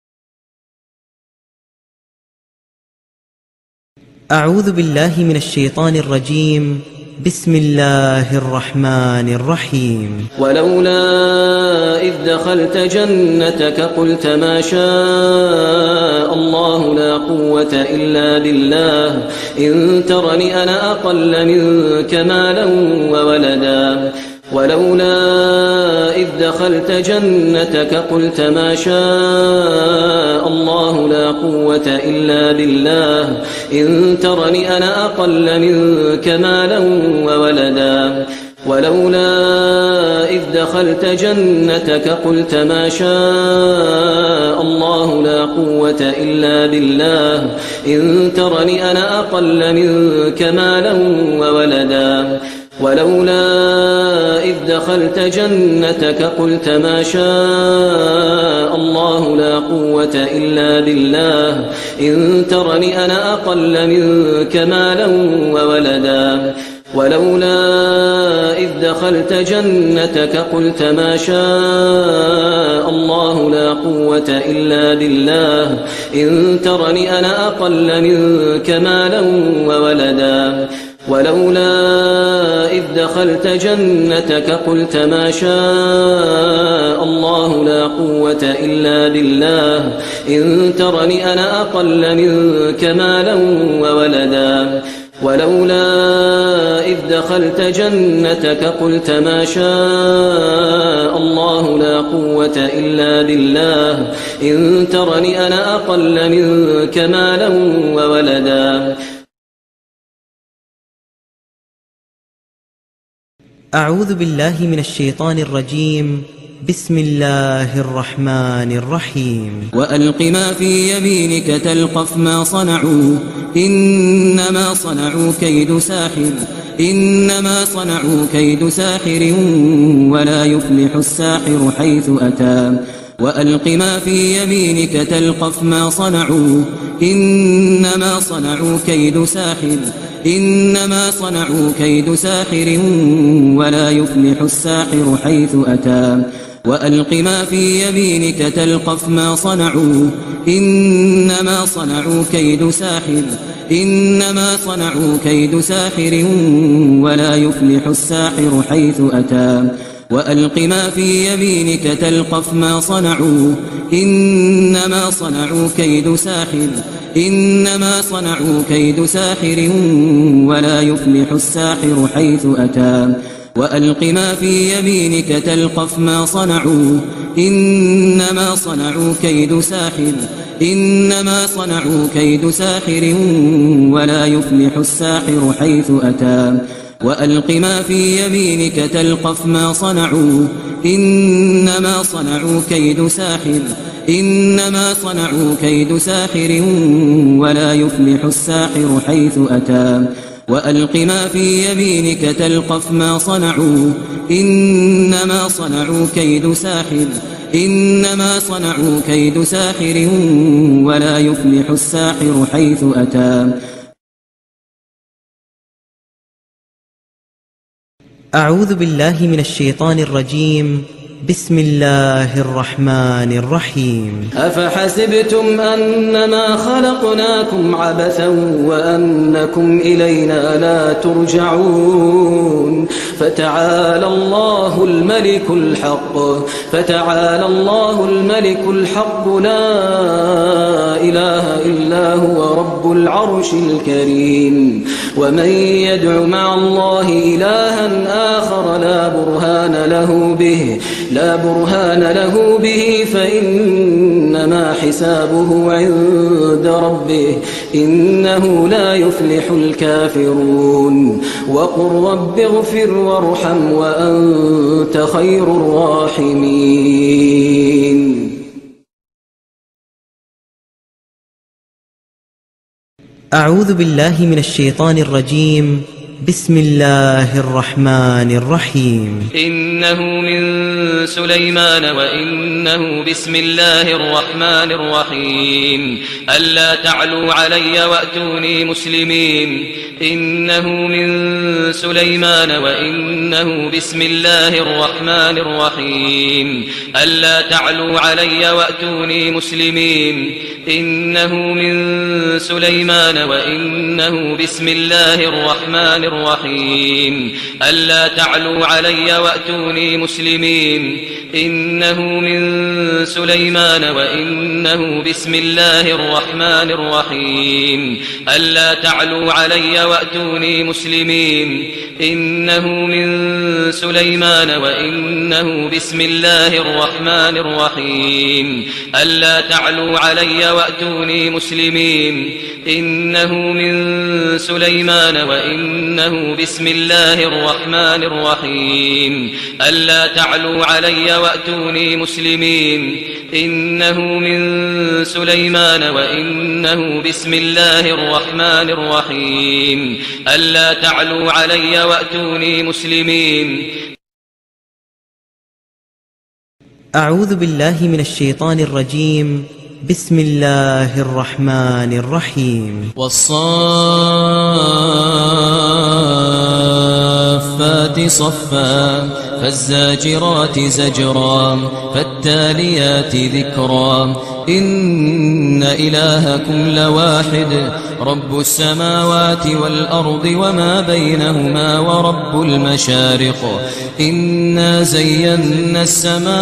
أعوذ بالله من الشيطان الرجيم. بسم الله الرحمن الرحيم. ولولا إذ دخلت جنتك قلت ما شاء الله لا قوة إلا بالله إن ترني أنا أقل منك مالا وولدا ولولا إذ دخلت جنتك قلت ما شاء الله لا قوة إلا بالله إن ترني أنا أقل منك مالا وولدا ولولا إذ دخلت جنتك قلت ما شاء الله لا قوة إلا بالله إن ترني أنا أقل منك مالا وولدا ولولا إذ دخلت جنتك قلت ما شاء الله لا قوة إلا بالله إن ترني أنا أقل منك مالا وولدا ولولا إذ دخلت جنتك قلت ما شاء الله لا قوة إلا بالله إن ترني أنا أقل منك مالا وولدا ولولا إذ دخلت جنتك قلت ما شاء الله لا قوة إلا بالله إن ترني أنا أقل منك مالا وولدا ولولا إذ دخلت جنتك قلت ما شاء الله لا قوة إلا بالله إن ترني أنا أقل منك مالا وولدا. أعوذ بالله من الشيطان الرجيم. بسم الله الرحمن الرحيم. وألق ما في يمينك تلقف ما صنعوا إنما صنعوا كيد ساحر إنما صنعوا كيد ساحر ولا يفلح الساحر حيث أتى. وألق ما في يمينك تلقف ما صنعوا إنما صنعوا كيد ساحر إنما صنعوا كيد ساحر ولا يفلح الساحر حيث أتى. وألق ما في يمينك تلقف ما صنعوا إنما صنعوا كيد ساحر إنما صنعوا كيد ساحر ولا يفلح الساحر حيث أتى. وألق ما في يمينك تلقف ما صنعوا إنما صنعوا كيد ساحر إنما صنعوا كيد ساحر ولا يفلح الساحر حيث أتى. وألق ما في يمينك تلقف ما صنعوا إنما صنعوا كيد ساحر إنما صنعوا كيد ساحر ولا يفلح الساحر حيث أتى. وألق ما في يمينك تلقف ما صنعوا إنما صنعوا كيد ساحر إنما صنعوا كيد ساحر ولا يفلح الساحر حيث أتى. وألق ما في يمينك تلقف ما صنعوا إنما صنعوا كيد ساحر إنما صنعوا كيد ساحر ولا يفلح الساحر حيث أتى. أعوذ بالله من الشيطان الرجيم. بسم الله الرحمن الرحيم. أفحسبتم أنما خلقناكم عبثا وأنكم إلينا لا ترجعون فتعالى الله الملك الحق فتعالى الله الملك الحق لا إله إلا هو رب العرش الكريم. ومن يدع مع الله إلها آخر لا برهان له به لا برهان له به فإنما حسابه عند ربه إنه لا يفلح الكافرون. وقل رب اغفر وارحم وأنت خير الراحمين. أعوذ بالله من الشيطان الرجيم. بسم الله الرحمن الرحيم. إنه من سليمان وإنه بسم الله الرحمن الرحيم. ألا تعلوا علي وأتوني مسلمين. إنه من سليمان وإنه بسم الله الرحمن الرحيم. ألا تعلوا علي وأتوني مسلمين. إنه من سليمان وإنه بسم الله الرحمن الرحيم. ألا تعلوا علي وأتوني مسلمين. إنه من سليمان وإنه بسم الله الرحمن الرحيم. ألا تعلوا علي وأتوني مسلمين. إنه من سليمان وإنه بسم الله الرحمن الرحيم. ألا تعلوا علي وأتوني مسلمين. إنه من سليمان وإنه بسم الله الرحمن الرحيم. ألا تعلوا علي وأتوني مسلمين. إنه من سليمان وإنه بسم الله الرحمن الرحيم. ألا تعلوا علي وأتوني مسلمين. أعوذ بالله من الشيطان الرجيم. بسم الله الرحمن الرحيم. والصافات صفا فالزاجرات زجرا فالتاليات ذكرا إن إلهكم لواحد رب السماوات والأرض وما بينهما ورب المشارق إنا زينا السماء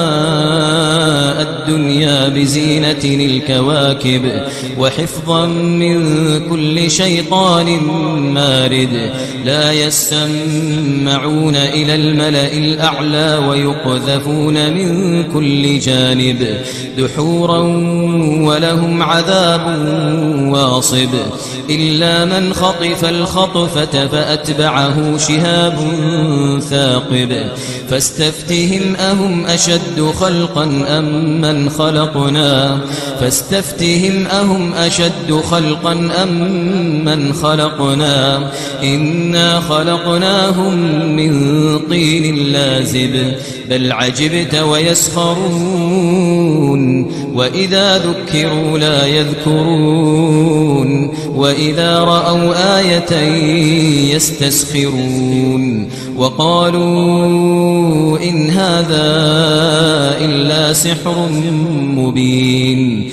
الدنيا بزينة الكواكب وحفظا من كل شيطان مارد لا يستمعون إلى الملأ الأعلى ويقذفون من كل جانب دحورا ولهم عذاب واصب إلا من خطف الخطفة فأتبعه شهاب ثاقب فاستفتهم أهم أشد خلقا أم من خلقنا فاستفتهم أهم أشد خلقا أم من خلقنا إنا خلقناهم من طين لازب بل عجبت ويسخرون وإذا ذكروا لا يذكرون وإذا رأوا آية يستسخرون وقالوا إن هذا إلا سحر مبين.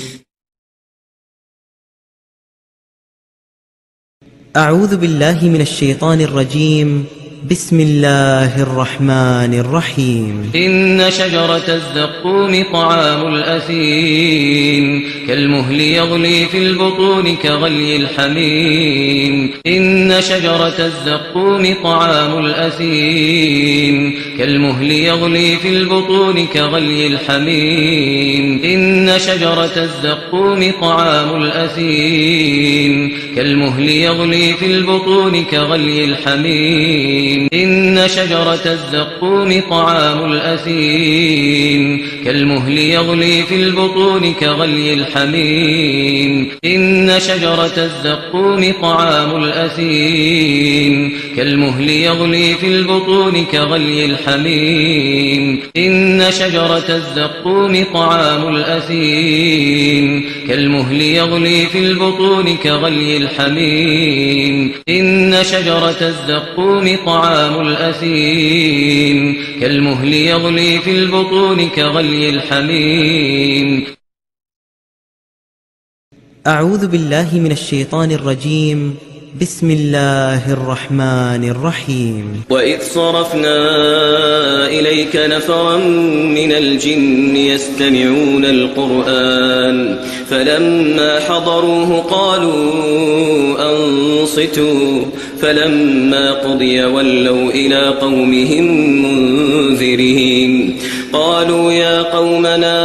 أعوذ بالله من الشيطان الرجيم. بسم الله الرحمن الرحيم. إن شجرة الزقوم طعام الأثيم كالمهل يغلي في البطون كغلي الحميم. إن شجرة الزقوم طعام الأثيم كالمهل يغلي في البطون كغلي الحميم. إن شجرة الزقوم طعام الأثيم كالمهل يغلي في البطون كغلي الحميم. إن شجرة الزقوم طعام الأثيم كالمهل يغلي في البطون كغلي الحميم. إن شجرة الزقوم طعام الأثيم كالمهل يغلي في البطون كغلي الحميم. إن شجرة الزقوم طعام الأثيم كالمهل يغلي في البطون كغلي الحميم. إن شجرة الزقوم طعام الأثيم كالمهل يغلي في البطون كغلي الحميم. أعوذ بالله من الشيطان الرجيم. بسم الله الرحمن الرحيم. وإذ صرفنا إليك نفرا من الجن يستمعون القرآن فلما حضروه قالوا أنصتوا فلما قضي ولوا إلى قومهم منذرين. قالوا يا قومنا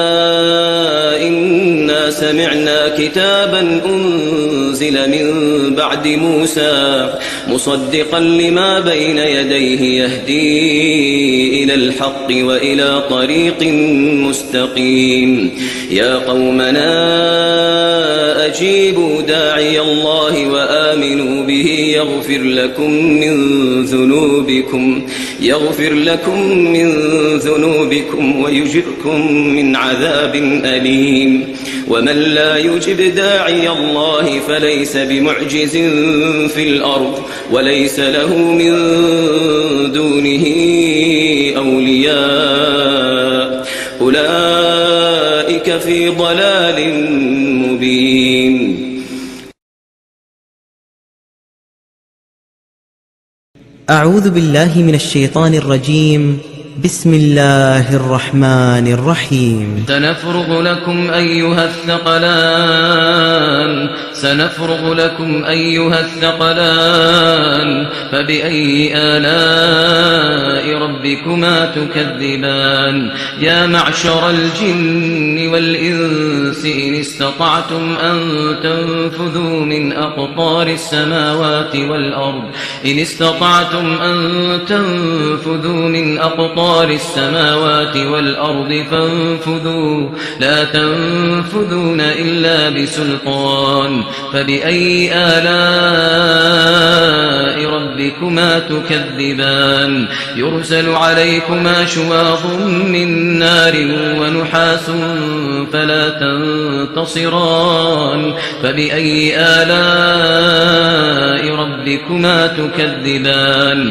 إنا سمعنا كتابا أنزل من بعد موسى مصدقا لما بين يديه يهدي إلى الحق وإلى طريق مستقيم. يا قومنا أجيبوا داعي الله وآمنوا به يغفر لكم من ذنوبكم يغفر لكم من ذنوبكم ويجركم من عذاب أليم. ومن لا يجب داعي الله فليس بمعجز في الأرض وليس له من دونه أولياء أولئك في ضلال مبين. أعوذ بالله من الشيطان الرجيم. بسم الله الرحمن الرحيم. سنفرغ لكم أيها الثقلان سنفرغ لكم أيها الثقلان فبأي آلاء ربكما تكذبان. يا معشر الجن والإنس إن استطعتم أن تنفذوا من أقطار السماوات والأرض إن استطعتم أن تنفذوا من أقطار السماوات والأرض فانفذوا لا تنفذون إلا بسلطان. فبأي آلاء ربكما تكذبان. يرسل عليكما شواظ من نار ونحاس فلا تنتصران. فبأي آلاء ربكما تكذبان.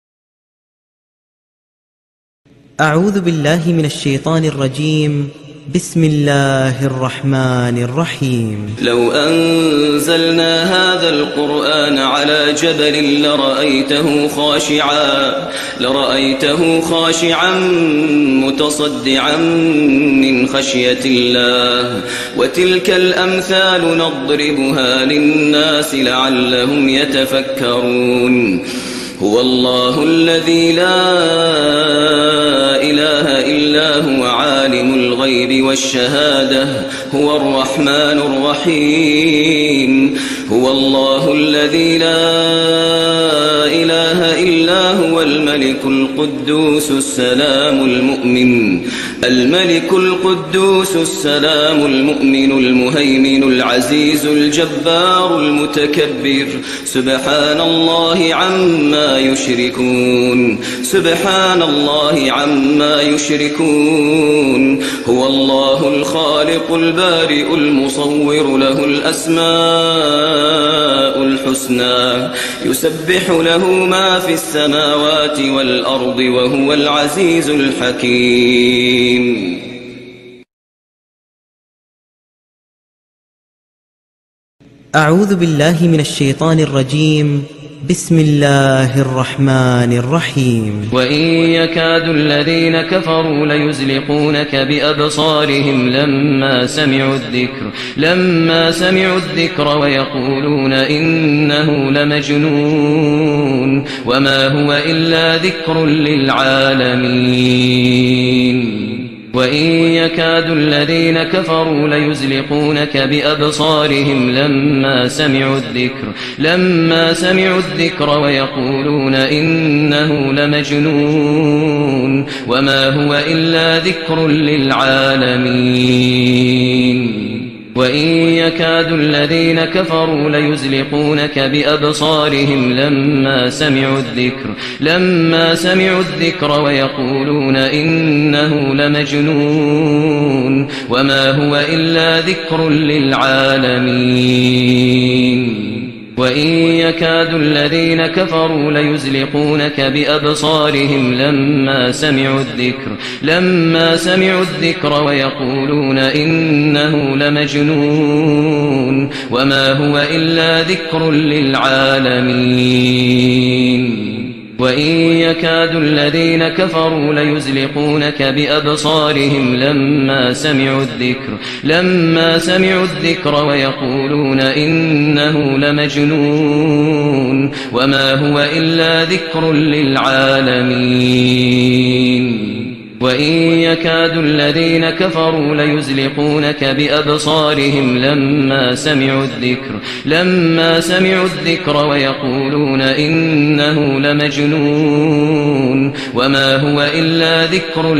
أعوذ بالله من الشيطان الرجيم. بسم الله الرحمن الرحيم لو أنزلنا هذا القرآن على جبل لرأيته خاشعا لرأيته خاشعا متصدعا من خشية الله وتلك الأمثال نضربها للناس لعلهم يتفكرون هو الله الذي لا إله إلا هو عالم الغيب والشهادة هو الرحمن الرحيم هو الله الذي لا إله إلا هو الملك القدوس السلام المؤمن الملك القدوس السلام المؤمن المهيمن العزيز الجبار المتكبر سبحان الله عما يشركون سبحان الله عما يشركون هو الله الخالق البارئ المصور له الأسماء الحسنى يسبح له ما في السماوات والأرض وهو العزيز الحكيم. أعوذ بالله من الشيطان الرجيم. بسم الله الرحمن الرحيم. وإن يكاد الذين كفروا ليزلقونك بأبصارهم لما سمعوا الذكر لما سمعوا الذكر ويقولون إنه لمجنون وما هو إلا ذكر للعالمين. وإن يكاد الذين كفروا ليزلقونك بأبصارهم لما سمعوا الذكر لما سمعوا الذكر ويقولون إنه لمجنون وما هو إلا ذكر للعالمين. وإن يكاد الذين كفروا ليزلقونك بأبصارهم لما سمعوا الذكر لما سمعوا الذكر ويقولون إنه لمجنون وما هو إلا ذكر للعالمين. وإن يكاد الذين كفروا ليزلقونك بأبصارهم لما سمعوا الذكر لما سمعوا الذكر ويقولون إنه لمجنون وما هو إلا ذكر للعالمين. وإن يكاد الذين كفروا ليزلقونك بأبصارهم لما سمعوا الذكر لما سمعوا الذكر ويقولون إنه لمجنون وما هو إلا ذكر للعالمين. وإن يكاد الذين كفروا ليزلقونك بأبصارهم لما سمعوا الذكر لما سمعوا الذكر ويقولون إنه لمجنون وما هو إلا ذكر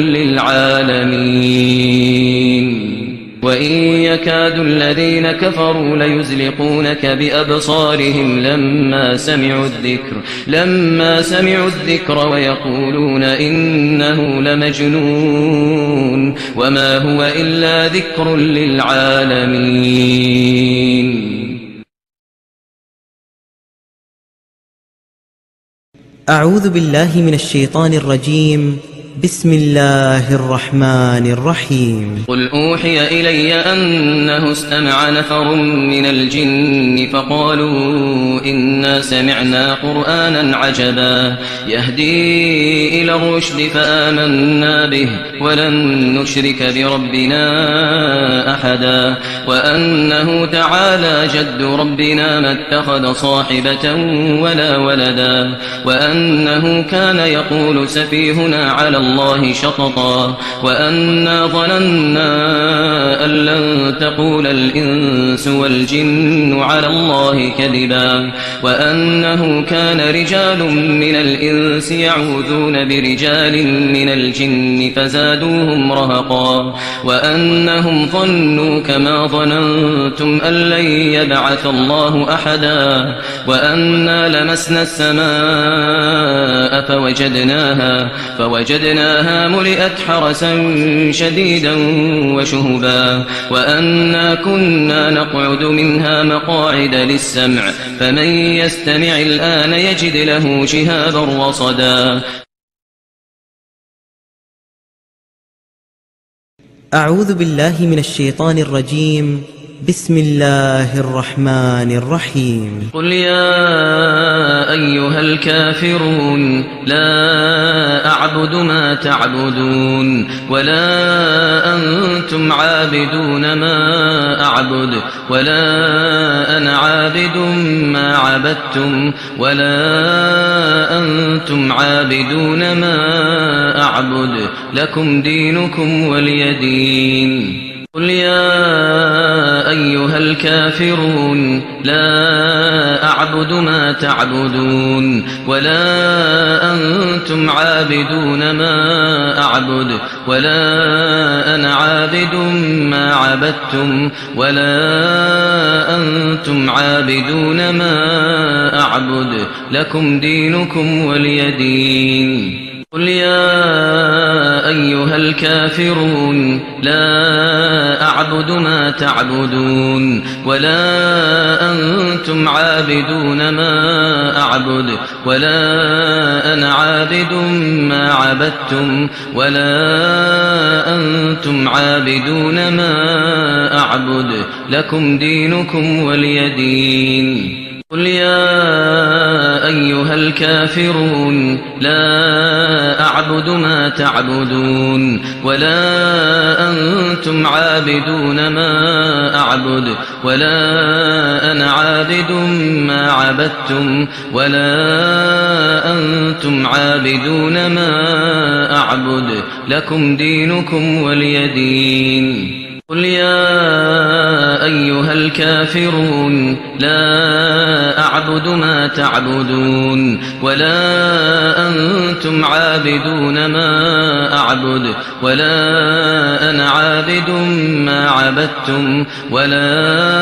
للعالمين. وإن يكاد الذين كفروا ليزلقونك بأبصارهم لما سمعوا الذكر لما سمعوا الذكر ويقولون إنه لمجنون وما هو إلا ذكر للعالمين. أعوذ بالله من الشيطان الرجيم. بسم الله الرحمن الرحيم. قل أوحي إلي أنه استمع نفر من الجن فقالوا إنا سمعنا قرآنا عجبا يهدي إلى الرشد فآمنا به ولن نشرك بربنا أحدا وأنه تعالى جد ربنا ما اتخذ صاحبة ولا ولدا وأنه كان يقول سفيهنا على الله شططا وأنا ظننا أن لن تقول الإنس والجن على الله كذبا وأنه كان رجال من الإنس يعوذون برجال من الجن فزادوهم رهقا وأنهم ظنوا كما ظننتم أن لن يبعث الله أحدا وأنا لمسنا السماء فوجدناها فوجدناها ملئت حرسا شديدا وشهبا وأنا كنا نقعد منها مقاعد للسمع فمن يستمع الآن يجد له شهابا رصدا. أعوذ بالله من الشيطان الرجيم. بسم الله الرحمن الرحيم. قل يا أيها الكافرون لا أعبد ما تعبدون ولا أنتم عابدون ما أعبد ولا أنا عابد ما عبدتم ولا أنتم عابدون ما أعبد لكم دينكم ولي دين. قل يا أيها الكافرون لا أعبد ما تعبدون ولا أنتم عابدون ما أعبد ولا أنا عابد ما عبدتم ولا أنتم عابدون ما أعبد لكم دينكم ولي دين. قل يا أيها الكافرون لا أعبد ما تعبدون ولا أنتم عابدون ما أعبد ولا أنا عابد ما عبدتم ولا أنتم عابدون ما أعبد لكم دينكم ولي دين. قل يا أيها الكافرون لا أعبد ما تعبدون ولا أنتم عابدون ما أعبد ولا أنا عابد ما عبدتم ولا أنتم عابدون ما أعبد لكم دينكم ولي دين. قل يا أيها الكافرون لا أعبد ما تعبدون ولا أنتم عابدون ما أعبد ولا أنا عابد ما عبدتم ولا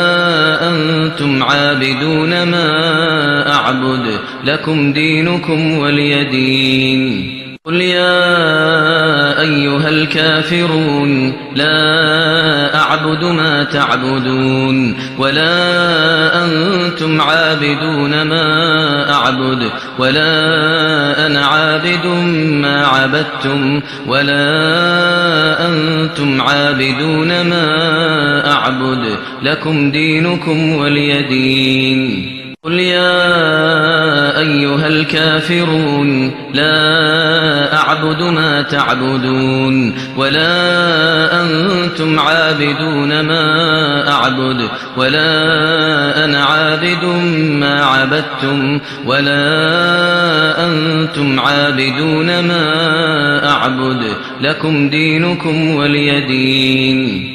أنتم عابدون ما أعبد لكم دينكم ولي دين. قل يا أيها الكافرون لا أعبد ما تعبدون ولا أنتم عابدون ما أعبد ولا أنا عابد ما عبدتم ولا أنتم عابدون ما أعبد لكم دينكم ولي دين. قل يا أيها الكافرون لا أعبد ما تعبدون ولا أنتم عابدون ما أعبد ولا أنا عابد ما عبدتم ولا أنتم عابدون ما أعبد لكم دينكم ولي دين.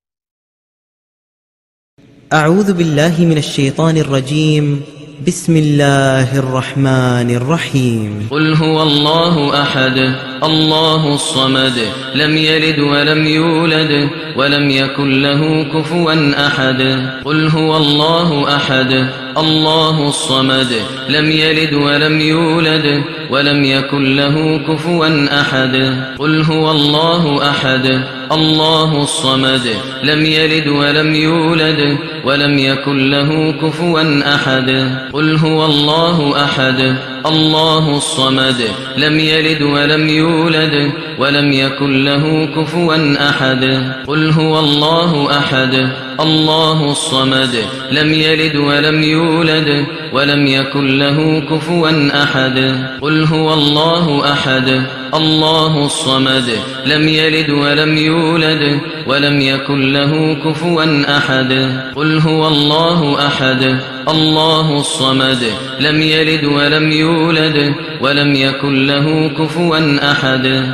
أعوذ بالله من الشيطان الرجيم. بسم الله الرحمن الرحيم. قل هو الله أحد الله الصمد لم يلد ولم يولد ولم يكن له كفوا أحد. قل هو الله أحد الله الصمد لم يلد ولم يولد ولم يكن له كفوا أحد. قل هو الله أحد الله الصمد لم يلد ولم يولد ولم يكن له كفوا أحد. قل هو الله أحد الله الصمد لم يلد ولم يولد ولم يكن له كفوا أحد. قل هو الله أحد الله الصمد لم يلد ولم يولد ولم يكن له كفوا أحد. قل هو الله أحد الله الصمد لم يلد ولم يولد ولم يكن له كفوا أحد. قل هو الله أحد الله الصمد لم يلد ولم يولد ولم يكن له كفوا أحد.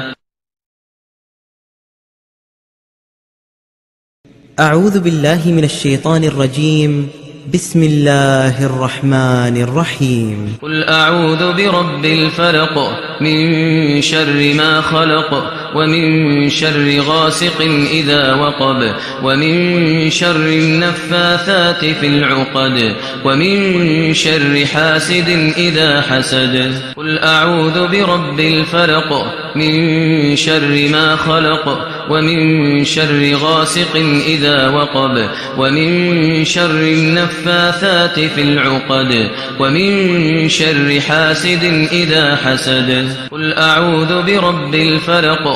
أعوذ بالله من الشيطان الرجيم. بسم الله الرحمن الرحيم. قل أعوذ برب الفلق من شر ما خلق ومن شر غاسق إذا وقب ومن شر النفاثات في العقد ومن شر حاسد إذا حسد. قل أعوذ برب الفلق من شر ما خلق ومن شر غاسق إذا وقب ومن شر النفاثات في العقد ومن شر حاسد إذا حسد. قل أعوذ برب الفلق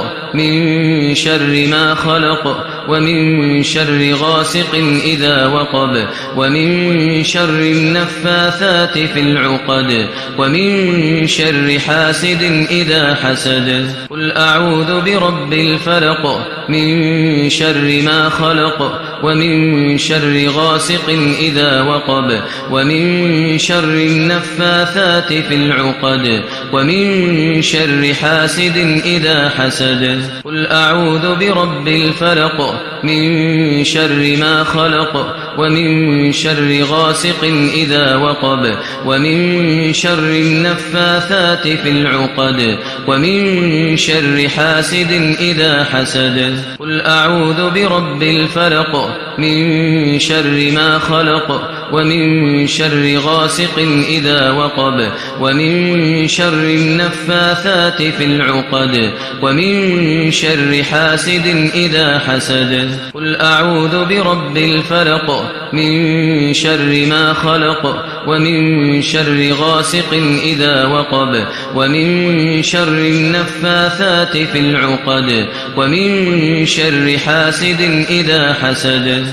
من شر ما خلق ومن شر غاسق إذا وقب ومن شر النفاثات في العقد ومن شر حاسد إذا حسد قل أعوذ برب الفلق من شر ما خلق ومن شر غاسق إذا وقب ومن شر النفاثات في العقد ومن شر حاسد إذا حسد قل أعوذ برب الفلق من شر ما خلق ومن شر غاسق إذا وقب ومن شر النفاثات في العقد ومن شر حاسد إذا حسد قل أعوذ برب الفلق من شر ما خلق ومن شر غاسق إذا وقب ومن شر النفاثات في العقد ومن شر حاسد إذا حسد قل أعوذ برب الفلق من شر ما خلق ومن شر غاسق إذا وقب ومن شر النفاثات في العقد ومن شر حاسد إذا حسد.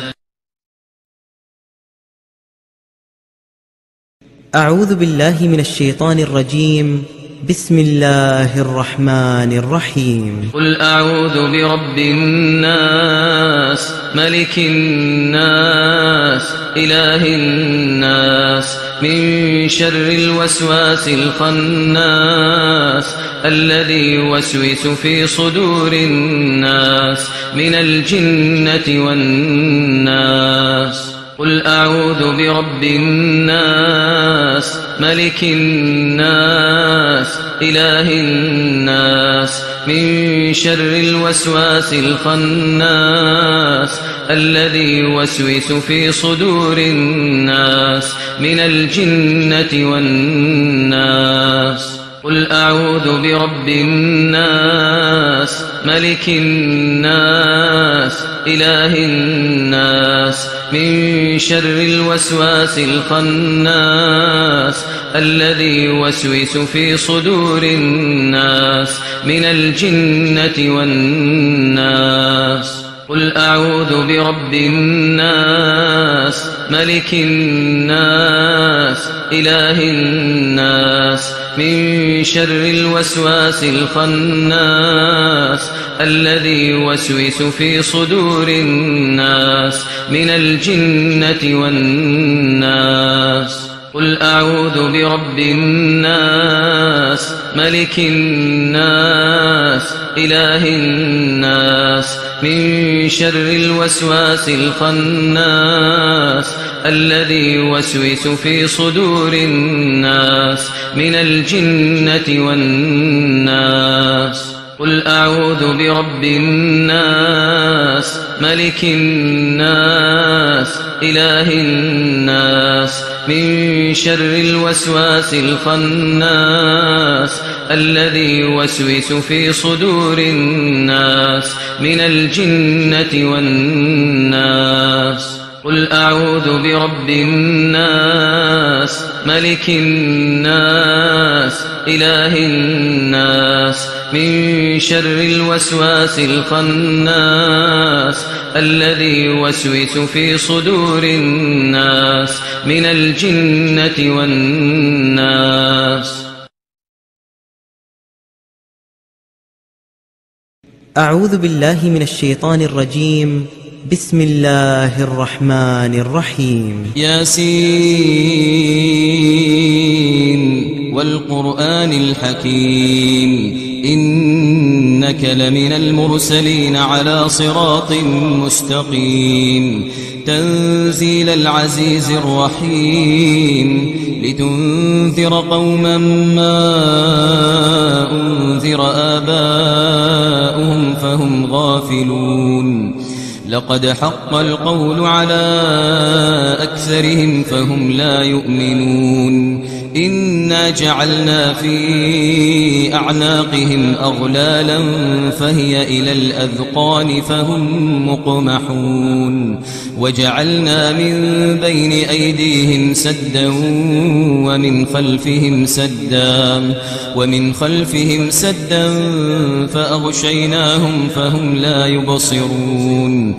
أعوذ بالله من الشيطان الرجيم. بسم الله الرحمن الرحيم. قل أعوذ برب الناس ملك الناس إله الناس من شر الوسواس الخناس الذي يوسوس في صدور الناس من الجنة والناس. قل أعوذ برب الناس ملك الناس إله الناس من شر الوسواس الخناس الذي يوسوس في صدور الناس من الجنة والناس. قل أعوذ برب الناس ملك الناس إله الناس من شر الوسواس الخناس الذي يوسوس في صدور الناس من الجنة والناس. قل أعوذ برب الناس ملك الناس إله الناس من شر الوسواس الخناس الذي يوسوس في صدور الناس من الجنة والناس. قل أعوذ برب الناس ملك الناس إله الناس من شر الوسواس الخناس الذي يوسوس في صدور الناس من الجنة والناس. قل أعوذ برب الناس ملك الناس إله الناس من شر الوسواس الخناس الذي يوسوس في صدور الناس من الجنة والناس. قل أعوذ برب الناس ملك الناس إله الناس من شر الوسواس الخناس الذي يوسوس في صدور الناس من الجنة والناس. أعوذ بالله من الشيطان الرجيم. بسم الله الرحمن الرحيم. ياسين والقرآن الحكيم إنك لمن المرسلين على صراط مستقيم تنزيل العزيز الرحيم لتنذر قوما ما أنذر آباؤهم فهم غافلون لقد حق القول على أكثرهم فهم لا يؤمنون إنا جعلنا في أعناقهم أغلالا فهي إلى الأذقان فهم مقمحون وجعلنا من بين أيديهم سدا ومن خلفهم سدا ومن خلفهم سدا فأغشيناهم فهم لا يبصرون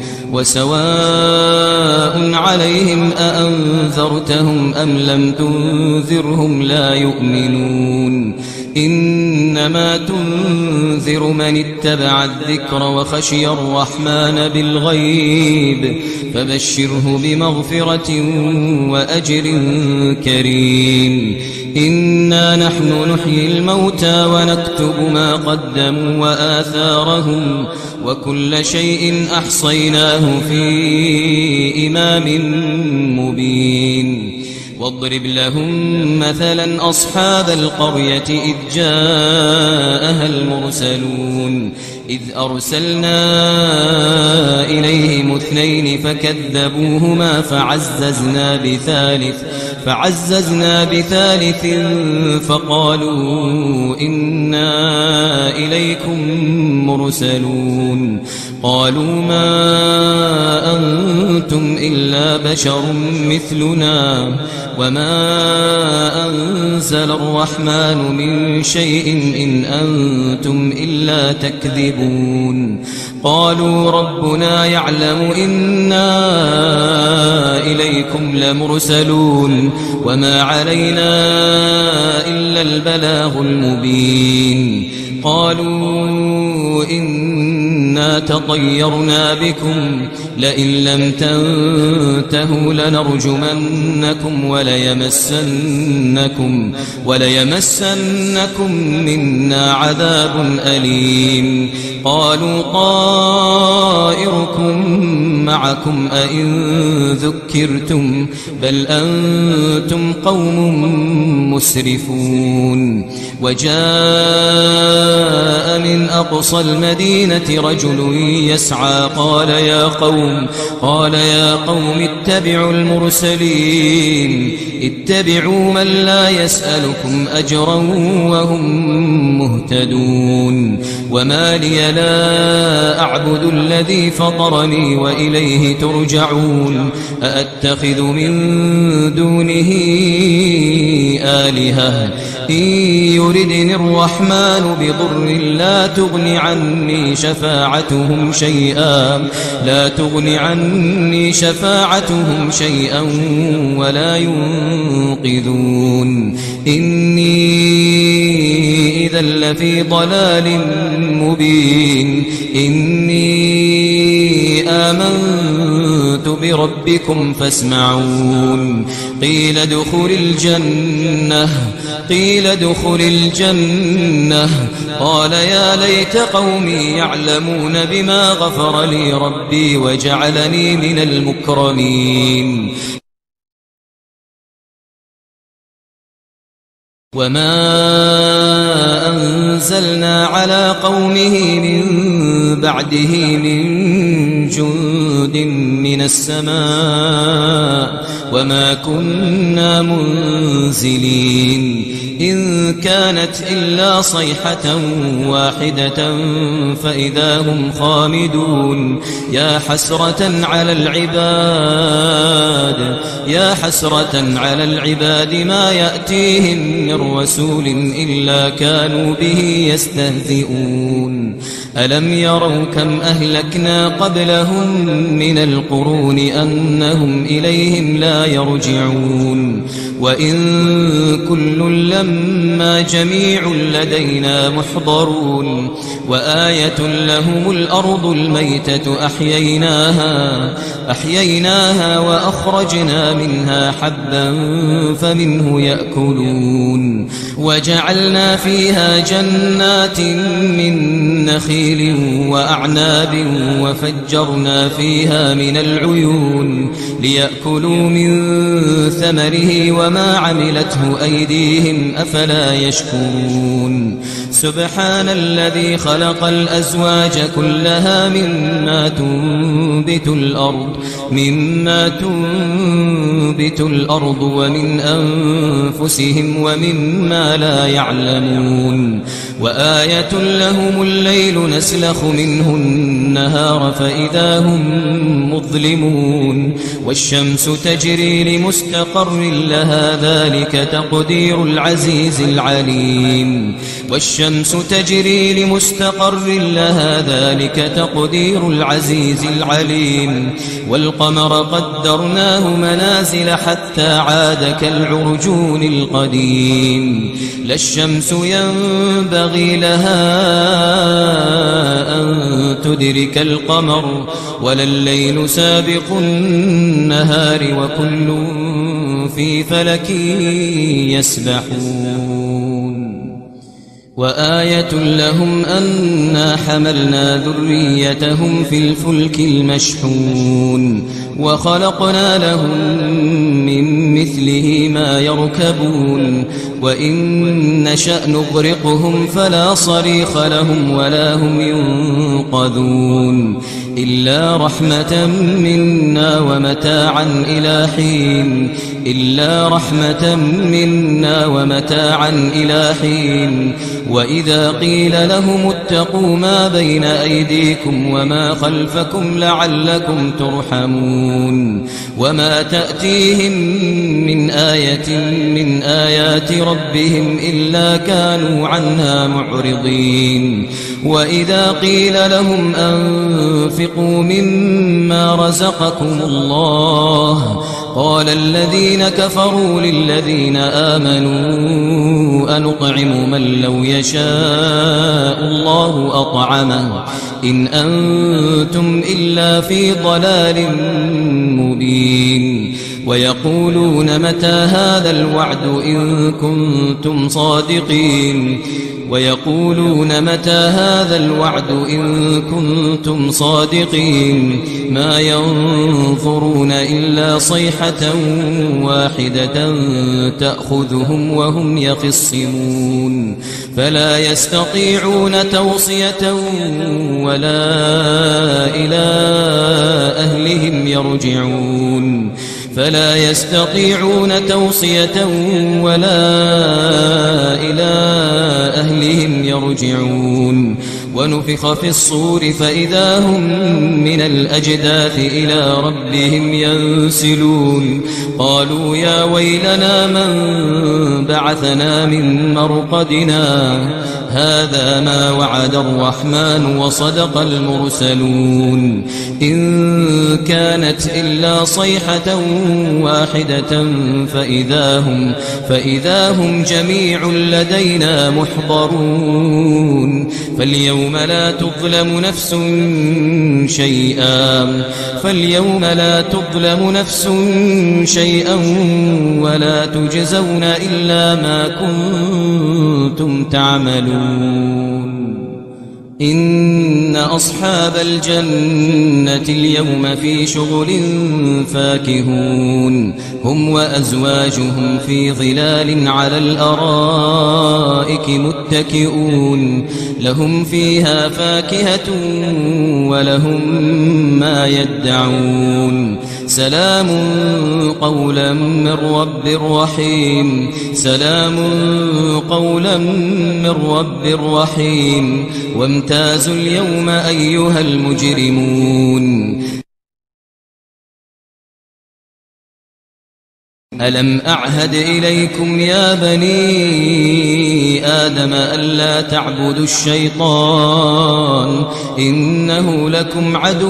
وسواء عليهم أأنذرتهم أم لم تنذرهم لا يؤمنون إنما تنذر من اتبع الذكر وخشي الرحمن بالغيب فبشره بمغفرة وأجر كريم إنا نحن نحيي الموتى ونكتب ما قدموا وآثارهم وكل شيء أحصيناه في إمام مبين واضرب لهم مثلا أصحاب القرية إذ جاءها المرسلون إذ أرسلنا إليهم اثنين فكذبوهما فعززنا بثالث فعززنا بثالث فقالوا إنا إليكم مرسلون قالوا ما أنتم إلا بشر مثلنا وما أنزل الرحمن من شيء إن أنتم إلا تكذبون قالوا ربنا يعلم إنا إليكم لمرسلون وما علينا إلا البلاغ المبين قالوا إنا تطيرنا بكم لئن لم تنتهوا لنرجمنكم وليمسنكم وليمسنكم منا عذاب أليم قالوا طائركم معكم أئن ذكرتم بل أنتم قوم مسرفون وجاء من أقصى المدينة رجل يسعى قال يا قوم قال يا قوم اتبعوا المرسلين اتبعوا من لا يسألكم أجرا وهم مهتدون وما لي لا أعبد الذي فطرني وإليه ترجعون أأتخذ من دونه آلهة إن يردني الرحمن بضر لا تغن عني شفاعتهم شيئا لا تغن عني شفاعتهم شيئا ولا ينقذون إني إذا لفي ضلال مبين إني آمنت بربكم فاسمعون قيل ادخل الجنة قيل ادخل الجنة قال يا ليت قومي يعلمون بما غفر لي ربي وجعلني من المكرمين وما أنزلنا على قومه من بعده من جند من السماء وما كنا منزلين إن كانت إلا صيحة واحدة فإذا هم خامدون يا حسرة على العباد يا حسرة على العباد ما يأتيهم من رسول إلا كانوا به يستهزئون ألم يروا كم أهلكنا قبلهم من القرون أنهم إليهم لا يرجعون وإن كل لما جميع لدينا محضرون وآية لهم الأرض الميتة أحييناها أحييناها وأخرجنا منها حبا فمنه يأكلون وجعلنا فيها جنات من نخيل وأعناب وفجرنا فيها من العيون ليأكلوا من ثمره وما عملته أيديهم أفلا يشكرون سبحان الذي خلق الأزواج كلها مما تنبت الأرض مما تنبت الأرض ومن أنفسهم ومما لا يعلمون وآية لهم الليل نسلخ منه النهار فإذا هم مظلمون والشمس تجري لمستقر لها ذلك تقدير العزيز العليم والشمس تجري لمستقر لها ذلك تقدير العزيز العليم والقمر قدرناه منازل حتى عاد كالعرجون القديم لا الشمس ينبغي لها أن تدرك القمر ولا الليل سابق النهار وكل في فلك يسبحون وآية لهم أنا حملنا ذريتهم في الفلك المشحون وخلقنا لهم من مثله ما يركبون وإن نشأ نغرقهم فلا صريخ لهم ولا هم ينقذون إلا رحمة منا ومتاعا إلى حين إلا رحمة منا ومتاعا إلى حين وإذا قيل لهم اتقوا ما بين أيديكم وما خلفكم لعلكم ترحمون وما تأتيهم من آية من آيات ربهم إلا كانوا عنها معرضين وإذا قيل لهم أنفقوا مما رزقكم الله قال الذين كفروا للذين آمنوا أنطعم من لو يشاء الله أطعمه إن أنتم إلا في ضلال مبين ويقولون متى هذا الوعد إن كنتم صادقين ويقولون متى هذا الوعد إن كنتم صادقين ما ينظرون إلا صيحة واحدة تأخذهم وهم يخصمون فلا يستطيعون توصية ولا إلى أهلهم يرجعون فلا يستطيعون توصية ولا إلى أهلهم يرجعون ونفخ في الصور فإذا هم من الأجداث إلى ربهم ينسلون قالوا يا ويلنا من بعثنا من مرقدنا هذا ما وعد الرحمن وصدق المرسلون إن كانت إلا صيحة واحدة فإذا هم, فإذا هم جميع لدينا محضرون فاليوم لا تظلم نفس شيئا فاليوم لا تظلم نفس شيئا ولا تجزون إلا ما كنتم تعملون إن أصحاب الجنة اليوم في شغل فاكهون هم وأزواجهم في ظلال على الأرائك متكئون لهم فيها فاكهة ولهم ما يدعون سلام قولا من رب رحيم سلام قولا من رب رحيم وامتازوا اليوم أيها المجرمون ألم أعهد إليكم يا بني آدم ألا تعبدوا الشيطان إنه لكم عدو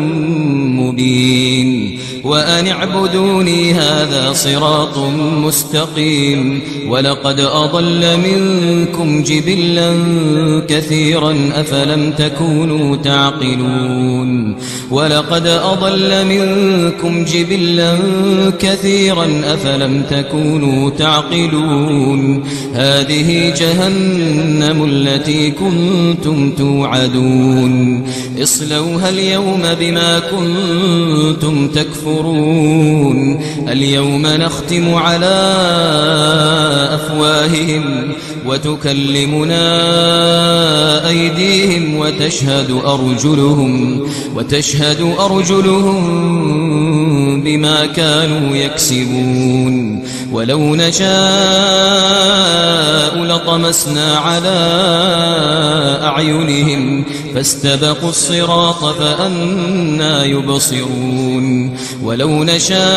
مبين وأن اعبدوني هذا صراط مستقيم ولقد أضل منكم جبلا كثيرا أفلم تكونوا تعقلون ولقد أضل منكم جبلا كثيرا أفلم تكونوا تعقلون هذه جهنم التي كنتم توعدون اصلوها اليوم بما كنتم تكفرون اليوم نختم على أفواههم وتكلمنا أيديهم وتشهد أرجلهم وتشهد أرجلهم بما كانوا يكسبون ولو نشاء لطمسنا على أعينهم فاستبقوا الصراط فأنى يبصرون ولو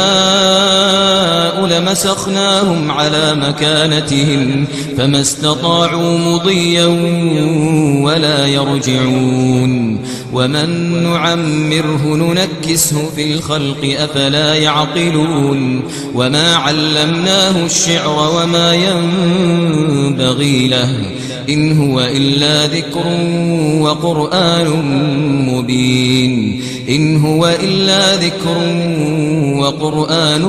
نشاء لمسخناهم على مكانتهم فما استطاعوا مضيا ولا يرجعون ومن نعمره ننكسه في الخلق أفلا يعقلون وما علمناه الشعر وما ينبغي له إن هو إلا ذكر وقرآن مبين إن هو إلا ذكر وقرآن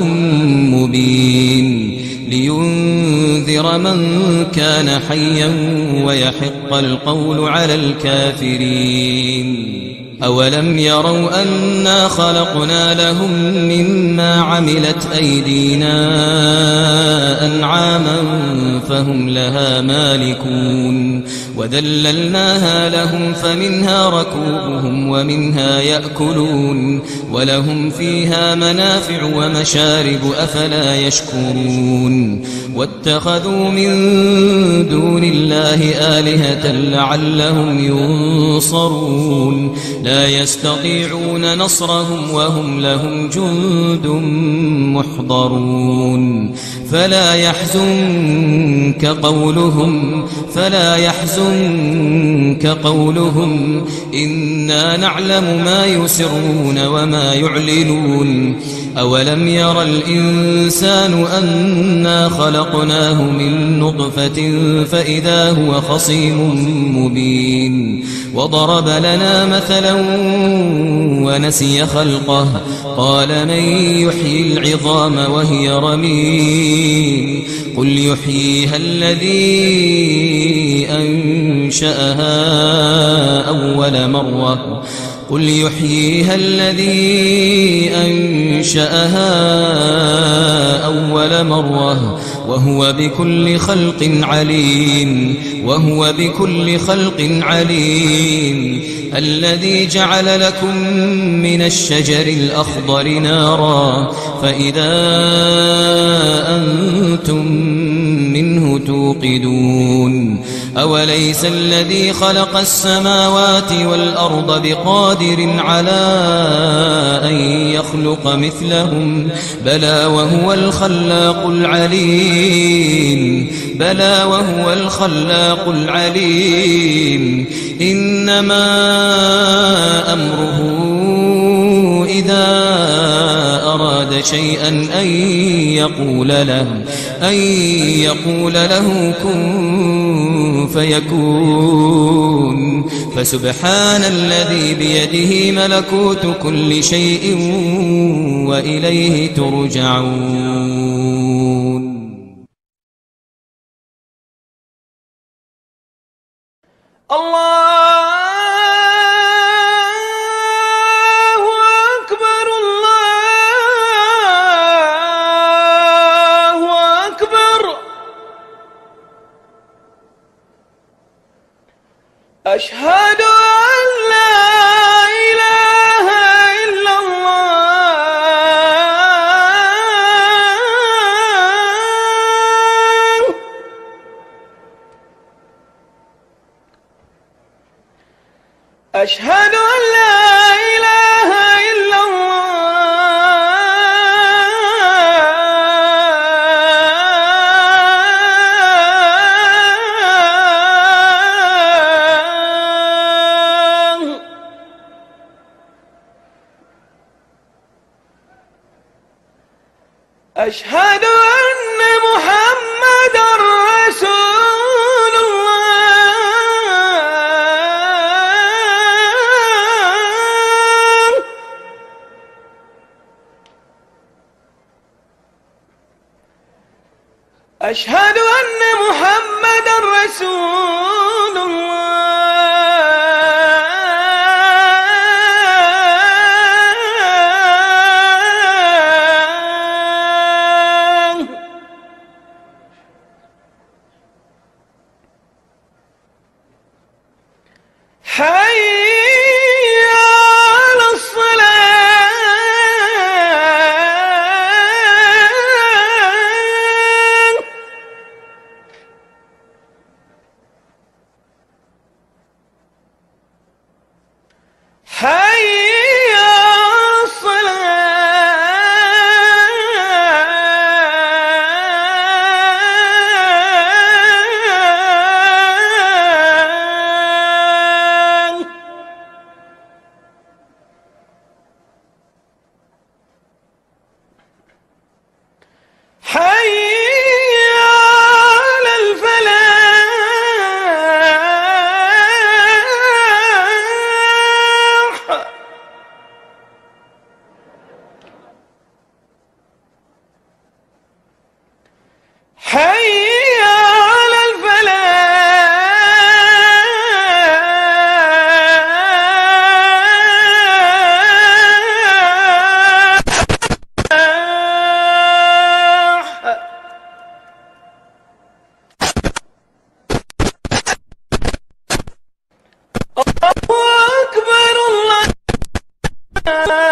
مبين لينذر من كان حيا ويحق القول على الكافرين أولم يروا أنا خلقنا لهم مما عملت أيدينا أنعاما فهم لها مالكون وذللناها لهم فمنها ركوبهم ومنها يأكلون ولهم فيها منافع ومشارب أفلا يشكرون واتخذوا من دون الله آلهة لعلهم ينصرون لا يستطيعون نصرهم وهم لهم جند محضرون فلا يحزنك قولهم فلا يحزنك قولهم إنا نعلم ما يسرون وما يعلنون أولم ير الإنسان أنا خلقناه من نطفة فإذا هو خصيم مبين وضرب لنا مثلا ونسي خلقه قال من يحيي العظام وهي رميم قل يحييها الذي أنشأها أول مرة قل يحييها الذي أنشأها أول مرة وهو بكل خلق عليم وهو بكل خلق عليم الذي جعل لكم من الشجر الأخضر نارا فإذا أنتم منه توقدون أوليس الذي خلق السماوات والأرض بقادر على أن يخلق مثلهم بلى وهو الخلاق العليم بلى وهو الخلاق العليم إنما أمره إذا أراد شيئا أن يقول له أن يقول له كن فيكون فسبحان الذي بيده ملكوت كل شيء وإليه ترجعون. الله أكبر الله أكبر أشهد أن لا إله إلا الله أشهد أن لا إله إلا الله أشهد أن محمدًا رسول الله أشهد أن محمدًا رسول الله الله.